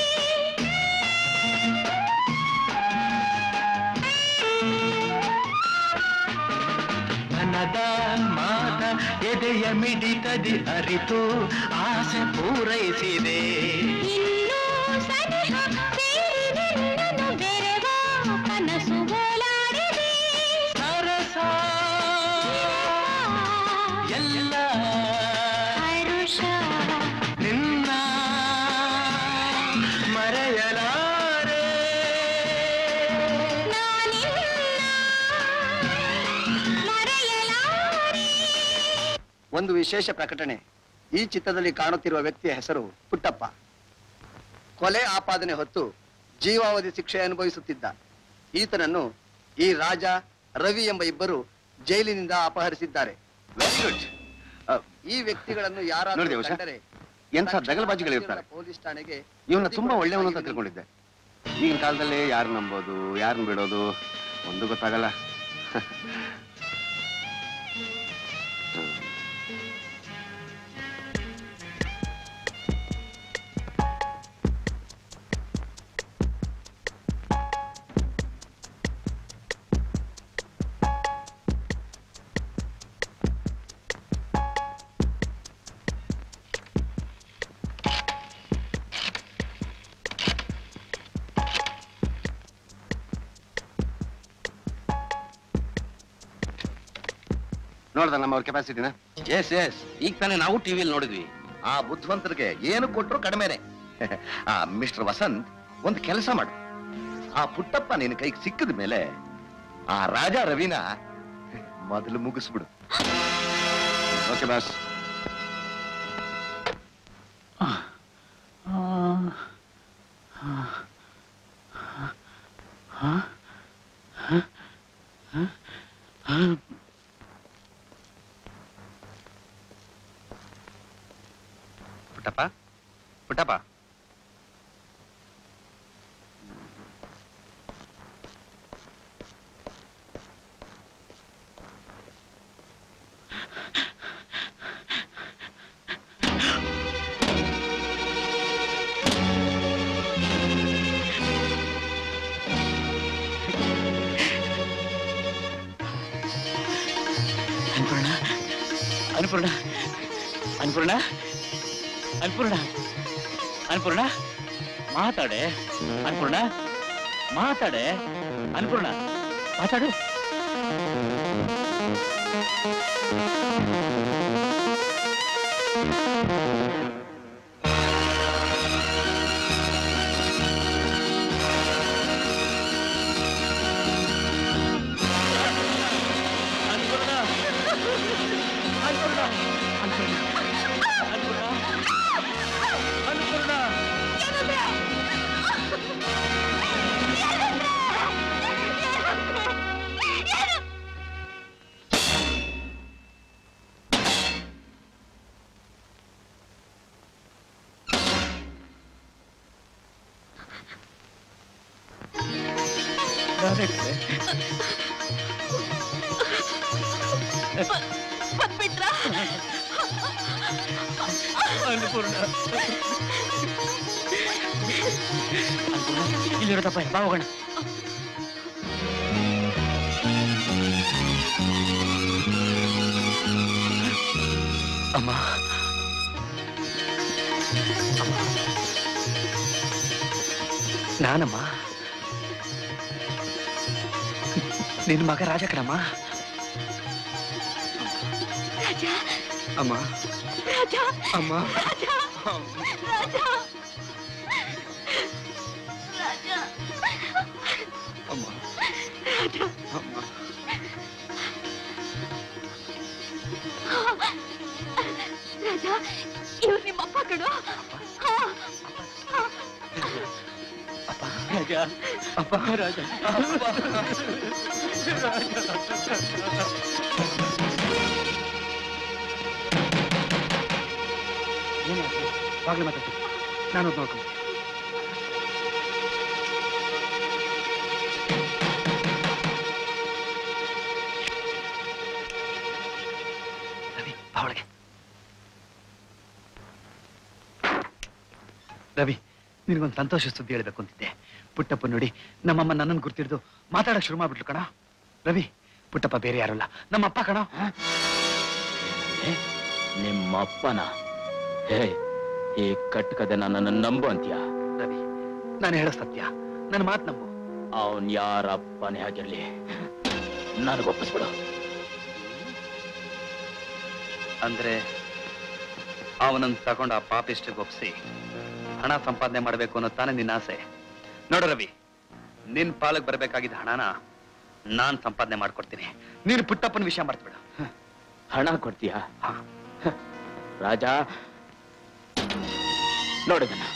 ಮನದ ಮಾತ ಎದೆಯ ಮಿಡಿತದಿ ಅರಿತು ಆಸೆ ಪೂರೈಸಿದೆ. ಇನ್ನೂ ಸನಿಹ ಸೇರಿದೆ ನನ್ನನ್ನು ಬೆರೆವ ಕನಸು ಓಲಾಡಿದೆ. ಸರಸ ಎಲ್ಲ ಹರುಷ ನಿನ್ನ ಮರೆಯಲಾರೆ. ಒಂದು ವಿಶೇಷ ಪ್ರಕಟಣೆ. ಈ ಚಿತ್ರದಲ್ಲಿ ಕಾಣುತ್ತಿರುವ ವ್ಯಕ್ತಿಯ ಹೆಸರು ಪುಟ್ಟಪ್ಪ. ಕೊಲೆ ಆಪಾದನೆ ಹೊತ್ತು ಜೀವಾವಧಿ ಶಿಕ್ಷೆ ಅನುಭವಿಸುತ್ತಿದ್ದ ಈತನನ್ನು ಈ ರಾಜ, ರವಿ ಎಂಬ ಇಬ್ಬರು ಜೈಲಿನಿಂದ ಅಪಹರಿಸಿದ್ದಾರೆ. Very good. ಈ ವ್ಯಕ್ತಿಗಳನ್ನು ಯಾರಾದರೂ ಕಂಡರೆ ಎಂಥ ದಗಲಬಾಜಿಗಳಿರ್ತಾರೆ. ಪೊಲೀಸ್ ಠಾಣೆಗೆ ಇವನ್ನ ತುಂಬಾ ಒಳ್ಳೆಯವನು ಅಂತ ತಿಳ್ಕೊಂಡಿದ್ದೆ. ಈಗಿನ ಕಾಲದಲ್ಲಿ ಯಾರು ನಂಬೋದು, ಯಾರನ್ನ ಬಿಡೋದು ಒಂದು ಗೊತ್ತಾಗಲ್ಲ. ನೋಡ್ದ ನಮ್ಮ ಅವ್ರ ಕೆಪಾಸಿಟಿನ? ಎಸ್ ಎಸ್ ಈಗ ತಾನೇ ನಾವು ಟಿವಿಯಲ್ಲಿ ನೋಡಿದ್ವಿ. ಆ ಬುದ್ಧಿವಂತರಿಗೆ ಏನು ಕೊಟ್ರು ಕಡಿಮೆನೆ. ಆ ಮಿಸ್ಟರ್ ವಸಂತ್, ಒಂದು ಕೆಲಸ ಮಾಡು. ಆ ಪುಟ್ಟಪ್ಪ ನಿನ್ನ ಕೈಗೆ ಸಿಕ್ಕಿದ ಮೇಲೆ ಆ ರಾಜ ರವಿನ ಮೊದಲು ಮುಗಿಸ್ಬಿಡು. Okay boss. ಪುಟ್ಟಪ್ಪ, ಪುಟ್ಟಪ್ಪ, ಅನ್ಪೂರ್ಣ, ಅನ್ಪೂರ್ಣ, ಅನ್ಪೂರ್ಣ, ಅನ್ಪೂರ್ಣ, ಅನ್ಪೂರ್ಣ, ಮಾತಾಡೆ. ಅನ್ಪೂರ್ಣ, ಮಾತಾಡೆ. ಅನ್ಪೂರ್ಣ, ಮಾತಾಡು. ಬಂದ್ಬಿಟ್ರಾ? ಅನ್ಪೂರ್ಣ, ಇಲ್ಲಿರೋದಪ್ಪ, ಬಾ ಹೋಗೋಣ. ಅಮ್ಮ, ನಾನಮ್ಮ ನಿನ್ ಮಗ ರಾಜ ಕಣಮ್ಮ. ರಾಜ ಅಮ್ಮ ರಾಜ ಅಮ್ಮ ರಾಜ ರಾಜ ರಾಜ ಅಮ್ಮ ರಾಜ ಅಮ್ಮ ರಾಜ ಇವ್ರು ನಿಮ್ಮಪ್ಪ ಕಣೋ. ಅಪ್ಪ ರಾಜ ಅಪ್ಪ ರಾಜ ಏನೇ ಬಾಗ್ಲು ಮಾತಾಡ್ತೀನಿ, ನಾನು ನೋಡ್ಕೊಂಡು ರವಿ ಬಾ ಒಳಗೆ. ರವಿ, ನಿನಗೊಂದು ಸಂತೋಷ ಸುದ್ದಿ ಹೇಳ್ಬೇಕು ಅಂತಿದ್ದೆ. ಪುಟ್ಟಪ್ಪ ನೋಡಿ ನಮ್ಮಮ್ಮ ನನ್ನನ್ನು ಗುರ್ತಿಡ್ದು ಮಾತಾಡಕ್ ಶುರು ಮಾಡ್ಬಿಟ್ಲು ಕಣ. ರವಿ, ಪುಟ್ಟಪ್ಪ ಬೇರೆ ಯಾರಲ್ಲ, ನಮ್ಮಪ್ಪ ಕಣ. ನಿಮ್ಮಪ್ಪನ? ಹೇ, ಈ ಕಟ್ಕದೆ ನನ್ನನ್ನು ನಂಬು ಅಂತೀಯ? ರವಿ, ನಾನು ಹೇಳೋ ಸತ್ಯ, ನನ್ನ ಮಾತು ನಂಬು. ಅವನ್ ಯಾರಪ್ಪನೇ ಆಗಿರ್ಲಿ, ನನಗೊಪ್ಪಿಸ್ಬಿಡು. ಅಂದ್ರೆ ಅವನನ್ನು ತಗೊಂಡು ಆ ಪಾಪಿಸ್ಟಿಗೆ ಒಪ್ಸಿ ಹಣ ಸಂಪಾದನೆ ಮಾಡ್ಬೇಕು ಅನ್ನೋ ತಾನೇ ನಿನ್ನ ಆಸೆ. ನೋಡು ರವಿ, ನಿನ್ ಪಾಲಕ್ ಬರ್ಬೇಕಾಗಿದ್ದ ಹಣನ ನಾನ್ ಸಂಪಾದನೆ ಮಾಡ್ಕೊಡ್ತೀನಿ. ನೀನು ಪುಟ್ಟಪ್ಪನ ವಿಷಯ ಮರ್ತ್ಬಿಡು. ಹಣ ಕೊಡ್ತೀಯ? ರಾಜ ನೋಡಿದನ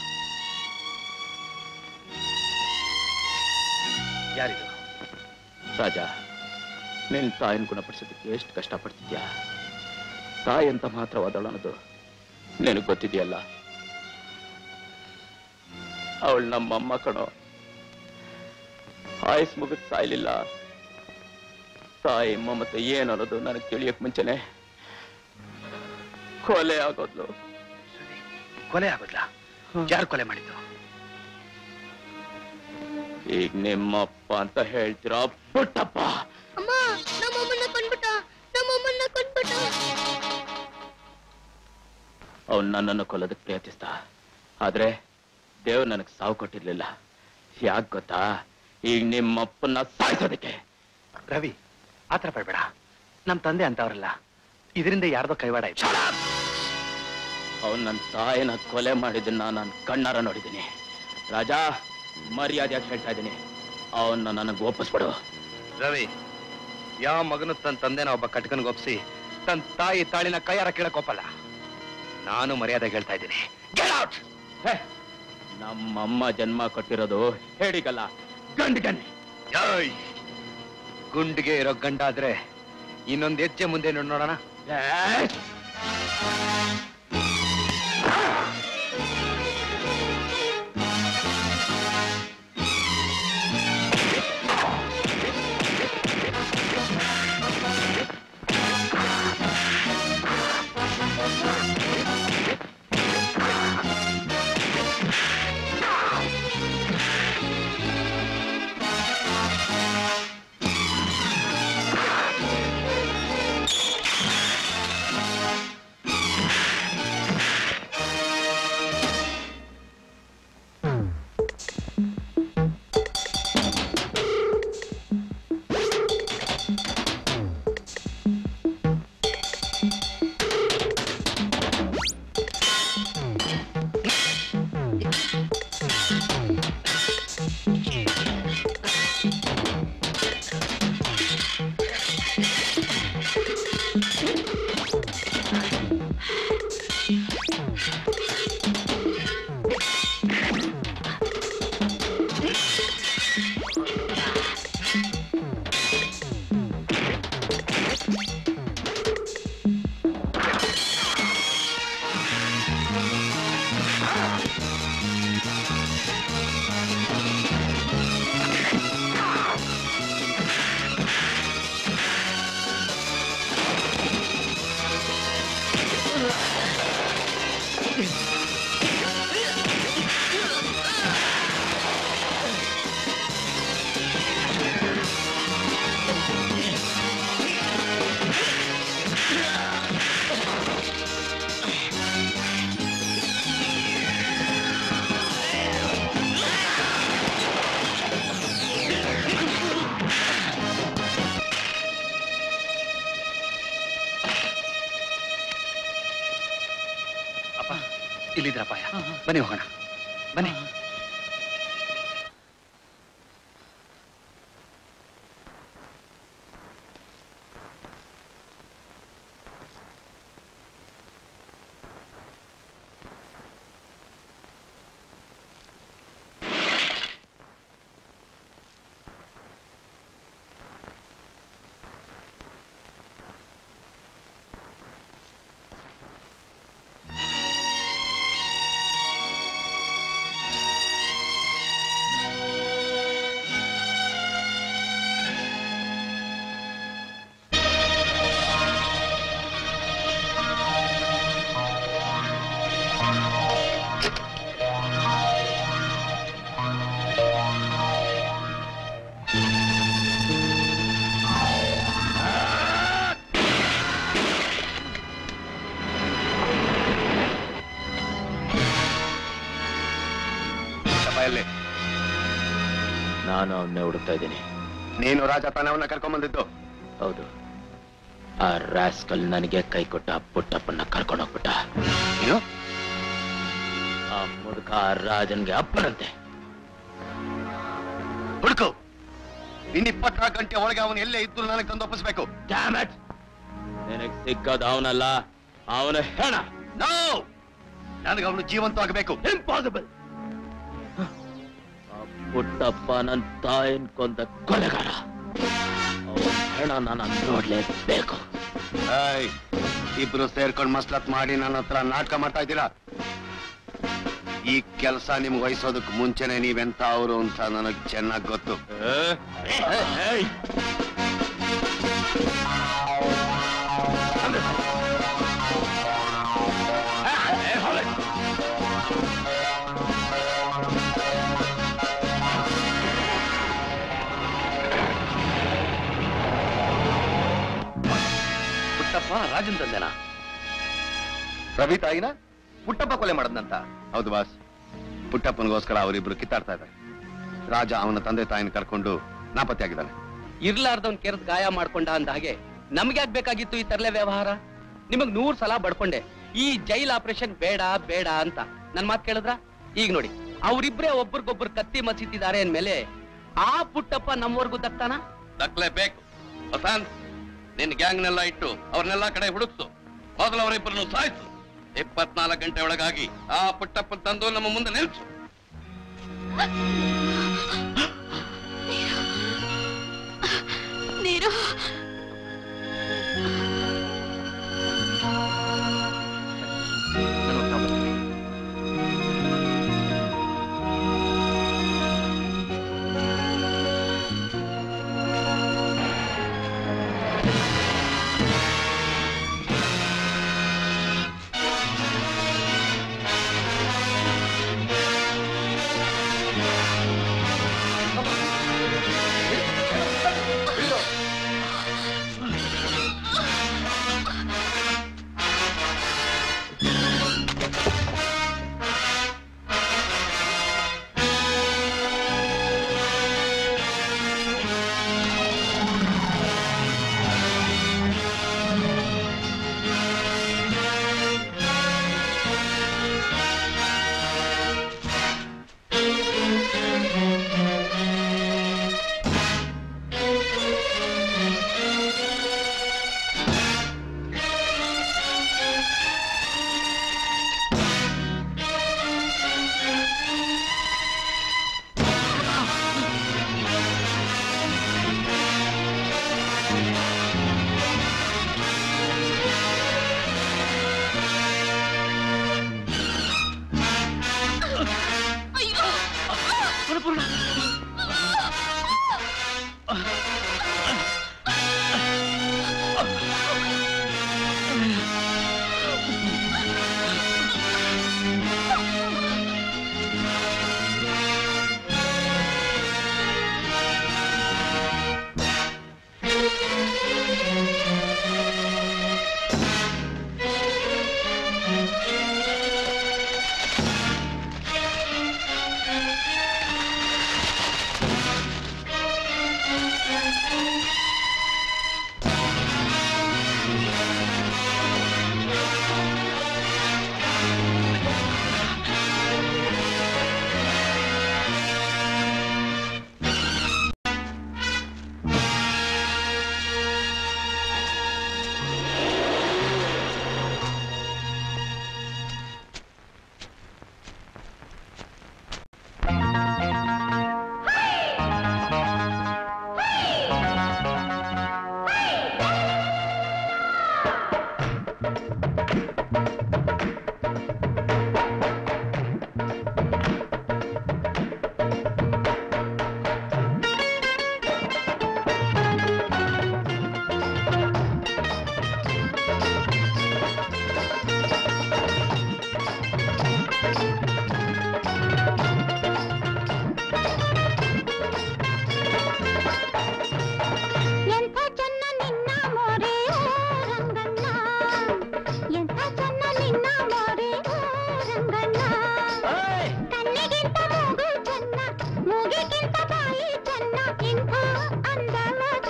ಯಾರಿದು? ರಾಜ, ನಿನ್ ತಾಯಿನ ಗುಣಪಡಿಸೋದಕ್ಕೆ ಎಷ್ಟು ಕಷ್ಟಪಡ್ತಿದ್ಯಾ? ತಾಯಿ ಅಂತ ಮಾತ್ರವಾದವಳು ಅನ್ನೋದು ನಿನಗೆ ಗೊತ್ತಿದೆಯಲ್ಲ. ಅವಳು ನಮ್ಮಮ್ಮ ಕಣೋ. ಆಯಸ್ ಮುಗಿದ್ ಸಾಯ್ಲಿಲ್ಲ. ತಾಯಿ ಮಮತೆ ಏನು ಅನ್ನೋದು ನನಗೆ ತಿಳಿಯಕ್ ಮುಂಚೆನೆ ಕೊಲೆ ಆಗೋದ್ಲು. ಕೊಲೆ ಆಗೋದ್ಲ? ಯಾರು ಕೊಲೆ ಮಾಡಿದ್ದು? ಈಗ ನಿಮ್ಮಪ್ಪ ಅಂತ ಹೇಳ್ತೀರಾ? ಪುಟ್ಟಪ್ಪ ಅಮ್ಮ, ನಮ್ಮಮ್ಮನ್ನ ಕೊಂಡ್ಬಿಟ್ಟ, ನಮ್ಮಮ್ಮನ್ನ ಕೊಂಡ್ಬಿಟ್ಟ. ಅವನು ನನ್ನನ್ನು ಕೊಲ್ಲೋದಕ್ಕೆ ಪ್ರಯತ್ನಿಸ್ತ. ಆದ್ರೆ ದೇವ್ ನನಗೆ ಸಾವು ಕೊಟ್ಟಿರ್ಲಿಲ್ಲ. ಯಾಕೆ ಗೊತ್ತಾ? ಈಗ ನಿಮ್ಮಪ್ಪನ್ನ ಸಾಯಿಸೋದಕ್ಕೆ. ರವಿ, ಆತರ ಪಡ್ಬೇಡ. ನಮ್ ತಂದೆ ಅಂತವ್ರಲ್ಲ, ಇದರಿಂದ ಯಾರ್ದೋ ಕೈವಾಡ ಆಯ್ತು. ಅವನ್ ನನ್ನ ತಾಯಿನ ಕೊಲೆ ಮಾಡಿದ್ದನ್ನ ನಾನು ಕಣ್ಣಾರ ನೋಡಿದ್ದೀನಿ. ರಾಜ, ಮರ್ಯಾದೆಯಾಗಿ ಹೇಳ್ತಾ ಇದ್ದೀನಿ, ಅವನ್ನ ನನಗೆ ಒಪ್ಪಿಸ್ಬಿಡು. ರವಿ, ಯಾವ ಮಗನು ತನ್ನ ತಂದೆನ ಒಬ್ಬ ಕಟ್ಕನ್ಗೆ ಒಪ್ಸಿ ತನ್ನ ತಾಯಿ ತಾಳಿನ ಕೈಯಾರ ಕೇಳಕ್ ಒಪ್ಪಲ್ಲ. ನಾನು ಮರ್ಯಾದೆ ಹೇಳ್ತಾ ಇದ್ದೀನಿ. Get out! ನಮ್ಮಮ್ಮ ಜನ್ಮ ಕೊಟ್ಟಿರೋದು ಹೇಳಿಗಲ್ಲ, ಗಂಡಿಗನ್ನಿ. ಗುಂಡಿಗೆ ಇರೋ ಗಂಡ ಆದ್ರೆ ಇನ್ನೊಂದು ಹೆಜ್ಜೆ ಮುಂದೆ ನೋಡೋಣ. ಇಲ್ಲಿದ್ರಪ್ಪಾಯ ಬನ್ನಿ ಹೋಗೋಣ ಬನ್ನಿ. ನಾನು ಅವನ್ನೇ ಹುಡುಕ್ತಾ ಇದ್ದೀನಿ. ನೀನು ರಾಜ ತಾನೇ ಅವನ್ನ ಕರ್ಕೊಂಡ್ ಬಂದಿದ್ದು? ಹೌದು. ಆ ರಾಸ್ಕಲ್ ನನಗೆ ಕೈ ಕೊಟ್ಟ ಪುಟ್ಟಪ್ಪನ್ನ ಕರ್ಕೊಂಡು ಹೋಗ್ಬಿಟ್ಟ. ಏನು? ಆ ಮುದುಕ ರಾಜನ್ಗೆ ಅಪ್ಪನಂತೆ. ಹುಡುಕು, ಇನ್ನು ಇಪ್ಪತ್ನಾಲ್ಕು ಗಂಟೆ ಒಳಗೆ ಅವನು ಎಲ್ಲೇ ಇದ್ದು ನನಗೆ ತಂದು ಒಪ್ಪಿಸ್ಬೇಕು. ನಿನಗೆ ಸಿಕ್ಕೋದು ಅವನಲ್ಲ, ಅವನ ಹೆಣ. ನೋ, ನನಗೆ ಅವನು ಜೀವಂತವಾಗಬೇಕು. ಇಂಪಾಸಿಬಲ್. ಪುಟ್ಟಪ್ಪ ನನ್ನ ತಾಯಿನ್ ಕೊಂದ ಕೊಲೆಗಾರ. ಅವನ ಹೆಣ ನಾನು ನೋಡ್ಲೇಬೇಕು. ಇಬ್ರು ಸೇರ್ಕೊಂಡು ಮಸ್ಲತ್ ಮಾಡಿ ನನ್ನ ಹತ್ರ ನಾಟಕ ಮಾಡ್ತಾ ಇದ್ದೀರಾ. ಈ ಕೆಲಸ ನಿಮ್ಗೆ ವಹಿಸೋದಕ್ಕೆ ಮುಂಚೆನೆ ನೀವೆಂತ ಅವರು ಅಂತ ನನಗೆ ಚೆನ್ನಾಗಿ ಗೊತ್ತು. ಪುಟ್ಟಪ್ಪ ರಾಜನ್ ತಂದೆನ? ರವಿ ತಾಯಿನ ಪುಟ್ಟಪ್ಪ ಕೊಲೆ ಮಾಡದ್ನಂತ? ಹೌದು ಬಾಸ್, ಪುಟ್ಟಪ್ಪನಿಗೋಸ್ಕರ ಅವರಿಬ್ರು ಕಿತ್ತಾಡ್ತಾ ಇದ್ದಾರೆ. ರಾಜ ಅವನ ತಂದೆ ತಾಯಿನ ಕರ್ಕೊಂಡು ನಾಪತ್ತೆಯಾಗಿದ್ದಾನೆ. ಇರ್ಲಾರ್ದವ್ನ್ ಕೆರೆಸ್ ಗಾಯ ಮಾಡ್ಕೊಂಡ ಅಂದ ಹಾಗೆ ನಮ್ಗೆ ಬೇಕಾಗಿತ್ತು ಈ ತರಲೆ ವ್ಯವಹಾರ? ನಿಮಗ್ ನೂರ್ ಸಲ ಬಡ್ಕೊಂಡೆ ಈ ಜೈಲ್ ಆಪರೇಷನ್ ಬೇಡ ಬೇಡ ಅಂತ. ನನ್ ಮಾತ್ ಕೇಳಿದ್ರ? ಈಗ ನೋಡಿ, ಅವ್ರಿಬ್ರೇ ಒಬ್ರಿಗೊಬ್ರು ಕತ್ತಿ ಮಚ್ಚಿಟ್ಟಿದ್ದಾರೆ ಅಂದ್ಮೇಲೆ ಆ ಪುಟ್ಟಪ್ಪ ನಮ್ವರ್ಗೂ ದಕ್ತಾನ? ದಕ್ಲೇಬೇಕು. ವಸಂತ್, ನಿನ್ ಗ್ಯಾಂಗ್ನೆಲ್ಲ ಇಟ್ಟು ಅವ್ರನ್ನೆಲ್ಲ ಕಡೆ ಹುಡುಕ್ಸು. ಮೊದಲು ಅವರಿಬ್ಬರನ್ನು ಸಾಯಿಸು. ಇಪ್ಪತ್ನಾಲ್ಕು ಗಂಟೆ ಒಳಗಾಗಿ ಆ ಪುಟ್ಟಪ್ಪ ತಂದು ನಮ್ಮ ಮುಂದೆ ನಿಲ್ಸು. ನೀರು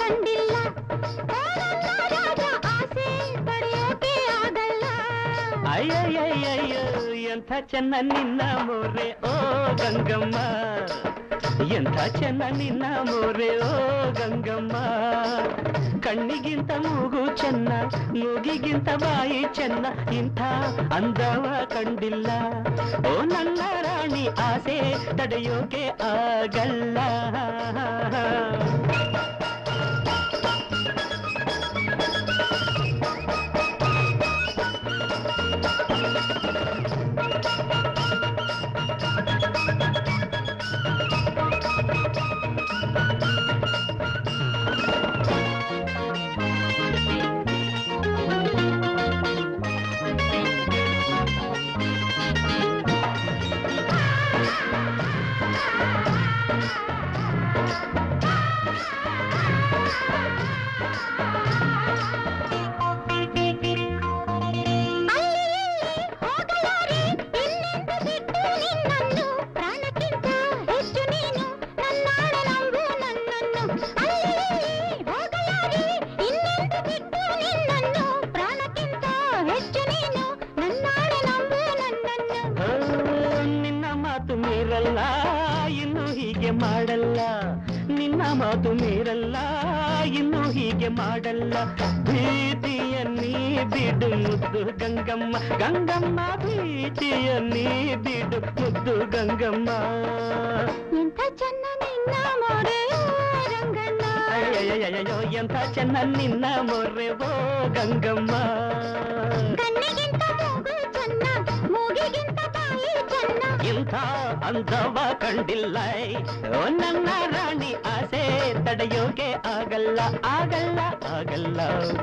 ಕಂಡಿಲ್ಲ ರಾಜ ಆಸೆ ತಡೆಯೋಕೆ ಆಗಲ್ಲ. ಅಯ್ಯಯ್ಯಯ್ಯಯ್ಯೋ ಎಂಥ ಚೆನ್ನ ನಿನ್ನ ಮೋರೆ ಓ ಗಂಗಮ್ಮ, ಎಂಥ ಚೆನ್ನ ನಿನ್ನ ಮೋರೆ ಓ ಗಂಗಮ್ಮ. ಕಣ್ಣಿಗಿಂತ ಮೂಗು ಚೆನ್ನ, ಮೂಗಿಗಿಂತ ಬಾಯಿ ಚೆನ್ನ, ಇಂಥ ಅಂದವ ಕಂಡಿಲ್ಲ. ಓ ನನ್ನ ರಾಣಿ ಆಸೆ ತಡೆಯೋಕೆ ಆಗಲ್ಲ. ಮಾತು ಮೀರಲ್ಲ ಇನ್ನು ಹೀಗೆ ಮಾಡಲ್ಲ. ಭೀತಿಯ ನೀ ಬಿಡು ಮುದ್ದು ಗಂಗಮ್ಮ, ಗಂಗಮ್ಮ ಭೀತಿಯ ನೀ ಬಿಡು ಮುದ್ದು ಗಂಗಮ್ಮ. ಎಂಥ ಚೆನ್ನ ನಿನ್ನ ಮೊರೆ ರಂಗಣ್ಣ, ಅಯ್ಯಯ್ಯಯ್ಯೋ ಎಂಥ ಚೆನ್ನ ನಿನ್ನ ಮೊರೆ ಓ ಗಂಗಮ್ಮ. ಕಣ್ಣಿಗಿಂತ ಮೂಗು ಚೆನ್ನ, ಮೂಗಿಗಿಂತ ಬಾಯಿ ಚೆನ್ನ, ಇಂಥ ಅಂದವ ಕಂಡಿಲ್ಲ. ಓ ನನ್ನ ರಾಣಿ ಆಸೆ ತಡೆಯೋಕೆ ಆಗಲ್ಲ, ಆಗಲ್ಲ, ಆಗಲ್ಲ.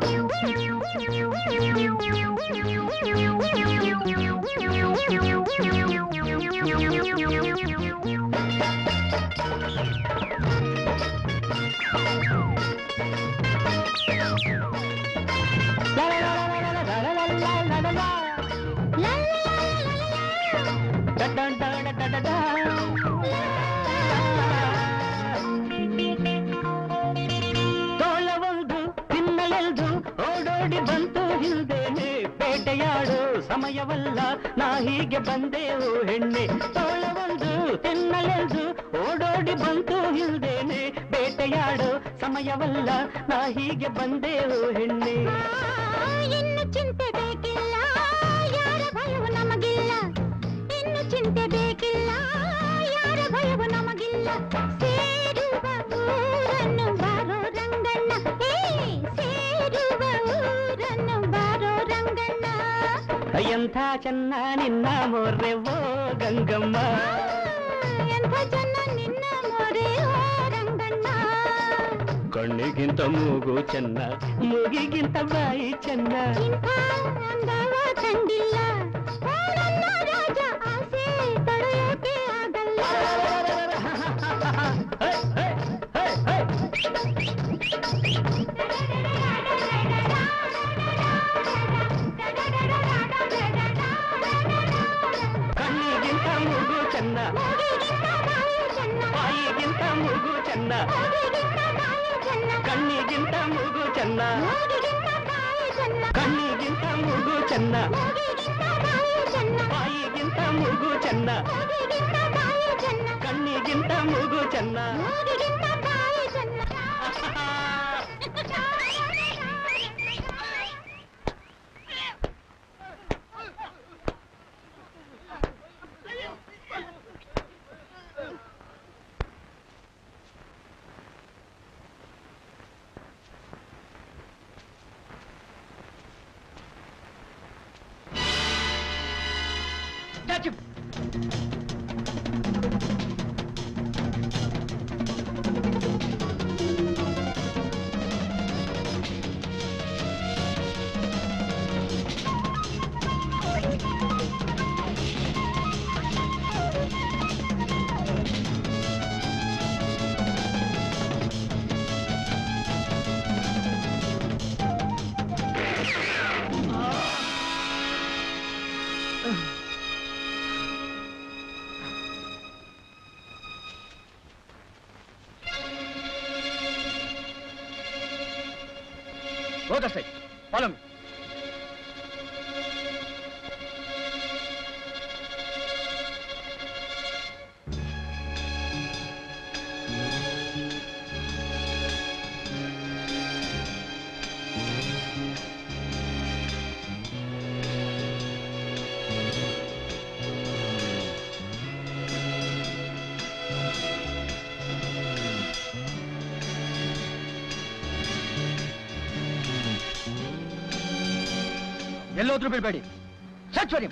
ತೋಳವೊಂದು ತಿನ್ನಲೆಲ್ದು ಓಡೋಡಿ ಬಂತು ಹಿಂದೇನೆ, ಬೇಟೆಯಾಡು ಸಮಯವಲ್ಲ ನಾ ಹೀಗೆ ಬಂದೆವು ಹೆಣ್ಣೆ. ತೋಳವೊಂದು ತಿನ್ನಲೆಲ್ದು ಓಡೋಡಿ ಬಂತು ಹಿಂದೇನೆ, ಬೇಟೆಯಾಡು ಸಮಯವಲ್ಲ ನಾ ಹೀಗೆ ಬಂದೆವು ಹೆಣ್ಣೆ. ಇನ್ನು ಚಿಂತೆ ಬೇಕಿಲ್ಲ, ಯಾರ ಭಯವು ನಮಗಿಲ್ಲ. ಇನ್ನು ಚಿಂತೆ ಬೇಕಿಲ್ಲ, ಯಾರ ಭಯವು ನಮಗಿಲ್ಲ. ಸೇರುವ ಊರನ್ನು ಬಾರೋ ರಂಗಣ್ಣ, ಹೇ ಸೇರುವ ಊರನ್ನು ಬಾರೋ ರಂಗಣ್ಣ. ಎಂಥ ಚೆನ್ನ ನಿನ್ನ ಮೊರೆ ಓ ಗಂಗಮ್ಮ, ಎಂಥ ಚೆನ್ನ ನಿನ್ನ ಮೊರೆ ಓ ರಂಗಣ್ಣ. ಕಣ್ಣಿಗಿಂತ ಮೂಗು ಚೆನ್ನ, ಮೂಗಿಗಿಂತ ಬಾಯಿ ಚೆನ್ನ, ಇಂಥ ಅಂದವ ಕಂಡಿಲ್ಲ. ಓ ನನ್ನ ರಾಜ ಆಸೆ ತಡೆಯೋಕೆ ಆಗಲ್ಲ. ಕಣ್ಣಿಗಿಂತ ಮೂಗು ಚೆನ್ನ, ಬಾಯಿಗಿಂತ ಮೂಗು ಚೆನ್ನ, ಕಣ್ಣಿಗಿಂತ ಮೂಗು ಚೆನ್ನ, ಕಣ್ಣಿಗಿಂತ ಮೂಗು ಚೆನ್ನ, ಬಾಯಿಗಿಂತ ಮೂಗು ಚೆನ್ನ, ಕಣ್ಣಿಗಿಂತ ಮೂಗು ಚೆನ್ನ. ಹೋಗಷ್ಟೇ ಫಾಲೋ ಮೀ. ಎಲ್ಲೋದ್ರೂ ಬಿಡಬೇಡಿ. ಸಚ್ವರಿ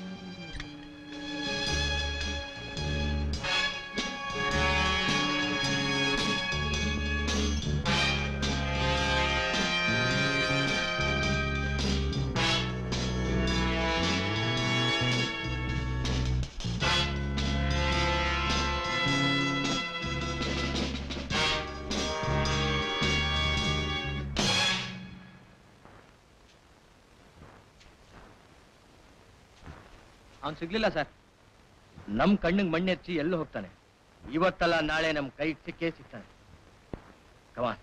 ಅವ್ನು ಸಿಗ್ಲಿಲ್ಲ ಸರ್. ನಮ್ ಕಣ್ಣಿಗೆ ಮಣ್ಣೆಚ್ಚಿ ಎಲ್ಲೂ ಹೋಗ್ತಾನೆ. ಇವತ್ತಲ್ಲ ನಾಳೆ ನಮ್ ಕೈಗೆ ಸಿಕ್ಕೇ ಸಿಗ್ತಾನೆ. ಕಮಾನ್.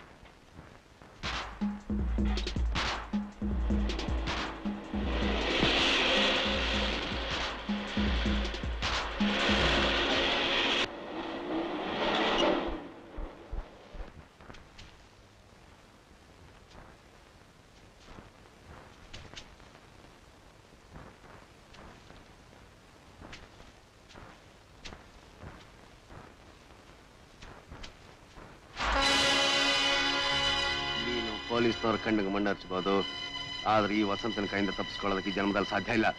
ಪೊಲೀಸ್ನವ್ರ ಕಣ್ಣಿಗೆ ಮಣ್ಣು ಹಚ್ಚಬಹುದು, ಆದ್ರೆ ಈ ವಸಂತನ ಕೈಯಿಂದ ತಪ್ಪಿಸ್ಕೊಳ್ಳೋದಕ್ಕೆ ಜನ್ಮದಲ್ಲಿ ಸಾಧ್ಯ ಇಲ್ಲ.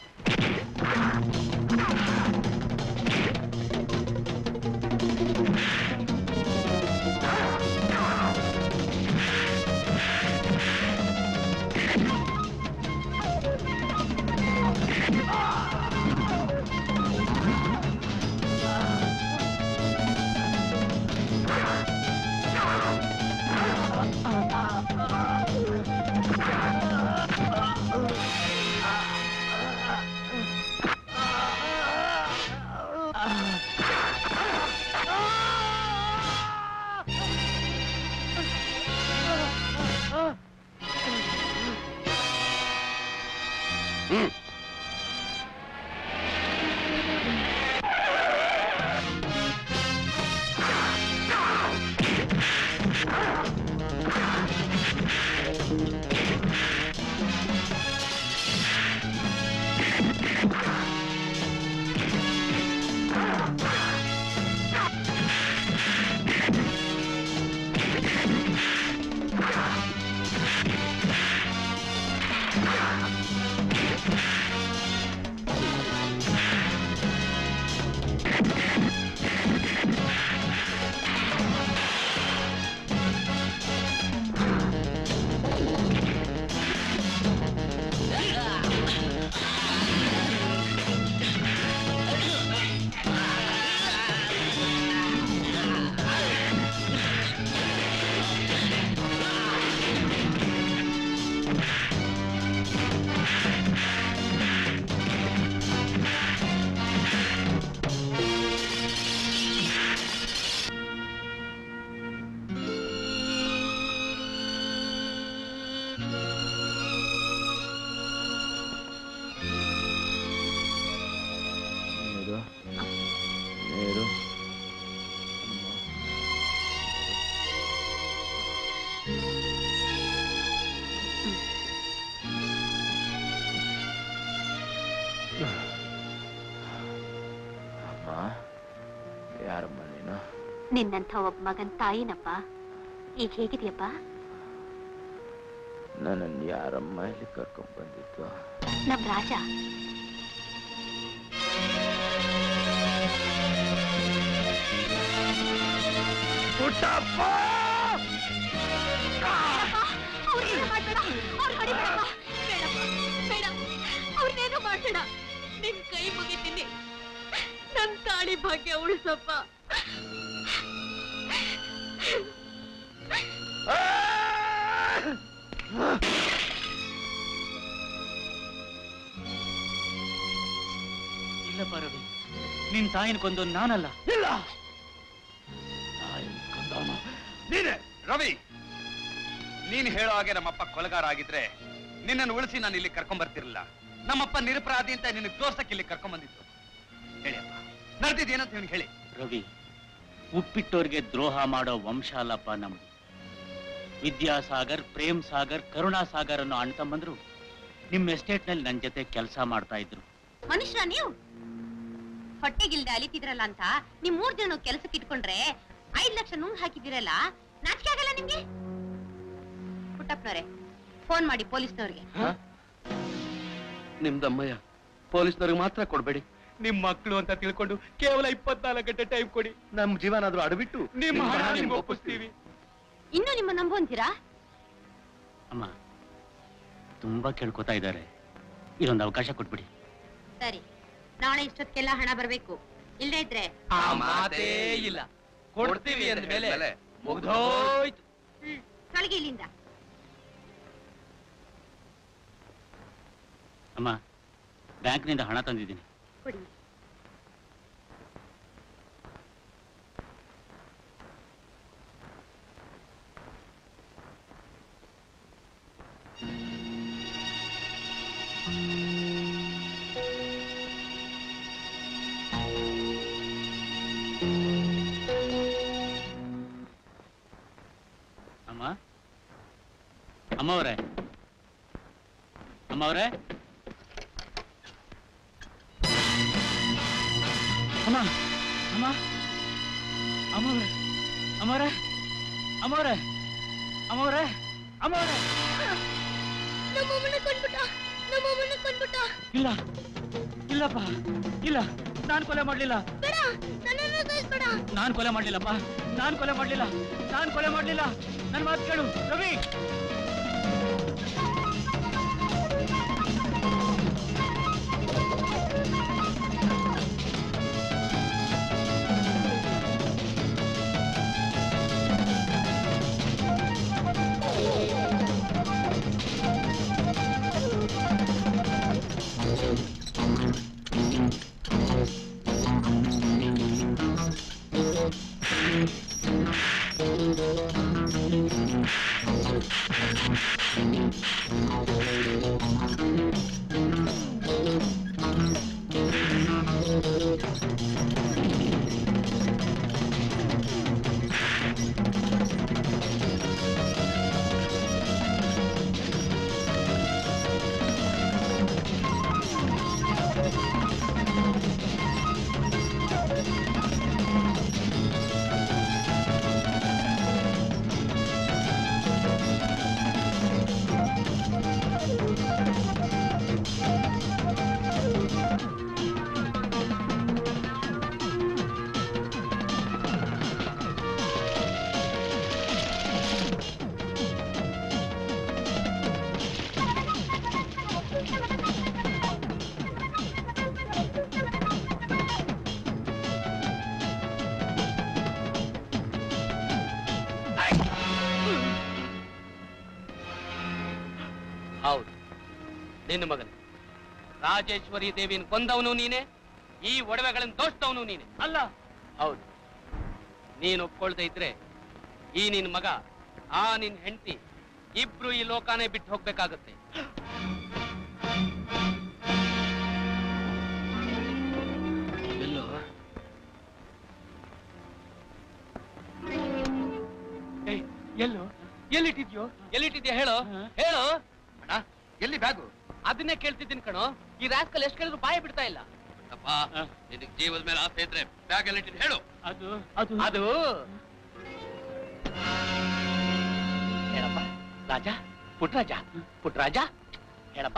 ನಿನ್ನಂಥ ಒಬ್ಬ ಮಗನ್ ತಾಯಿನಪ್ಪ. ಈಗ ಹೇಗಿದೆಯಪ್ಪ? ನನ್ನನ್ನು ಯಾರಮ್ಮ ಇಲ್ಲಿ ಕರ್ಕೊಂಡ್ ಬಂದಿತ್ತು? ನಮ್ ರಾಜ. ಅವ್ರನ್ನೇನು ಮಾಡ್ಬೇಡ, ನಿನ್ ಕೈ ಮುಗಿತೀನಿ. ನನ್ ತಾಳಿ ಭಾಗ್ಯ ಉಳಿಸಪ್ಪ. ಇಲ್ಲಪ್ಪ ರವಿ, ನಿನ್ ತಾಯಿನ ಕೊಂದು ನಾನಲ್ಲ. ಇಲ್ಲ, ತಾಯಿನ ಕೊಂದವನು ನೀನೇ. ರವಿ, ನೀನ್ ಹೇಳೋ ಹಾಗೆ ನಮ್ಮಪ್ಪ ಕೊಲೆಗಾರ ಆಗಿದ್ರೆ ನಿನ್ನನ್ನು ಉಳಿಸಿ ನಾನು ಇಲ್ಲಿ ಕರ್ಕೊಂಡ್ ಬರ್ತಿರ್ಲಿಲ್ಲ. ನಮ್ಮಪ್ಪ ನಿರಪರಾಧಿ ಅಂತ ನಿನಗೆ ತೋರ್ಸಕ್ಕೆ ಇಲ್ಲಿ ಕರ್ಕೊಂಡ್ ಬಂದಿತ್ತು. ಹೇಳಿಯಪ್ಪ, ನಡೆದಿದ್ದೇನಂತ ನಿಮ್ಗೆ ಹೇಳಿ. ರವಿ, ಉಪ್ಪಿಟ್ಟೋರ್ಗೆ ದ್ರೋಹ ಮಾಡೋ ವಂಶ ಅಲ್ಲಪ್ಪ ನಮ್ದು. ವಿದ್ಯಾಸಾಗರ್, ಪ್ರೇಮ್ ಸಾಗರ್, ಕರುಣಾ ಸಾಗರ್ ಅನ್ನೋ ಅಣ್ಣ ತಮ್ಮಂದ್ರು ನಿಮ್ಮ ಎಸ್ಟೇಟ್ ನಲ್ಲಿ ನನ್ ಜೊತೆ ಕೆಲಸ ಮಾಡ್ತಾ ಇದ್ರು. ಮನುಷ್ಯ ನೀವು ಹೊಟ್ಟೆಗಿಲ್ದೆ ಅಲಿತಿದ್ರಲ್ಲ ಅಂತ ನಿಮ್ ಮೂರ್ ಜನ ಕೆಲಸಕ್ಕೆ ಇಟ್ಕೊಂಡ್ರೆ ಐದ್ ಲಕ್ಷ ನುಂಗ್ ಹಾಕಿದಿರಲ್ಲ, ನಾಚಿಕೆ ಆಗಲ್ಲ ನಿಮ್ಗೆ? ಪುಟ್ಟಪ್ಪನವ್ರೆ, ಫೋನ್ ಮಾಡಿ ಪೊಲೀಸ್ನವ್ರಿಗೆ. ನಿಮ್ದಮ್ಮಯ್ಯ, ಪೊಲೀಸ್ನವ್ರಿಗೆ ಮಾತ್ರ ಕೊಡ್ಬೇಡಿ. ನಿಮ್ ಮಕ್ಕಳು ಅಂತ ತಿಳ್ಕೊಂಡು ಕೇವಲ ಇಪ್ಪತ್ನಾಲ್ಕು ಗಂಟೆ ಟೈಮ್ ಕೊಡಿ. ನಮ್ ಜೀವನಾದ್ರೂ ಅಡಬಿಟ್ಟು ನಿಮ್ಮ ಹಣ ನಿಮ್ಗೆ ಒಪ್ಪಿಸ್ತೀವಿ. ಇನ್ನು ನಿಮ್ಮ ನಂಬುವಂತೀರಾ? ಅಮ್ಮ, ತುಂಬಾ ಕೇಳ್ಕೊತಾ ಇದ್ದಾರೆ, ಇದೊಂದು ಅವಕಾಶ ಕೊಟ್ಬಿಡಿ. ಸರಿ, ನಾಳೆ ಇಷ್ಟೊತ್ತಿಗೆಲ್ಲ ಹಣ ಬರ್ಬೇಕು. ಇಲ್ಲದೆ ಇದ್ರೆ ಮಾತೇ ಇಲ್ಲ. ಕೊಡ್ತೀವಿ ಅಂದ ಮೇಲೆ ಮುಗ್ದೋಯ್ತು. ಹ್ಮ್, ತೊಳಗಿ ಇಲ್ಲಿಂದ. ಅಮ್ಮ, ಬ್ಯಾಂಕ್ನಿಂದ ಹಣ ತಂದಿದ್ದೀನಿ. ಕೊಡಿ. ಅಮ್ಮ, ಅಮ್ಮವ್ರೆ, ಅಮ್ಮವ್ರೆ, ಅಮ್ಮ, ಅಮ್ಮ, ಅಮ್ಮವ್ರೆ, ಅಮ್ಮವ್ರೆ, ಅಮ್ಮವ್ರೆ, ಅಮ್ಮವ್ರೆ, ಅಮ್ಮವ್ರೆ. ನಮ್ಮಮ್ಮನ ಕೊಂಡ್ಬಿಟ್ಟ, ನಮ್ಮಮ್ಮನ ಕೊಂಡ್ಬಿಟ್ಟ. ಇಲ್ಲ, ಇಲ್ಲಪ್ಪ, ಇಲ್ಲ, ನಾನ್ ಕೊಲೆ ಮಾಡ್ಲಿಲ್ಲ. ಬೇಡ, ನನ್ನನ್ನ ಸಾಯಿಸ್ಬೇಡ. ನಾನ್ ಕೊಲೆ ಮಾಡ್ಲಿಲ್ಲಪ್ಪ, ನಾನ್ ಕೊಲೆ ಮಾಡ್ಲಿಲ್ಲ, ನಾನ್ ಕೊಲೆ ಮಾಡ್ಲಿಲ್ಲ. ನನ್ ಮಾತು ಕೇಳು ರವಿ. ಹೌದು, ನಿನ್ನ ಮಗನೇ ರಾಜೇಶ್ವರಿ ದೇವಿನ ಕೊಂದವನು ನೀನೆ, ಈ ಒಡವೆಗಳನ್ನು ದೋಸ್ತವನು ನೀನೆ. ಅಲ್ಲ. ಹೌದು, ನೀನು ಒಪ್ಕೊಳ್ತಾ ಇದ್ರೆ ಈ ನಿನ್ ಮಗ, ಆ ನಿನ್ ಹೆಂಡತಿ ಇಬ್ರು ಈ ಲೋಕಾನೇ ಬಿಟ್ಟು ಹೋಗ್ಬೇಕಾಗತ್ತೆ. ಎಲ್ಲೋ ಎಲ್ಲೋ ಎಲ್ಲಿಟ್ಟಿದ್ಯೋ ಎಲ್ಲಿಟ್ಟಿದ್ಯಾ ಹೇಳೋ ಹೇಳೋ. ಎಲ್ಲಿ ಬ್ಯಾಗು? ಅದನ್ನೇ ಕೇಳ್ತಿದ್ದೀನಿ ಕಣೋ. ಈ ರಾಸ್ಕಲ್ ಎಷ್ಟು ಕೇಳಿದ್ರು ಬಾಯ ಬಿಡ್ತಾ ಇಲ್ಲ. ನಿನಗೆ ಜೀವದ ಮೇಲೆ ಆಸೆ ಇದ್ರೆ ಬ್ಯಾಗ್ ಎಲ್ಲಿಟ್ಟಿದ್ ಹೇಳು. ಅದು ಅದು ಅದು ಹೇಳಪ್ಪ. ರಾಜ, ಪುಟ್ರಾಜ, ಪುಟ್ರಾಜ ಹೇಳಪ್ಪ.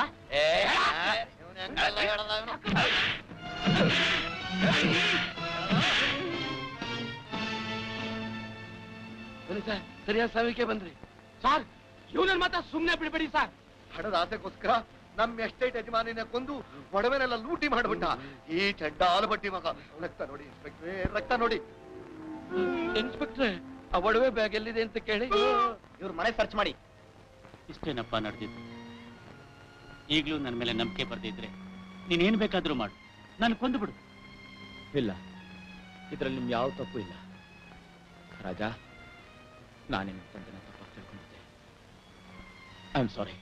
ಸರಿಯಾದ ಸಾವಿಗೆ ಬಂದ್ರಿ ಸಾರ್. ಇವನನ್ನ ಮಾತ್ರ ಸುಮ್ನೆ ಬಿಡ್ಬೇಡಿ ಸಾರ್. ಹಣದ ಆಸೆಗೋಸ್ಕರ ನಮ್ಮ ಎಸ್ಟೇಟ್ ಯಜಮಾನಿನ ಕೊಂದು ಒಡವೆನೆಲ್ಲ ಲೂಟಿ ಮಾಡ್ಬಿಟ್ಟ ಈ ಚಡ್ಡಾಲ ಬಟ್ಟಿ ಮಗ. ರಕ್ತ ನೋಡಿ ಇನ್ಸ್ಪೆಕ್ಟ್ರೇ, ರಕ್ತ ನೋಡಿ. ಇನ್ಸ್ಪೆಕ್ಟ್ರೆ, ಆ ಒಡವೆ ಬ್ಯಾಗ್ ಎಲ್ಲಿದೆ ಅಂತ ಕೇಳಿ ಇವ್ರ ಮನೆ ಸರ್ಚ್ ಮಾಡಿ. ಇಷ್ಟೇನಪ್ಪ ನಡೆದಿದ್ದು. ಈಗ್ಲೂ ನನ್ನ ಮೇಲೆ ನಂಬಿಕೆ ಬರ್ದಿದ್ರೆ ನೀನೇನ್ ಬೇಕಾದ್ರೂ ಮಾಡು, ನಾನು ಕೊಂದು ಬಿಡು. ಇಲ್ಲ, ಇದ್ರಲ್ಲಿ ನಿಮ್ ಯಾವ ತಪ್ಪು ಇಲ್ಲ ರಾಜ. ನಾನೇನು ತಂದೆನ ತಪ್ಪಾಗಿ ತಿಳ್ಕೊಂಡಿದ್ದೆ. I am sorry.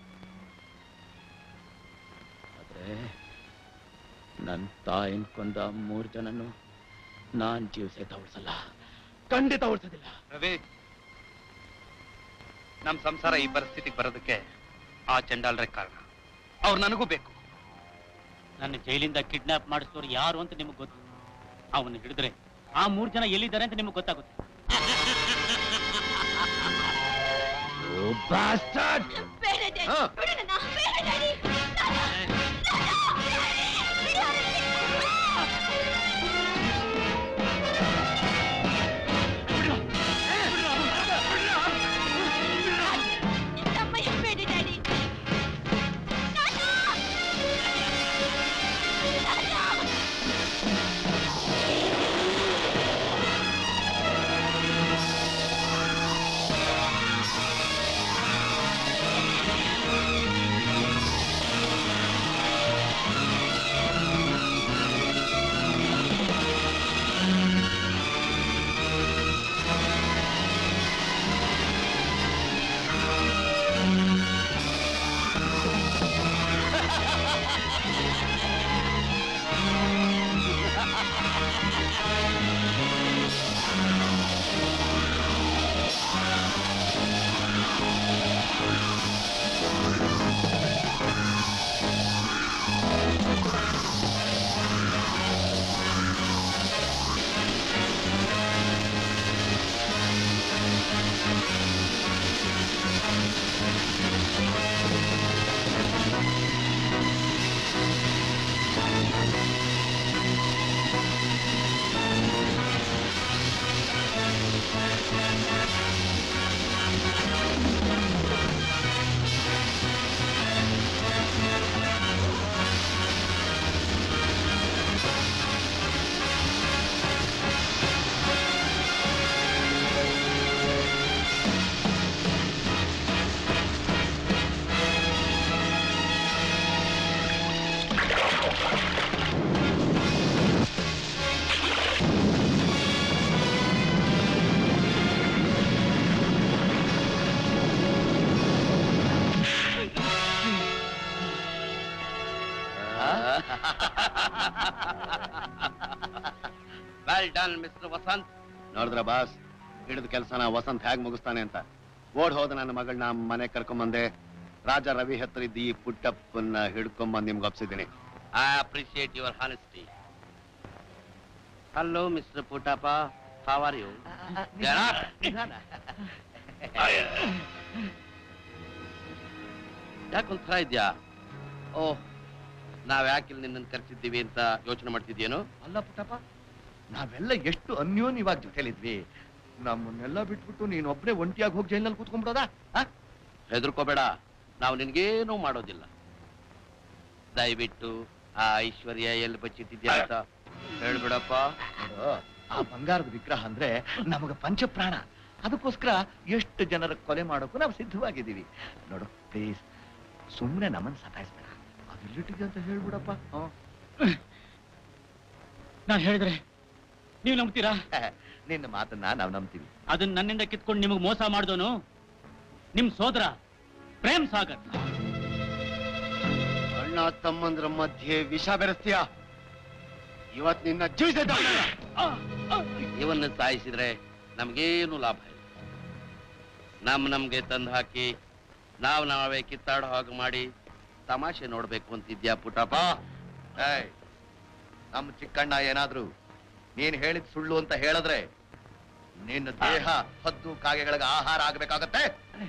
ಆದ್ರೆ ನನ್ನ ತಾಯಿನ ಕೊಂದ ಮೂರು ಜನನು ನಾನ್ ಜೀವ ಸಹಿತ ಉಳಿಸಲ್ಲ, ಖಂಡಿತ ಉಳಿಸೋದಿಲ್ಲ. ರವಿ, ನಮ್ ಸಂಸಾರ ಈ ಪರಿಸ್ಥಿತಿಗೆ ಬರೋದಕ್ಕೆ ಆ ಚಂಡಾಲರೇ ಕಾರಣ. ಅವ್ರು ನನಗೂ ಬೇಕು. ನನ್ನ ಜೈಲಿಂದ ಕಿಡ್ನಾಪ್ ಮಾಡಿಸೋರು ಯಾರು ಅಂತ ನಿಮಗೆ ಗೊತ್ತು. ಅವನು ಹಿಡಿದ್ರೆ ಆ ಮೂರು ಜನ ಎಲ್ಲಿದ್ದಾರೆ ಅಂತ ನಿಮಗೆ ಗೊತ್ತಾಗುತ್ತೆ. Well done mister Vasant. ನೋಡಿದ್ರ ಬಾಸ್, ಹಿಡಿದ ಕೆಲಸನ ವಸಂತ್ ಹೇಗ್ ಮುಗಿಸ್ತಾನೆ ಅಂತ. ಓಡ್ ಹೋದ ನನ್ನ ಮಗಳನ್ನ ಮನೆ ಕರ್ಕೊಂಬಂದೆ. ರಾಜ ರವಿ ಹತ್ರ ಇದ್ದ ಈ ಪುಟ್ಟಪ್ಪನ್ನ ಹಿಡ್ಕೊಂಬಂದ್ ನಿಮ್ಗೆ ಒಪ್ಸಿದ್ದೀನಿ. I appreciate your honesty. Hello mister Puttappa, how are you? ಯಾಕೊಂಥರ ಇದ್ಯಾ? ಓಹ್, ನಾವ್ ಯಾಕಿಲ್ಲಿ ನಿನ್ನನ್ನು ಕರ್ಸಿದ್ದೀವಿ ಅಂತ ಯೋಚನೆ ಮಾಡ್ತಿದ್ಯೇನು? ಅಲ್ಲ ಪುಟ್ಟಪ್ಪ, ನಾವೆಲ್ಲ ಎಷ್ಟು ಅನ್ಯೋನ್ಯವಾಗಿ ಜೊತೆಲಿದ್ವಿ. ನಮ್ಮನ್ನೆಲ್ಲ ಬಿಟ್ಬಿಟ್ಟು ನೀನ್ ಒಬ್ನೇ ಒಂಟಿಯಾಗಿ ಹೋಗಿ ಜೈಲಿನಲ್ಲಿ ಕೂತ್ಕೊಂಡ್ಬಿಡೋದಾ? ಹೆದರ್ಕೋಬೇಡ, ನಾವು ನಿನ್ಗೇನು ಮಾಡೋದಿಲ್ಲ. ದಯವಿಟ್ಟು ಆ ಐಶ್ವರ್ಯ ಎಲ್ಲಿ ಬಚ್ಚಿಟ್ಟಿದ್ಯಾ ಅಂತ ಹೇಳ್ಬಿಡಪ್ಪ. ಆ ಬಂಗಾರದ ವಿಗ್ರಹ ಅಂದ್ರೆ ನಮಗ ಪಂಚಪ್ರಾಣ. ಅದಕ್ಕೋಸ್ಕರ ಎಷ್ಟು ಜನರ ಕೊಲೆ ಮಾಡೋಕ್ಕೂ ನಾವು ಸಿದ್ಧವಾಗಿದ್ದೀವಿ. ನೋಡು ಪ್ಲೀಸ್, ಸುಮ್ಮನೆ ನಮ್ಮನ್ನು ಸತಾಯಿಸ್ಬೇಡ. ಅದೆಲ್ಲಿಟ್ಟಿದೆ ಅಂತ ಹೇಳ್ಬಿಡಪ್ಪ. ನಾನು ಹೇಳಿದ್ರೆ ನೀವು ನಂಬ್ತೀರಾ? ನಿನ್ನ ಮಾತನ್ನ ನಾವು ನಂಬ್ತೀವಿ. ಅದನ್ನ ನನ್ನಿಂದ ಕಿತ್ಕೊಂಡು ನಿಮಗೆ ಮೋಸ ಮಾಡಿದವನು ನಿಮ್ ಸೋದರ ಪ್ರೇಮ್ ಸಾಗರ್. ಅಣ್ಣ ತಮ್ಮಂದ್ರ ಮಧ್ಯೆ ವಿಷ ಬೆರೆಸ್ತೀಯ? ಇವತ್ ನಿನ್ನ ಜೀವಿಸ ಇವನ್ನ ಸಾಯಿಸಿದ್ರೆ ನಮ್ಗೇನು ಲಾಭ ಇಲ್ಲ. ನಮ್ ನಮ್ಗೆ ತಂದು ಹಾಕಿ ನಾವ್ ನಾವೇ ಕಿತ್ತಾಡೋ ಹಾಗೆ ಮಾಡಿ ತಮಾಷೆ ನೋಡ್ಬೇಕು ಅಂತಿದ್ಯಾ ಪುಟ್ಟಪ್ಪ? ಏಯ್, ನಮ್ಮ ಚಿಕ್ಕಣ್ಣ ಏನಾದ್ರು ನೀನ್ ಹೇಳಿದ್ ಸುಳ್ಳು ಅಂತ ಹೇಳಿದ್ರೆ ನಿನ್ನ ದೇಹ ಹದ್ದು ಕಾಗೆಗಳಿಗೆ ಆಹಾರ ಆಗ್ಬೇಕಾಗತ್ತೆ.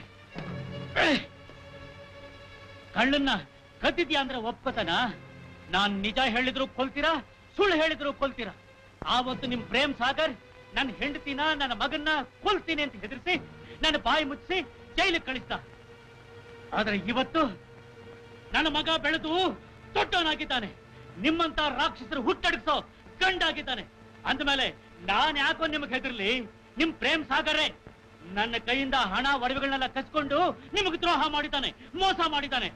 ಕಳ್ಳನ್ನ ಕದ್ದಿದ್ಯಾ ಅಂದ್ರೆ ಒಪ್ಪತನ? ನಾನ್ ನಿಜ ಹೇಳಿದ್ರು ಕೊಲ್ತೀರಾ, ಸುಳ್ಳು ಹೇಳಿದ್ರು ಕೊಲ್ತೀರಾ? ಆವತ್ತು ನಿಮ್ ಪ್ರೇಮ್ ಸಾಗರ್ ನನ್ನ ಹೆಂಡತಿನ ನನ್ನ ಮಗನ್ನ ಕೊಲ್ತೀನಿ ಅಂತ ಹೆದರಿಸಿ ನನ್ನ ಬಾಯಿ ಮುಚ್ಚಿಸಿ ಜೈಲಿಗೆ ಕಳಿಸ್ತ. ಆದ್ರೆ ಇವತ್ತು ನನ್ನ ಮಗ ಬೆಳೆದು ದೊಡ್ಡವನಾಗಿದ್ದಾನೆ, ನಿಮ್ಮಂತ ರಾಕ್ಷಸರು ಹುಟ್ಟಡಗಿಸೋ ಗಂಡಾಗಿದ್ದಾನೆ. ಅಂದ್ಮೇಲೆ ನಾನ್ ಯಾಕೋ ನಿಮಗೆ ಹೆದರ್ಲಿ? ನಿಮ್ ಪ್ರೇಮ್ ಸಾಗರೇ ನನ್ನ ಕೈಯಿಂದ ಹಣ ಒಡವೆಗಳನ್ನೆಲ್ಲ ಕಸ್ಕೊಂಡು ನಿಮಗೆ ದ್ರೋಹ ಮಾಡಿದ್ದಾನೆ, ಮೋಸ ಮಾಡಿದ್ದಾನೆ.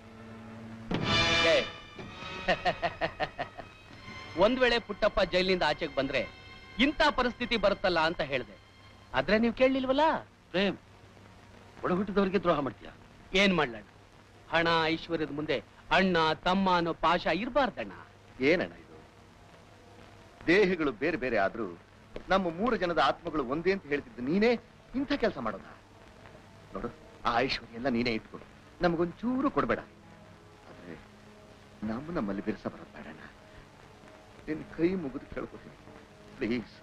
ಒಂದ್ ವೇಳೆ ಪುಟ್ಟಪ್ಪ ಜೈಲಿನಿಂದ ಆಚೆಗೆ ಬಂದ್ರೆ ಇಂಥ ಪರಿಸ್ಥಿತಿ ಬರುತ್ತಲ್ಲ ಅಂತ ಹೇಳಿದೆ. ಆದ್ರೆ ನೀವು ಕೇಳಲಿಲ್ವಲ್ಲ? ಪ್ರೇಮ್, ಒಡ ಹುಟ್ಟಿದವರಿಗೆ ದ್ರೋಹ ಮಾಡ್ತೀಯ? ಏನ್ ಮಾಡ್ಲಣ್ಣ? ಹಣ ಐಶ್ವರ್ಯದ ಮುಂದೆ ಅಣ್ಣ ತಮ್ಮ ಅನ್ನೋ ಪಾಶ ಇರಬಾರ್ದಣ್ಣ. ಏನಣ್ಣ ಇದು? ದೇಹಗಳು ಬೇರೆ ಬೇರೆ ಆದ್ರೂ ನಮ್ಮ ಮೂರು ಜನದ ಆತ್ಮಗಳು ಒಂದೇ ಅಂತ ಹೇಳ್ತಿದ್ದು ನೀನೇ ಇಂಥ ಕೆಲಸ ಮಾಡೋದ? ನೋಡು, ಆ ಐಶ್ವರ್ಯ ಎಲ್ಲ ನೀನೇ ಇಟ್ಕೊಡು, ನಮಗೊಂಚೂರು ಕೊಡ್ಬೇಡ. ಆದ್ರೆ ನಮ್ಮ ನಮ್ಮಲ್ಲಿ ಬಿರ್ಸ ಬರೋದು ಬೇಡಣ್ಣ. ನಿನ್ ಕೈ ಮುಗಿದು ಕೇಳ್ಕೊತೀನಿ ಪ್ಲೀಸ್.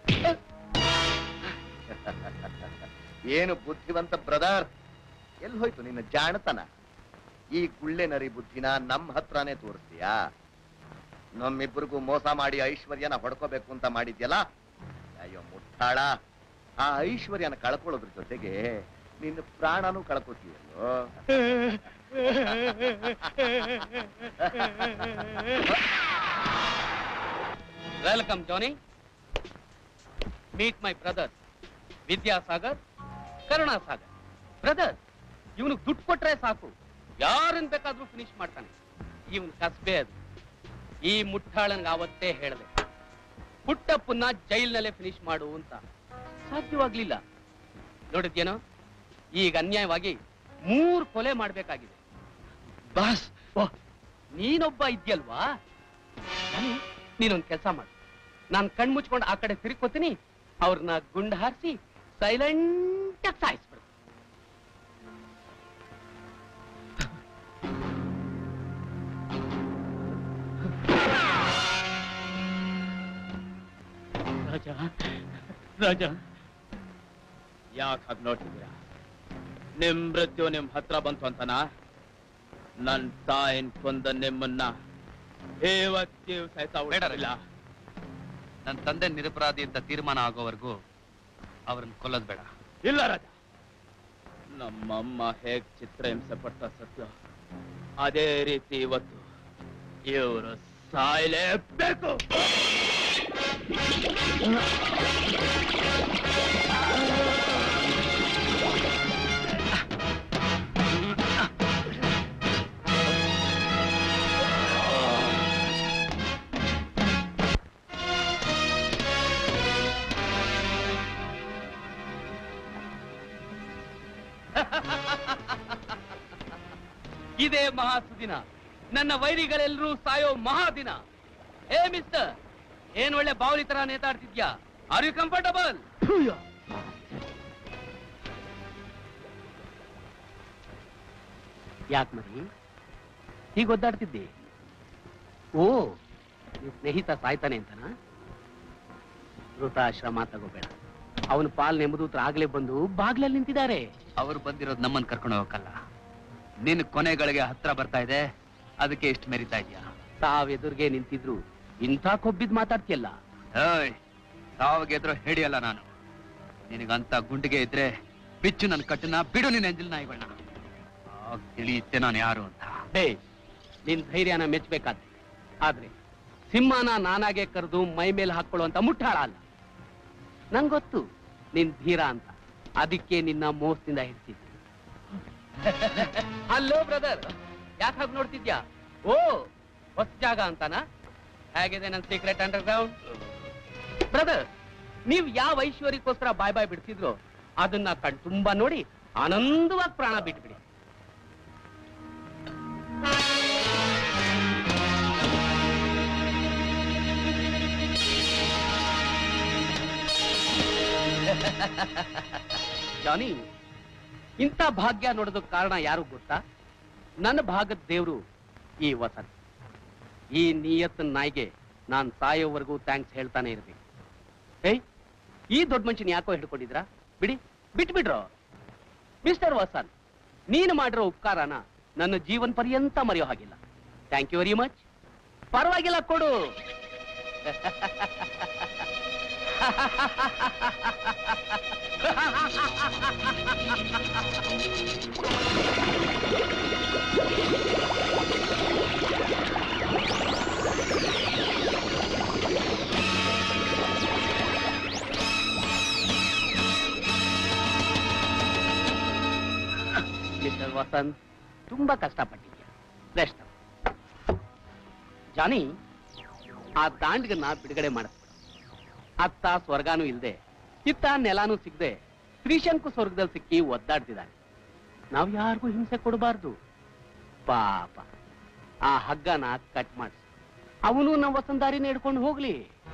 ಏನು ಬುದ್ಧಿವಂತ ಬ್ರದರ್, ಎಲ್ಲಿ ಹೋಯ್ತು ನಿನ್ನ ಜಾಣತನ? ಈ ಗುಳ್ಳೆ ನರಿ ಬುದ್ಧಿನ ನಮ್ಮ ಹತ್ರನೇ ತೋರಿಸ್ತೀಯಾ? ನಮ್ಮಿಬ್ಬರಿಗೂ ಮೋಸ ಮಾಡಿ ಐಶ್ವರ್ಯನ ಹೊಡ್ಕೋಬೇಕು ಅಂತ ಮಾಡಿದ್ಯಲ್ಲ? ಅಯ್ಯೋ ಮುಟ್ಟಾಳ, ಆ ಐಶ್ವರ್ಯನ ಕಳ್ಕೊಳ್ಳೋದ್ರ ಜೊತೆಗೆ ನಿನ್ನ ಪ್ರಾಣನೂ ಕಳ್ಕೊತೀಯಲ್ಲೋ. Welcome Johnny. Meet my brother Vidyasagar, Karunasagar. Brother, ಇವನು ದುಡ್ಡು ಕೊಟ್ರೆ ಸಾಕು, ಯಾರನ್ ಬೇಕಾದ್ರೂ ಫಿನಿಶ್ ಮಾಡ್ತಾನೆ. ಇವನ್ ಕಸ್ಬೆ ಅದು. ಈ ಮುಟ್ಟಾಳನ್ಗೆ ಅವತ್ತೇ ಹೇಳಿದೆ, ಪುಟ್ಟಪ್ಪನ್ನ ಜೈಲ್ನಲ್ಲೇ ಫಿನಿಶ್ ಮಾಡು ಅಂತ. ಸಾಧ್ಯವಾಗ್ಲಿಲ್ಲ. ನೋಡಿದ್ಯೇನೋ, ಈಗ ಅನ್ಯಾಯವಾಗಿ ಮೂರ್ ಕೊಲೆ ಮಾಡ್ಬೇಕಾಗಿದೆ. ಬಾಸ್, ನೀನೊಬ್ಬ ಇದ್ಯಲ್ವಾ? ನೀನೊಂದ್ ಕೆಲಸ ಮಾಡು, ನಾನ್ ಕಣ್ ಮುಚ್ಕೊಂಡು ಆ ಕಡೆ ತಿರುಗ್ಕೋತೀನಿ, ಅವ್ರನ್ನ ಗುಂಡು ಹಾರಿಸಿ ಸೈಲೆಂಟ್ ಆಗಿ ಸಾಯಿಸ್ಬಿಡು. ರಾಜ, ರಾಜ, ಯಾಕೆ ಹಾಗೆ ನೋಡ್ತಿದ್ದೀರಾ? ನಿಮ್ ಮೃತ್ಯು ನಿಮ್ ಹತ್ರ ಬಂತು ಅಂತನಾ? ನನ್ ತಾಯಿನ್ ಕೊಂದ ನಿಮ್ಮನ್ನ ಇವತ್ತಿವ್ ಸಹಿತ ಉಳಿಲ್ಲ. ನನ್ನ ತಂದೆ ನಿರಪರಾಧಿ ಅಂತ ತೀರ್ಮಾನ ಆಗೋವರೆಗೂ ಅವ್ರನ್ನ ಕೊಲ್ಲೋದ್ ಬೇಡ. ಇಲ್ಲ ರಾಜ, ನಮ್ಮಮ್ಮ ಹೇಗ್ ಚಿತ್ರಹಿಂಸೆ ಪಟ್ಟ ಸತ್ಯ, ಅದೇ ರೀತಿ ಇವತ್ತು ಇವರು ಸಾಯಲೇಬೇಕು. ಇದೇ ಮಹಾಸುದಿನ, ನನ್ನ ವೈರಿಗಳೆಲ್ಲರೂ ಸಾಯೋ ಮಹಾದಿನ. ಹೇ ಮಿಸ್ಟರ್, ಏನ್ ಒಳ್ಳೆ ಬಾವಲಿ ತರ ನೇತಾಡ್ತಿದ್ಯಾ? Are you comfortable? ಯಾಕೆ ಮರಿ ಹೀಗೆ ಒದ್ದಾಡ್ತಿದ್ದಿ? ಓ, ನಿನ್ ಸ್ನೇಹಿತ ಸಾಯ್ತಾನೆ ಅಂತನಾ? ವೃತಾಶ್ರಮ ತಗೋಬೇಡ. ಅವನ ಪಾಲ್ ನೆಮ್ಮದೂತ್ರ ಆಗ್ಲೇ ಬಂದು ಬಾಗ್ಲಲ್ಲಿ ನಿಂತಿದ್ದಾರೆ. ಅವ್ರು ಬಂದಿರೋದು ನಮ್ಮನ್ನ ಕರ್ಕೊಂಡು ಹೋಗಕ್ಕಲ್ಲ. ನಿನ್ ಕೊನೆಗಳಿಗೆ ಹತ್ರ ಬರ್ತಾ ಇದೆ, ಅದಕ್ಕೆ ಎಷ್ಟು ಮೆರಿತಾ ಇದೆಯಾ? ತಾವ್ ಎದುರಿಗೆ ನಿಂತಿದ್ರು ಇಂಥ ಕೊಬ್ಬಿದ್ ಮಾತಾಡ್ತಿಯಲ್ಲ. ಏಯ್, ತಾವಿಗೆ ಎದುರು ಹಿಡಿಯಲ್ಲ ನಾನು. ನಿನಗಂತ ಗುಂಡಿಗೆ ಇದ್ರೆ ಬಿಚ್ಚು ನನ್ನ ಕಟ್ಟನ್ನ ಬಿಡು. ನಿನ್ನ ಎಂಜಿಲ್ ನಾಯಿಗಳನ್ನ ತಿಳಿಯುತ್ತೆ ನಾನು ಯಾರು ಅಂತ. ಹೇ, ನಿನ್ ಧೈರ್ಯನ ಮೆಚ್ಚಬೇಕಾದ್ರೆ. ಆದ್ರೆ ಸಿಂಹನ ನಾನಾಗೆ ಕರೆದು ಮೈ ಮೇಲೆ ಹಾಕೊಳ್ಳುವಂತ ಮುಟ್ಟಾಳ ಅಲ್ಲ. ನಂಗೊತ್ತು ನಿನ್ ಧೀರ ಅಂತ, ಅದಕ್ಕೆ ನಿನ್ನ ಮೋಸದಿಂದ ಹಿಡ್ತಿದ್ದೆ. ಹಲೋ ಬ್ರದರ್, ಯಾಕೆ ಹಾಗೆ ನೋಡ್ತಿದ್ಯಾ? ಓ, ಹೊಸ ಜಾಗ ಅಂತಾನ? ಹೇಗಿದೆ ನನ್ನ ಸೀಕ್ರೆಟ್ ಅಂಡರ್ ಗ್ರೌಂಡ್? ಬ್ರದರ್, ನೀವ್ ಯಾವ ಐಶ್ವರ್ಯಕ್ಕೋಸ್ಕರ ಬಾಯ್ ಬಾಯ್ ಬಿಡ್ತಿದ್ರು ಅದನ್ನ ಕಣ್ ತುಂಬಾ ನೋಡಿ ಆನಂದವಾಗಿ ಪ್ರಾಣ ಬಿಟ್ಬಿಡಿ. ಜಾನಿ, ಇಂಥ ಭಾಗ್ಯ ನೋಡೋದಕ್ಕೆ ಕಾರಣ ಯಾರು ಗೊತ್ತಾ? ನನ್ನ ಭಾಗದ ದೇವ್ರು ಈ ವಸಂತ. ಈ ನಿಯತ್ ನಾಯಿಗೆ ನಾನ್ ಸಾಯೋವರೆಗೂ ಥ್ಯಾಂಕ್ಸ್ ಹೇಳ್ತಾನೆ ಇರ್ಬೇಕು. ಏಯ್, ಈ ದೊಡ್ಡ ಮನುಷ್ಯನ ಯಾಕೋ ಹಿಡ್ಕೊಂಡಿದ್ರಾ? ಬಿಡಿ, ಬಿಟ್ಬಿಡ್ರೋ. ಮಿಸ್ಟರ್ ವಸಂತ್, ನೀನು ಮಾಡಿರೋ ಉಪಕಾರನ ನನ್ನ ಜೀವನ ಪರ್ಯಂತ ಮರೆಯೋ ಹಾಗಿಲ್ಲ. Thank you very much. ಪರವಾಗಿಲ್ಲ, ಕೊಡು. ಮಿಸ್ಟರ್ ವಸಂತ್, ತುಂಬಾ ಕಷ್ಟಪಟ್ಟಿದ್ಯಾ. ರೆಸ್ಟ್. ಜಾನಿ, ಆ ದಾಂಡ್ಗನ್ನ ಬಿಡುಗಡೆ ಮಾಡಿಸ್ಬಿಡು. ಅತ್ತ ಸ್ವರ್ಗಾನು ಇಲ್ದೆ, ಇತ್ತ ನೆಲಾನು ಸಿಗದೆ ತ್ರಿಶಂಕು ಸ್ವರ್ಗದಲ್ಲಿ ಸಿಕ್ಕಿ ಒದ್ದಾಡ್ತಿದ್ದಾನೆ. ನಾವ್ ಯಾರಿಗೂ ಹಿಂಸೆ ಕೊಡಬಾರ್ದು. ಪಾಪ ಆ ಹಗ್ಗನ ಕಟ್ ಮಾಡಿಸಿ ಅವನು ನಮ್ಮ ವಸಂದಾರಿನ ಹಿಡ್ಕೊಂಡು ಹೋಗ್ಲಿ.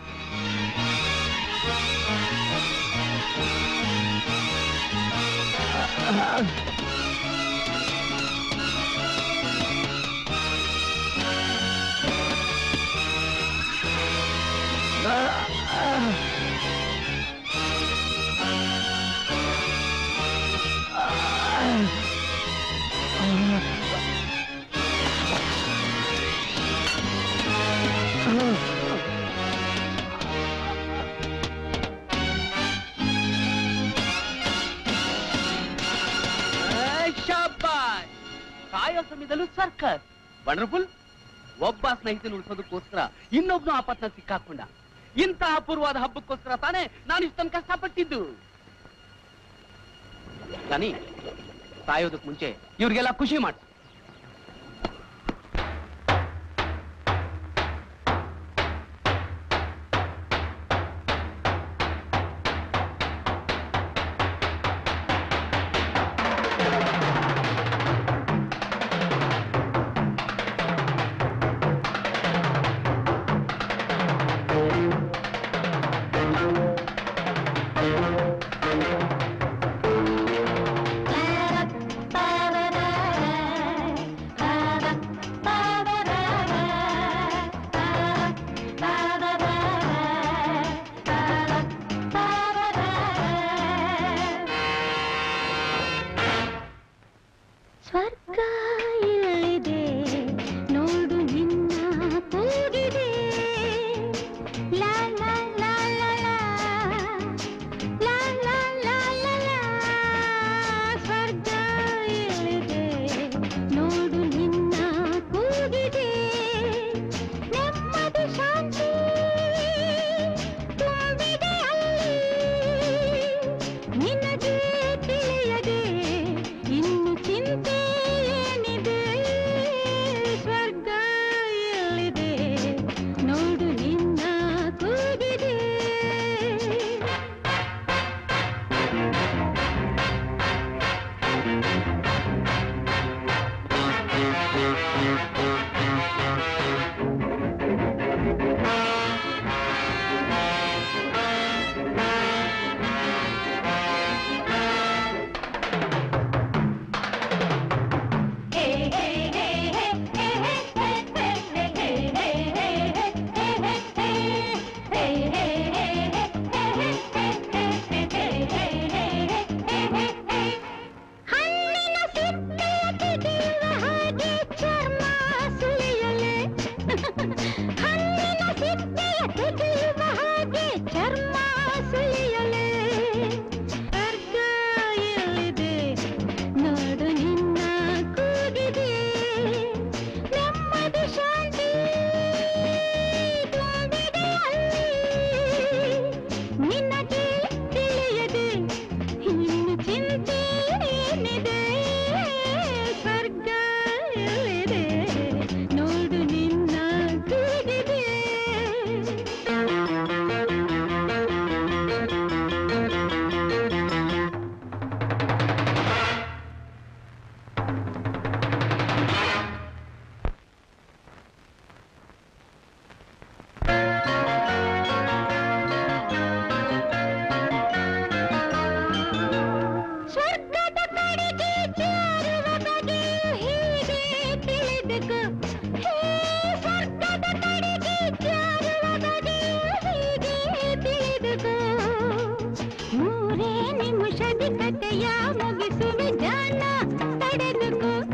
ಕಾಯೋ ಸಮಯದಲ್ಲೂ ಸರ್ಕಸ್ ವಂಡರ್ಫುಲ್. ಒಬ್ಬ ಸ್ನೇಹಿತನ ಉಳಿಸೋದಕ್ಕೋಸ್ಕರ ಇನ್ನೊಬ್ನು ಆಪತ್ನ ಸಿಕ್ಕಾಕೊಂಡ. ಇಂಥ ಅಪೂರ್ವವಾದ ಹಬ್ಬಕ್ಕೋಸ್ಕರ ತಾನೇ ನಾನು ಇಷ್ಟೊಂದು ಕಷ್ಟಪಟ್ಟಿದ್ದು. ತಾನಿ ಸಾಯೋದಕ್ ಮುಂಚೆ ಇವ್ರಿಗೆಲ್ಲ ಖುಷಿ ಮಾಡ. ಮೂರೇ ನಿಮಿಷದ ಕಥೆಯ ಮುಗಿಸುವೆ ಜಾಣ ತಡೆದುಕೋ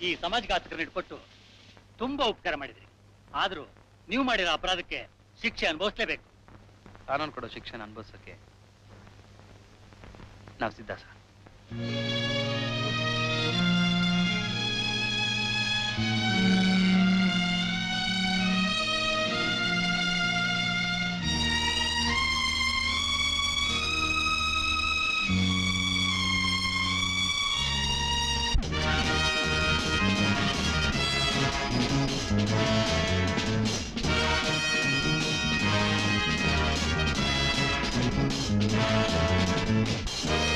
ಈ ಸಮಾಜಘಾತಕರನ್ನ ಇಟ್ಕೊಟ್ಟು ತುಂಬಾ ಉಪಕಾರ ಮಾಡಿದ್ರಿ. ಆದ್ರೂ ನೀವು ಮಾಡಿರೋ ಅಪರಾಧಕ್ಕೆ ಶಿಕ್ಷೆ ಅನುಭವಿಸ್ಲೇಬೇಕು. ಕಾನೂನು ಕೊಡೋ ಶಿಕ್ಷಣ ಅನುಭವಿಸೋಕೆ ನಾವು ಸಿದ್ಧ ಸರ್. Thank you.